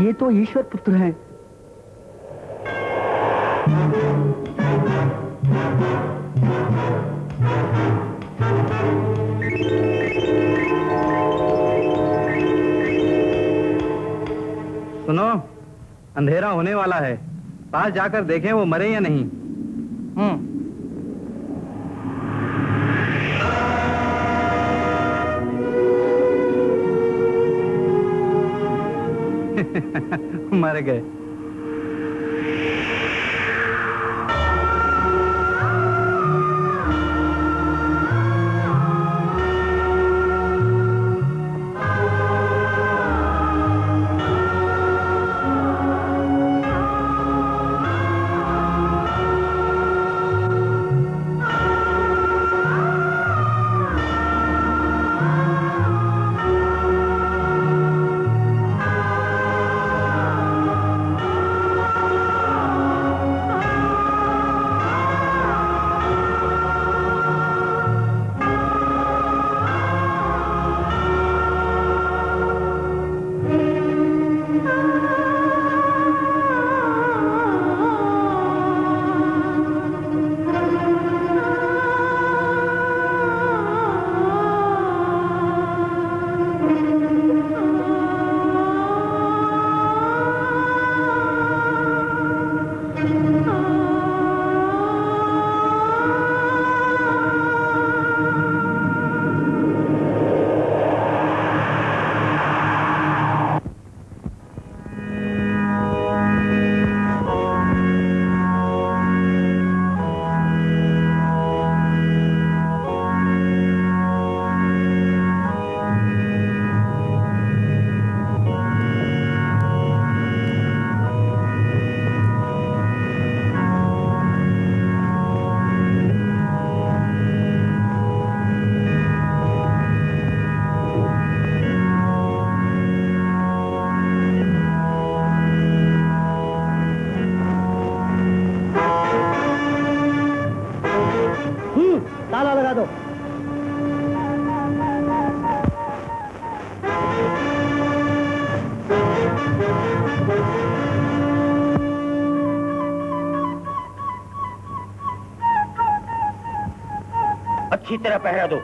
ये तो ईश्वर पुत्र हैं। सुनो, अंधेरा होने वाला है, पास जाकर देखें वो मरे या नहीं। हम्म। मर गए। ताला लगा दो। अच्छी तरह पहरा दो।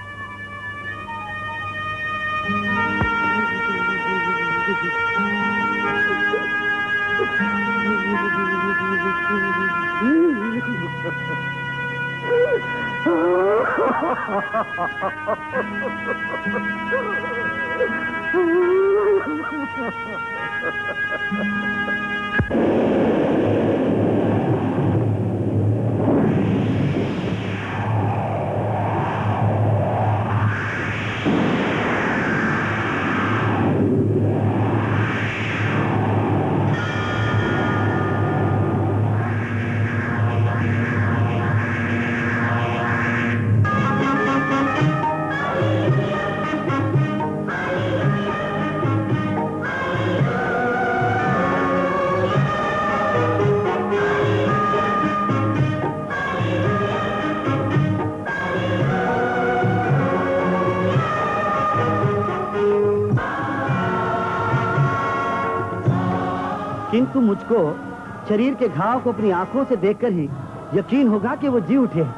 किंतु मुझको शरीर के घाव को अपनी आंखों से देखकर ही यकीन होगा कि वो जी उठे हैं।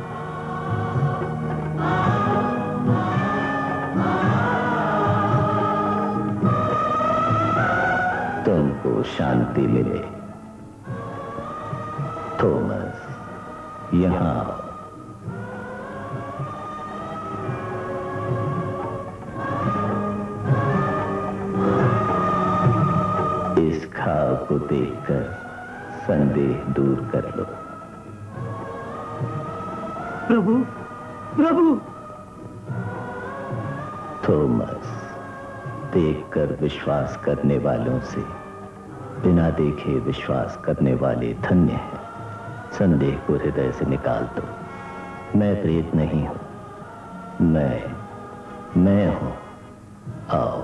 तुमको शांति मिले। थॉमस, यहाँ आओ। इस घाव को देखकर संदेह दूर कर लो। प्रभु, प्रभु। थॉमस, देखकर विश्वास करने वालों से बिना देखे विश्वास करने वाले धन्य हैं। संदेह को हृदय से निकाल दो। मैं प्रेत नहीं हूं, मैं मैं हूं। आओ।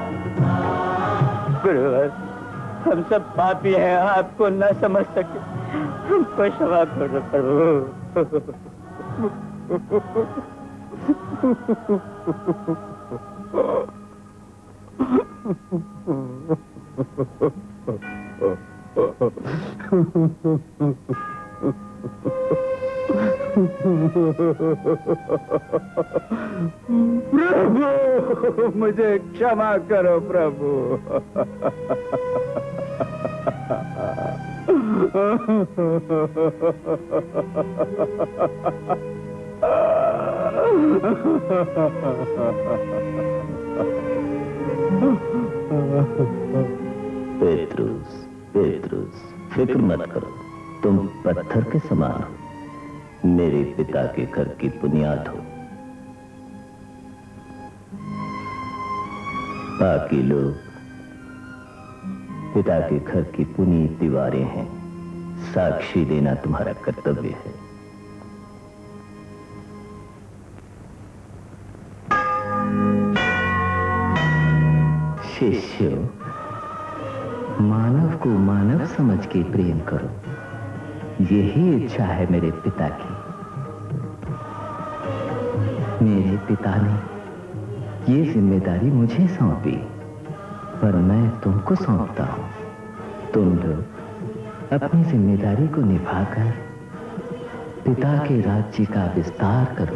गुरुवर, हम सब पापी हैं, आपको न समझ सके हमको क्षमा करो प्रभु। प्रभु मुझे क्षमा करो प्रभु। पेट्रुस, पेट्रुस, फिक्र मत करो, तुम पत्थर के समान हो, मेरे पिता के घर की बुनियाद हो। बाकी लोग पिता के घर की पुनीत दीवारें हैं, साक्षी देना तुम्हारा कर्तव्य है। शिष्यों, मानव को मानव समझ के प्रेम करो, यही इच्छा है मेरे पिता की। मेरे पिता ने ये जिम्मेदारी मुझे सौंपी, पर मैं तुमको सौंपता हूं। तुम लोग अपनी जिम्मेदारी को निभाकर पिता के राज्य का विस्तार करो।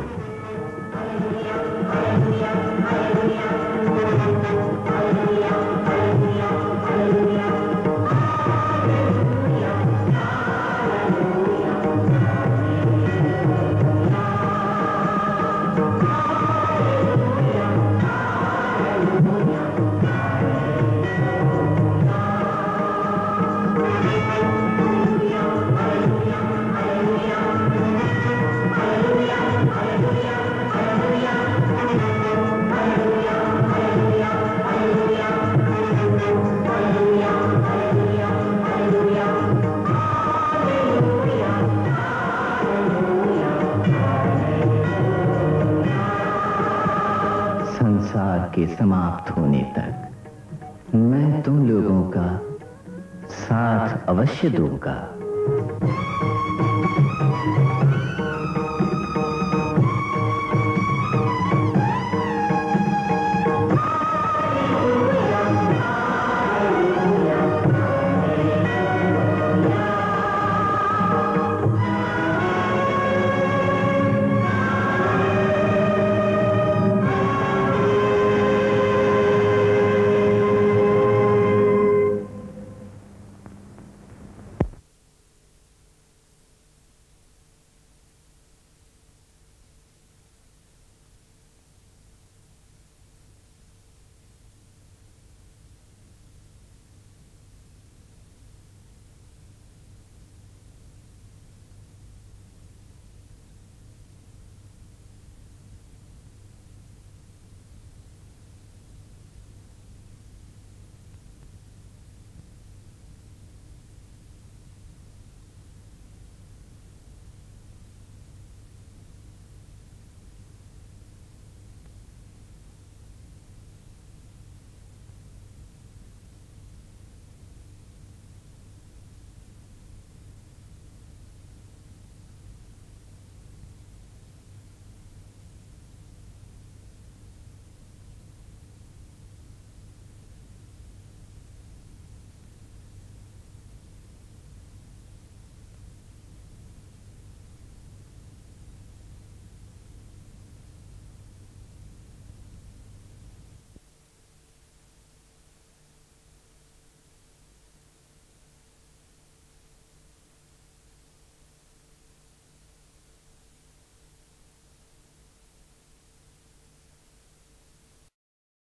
के समाप्त होने तक मैं तुम लोगों का साथ अवश्य दूंगा।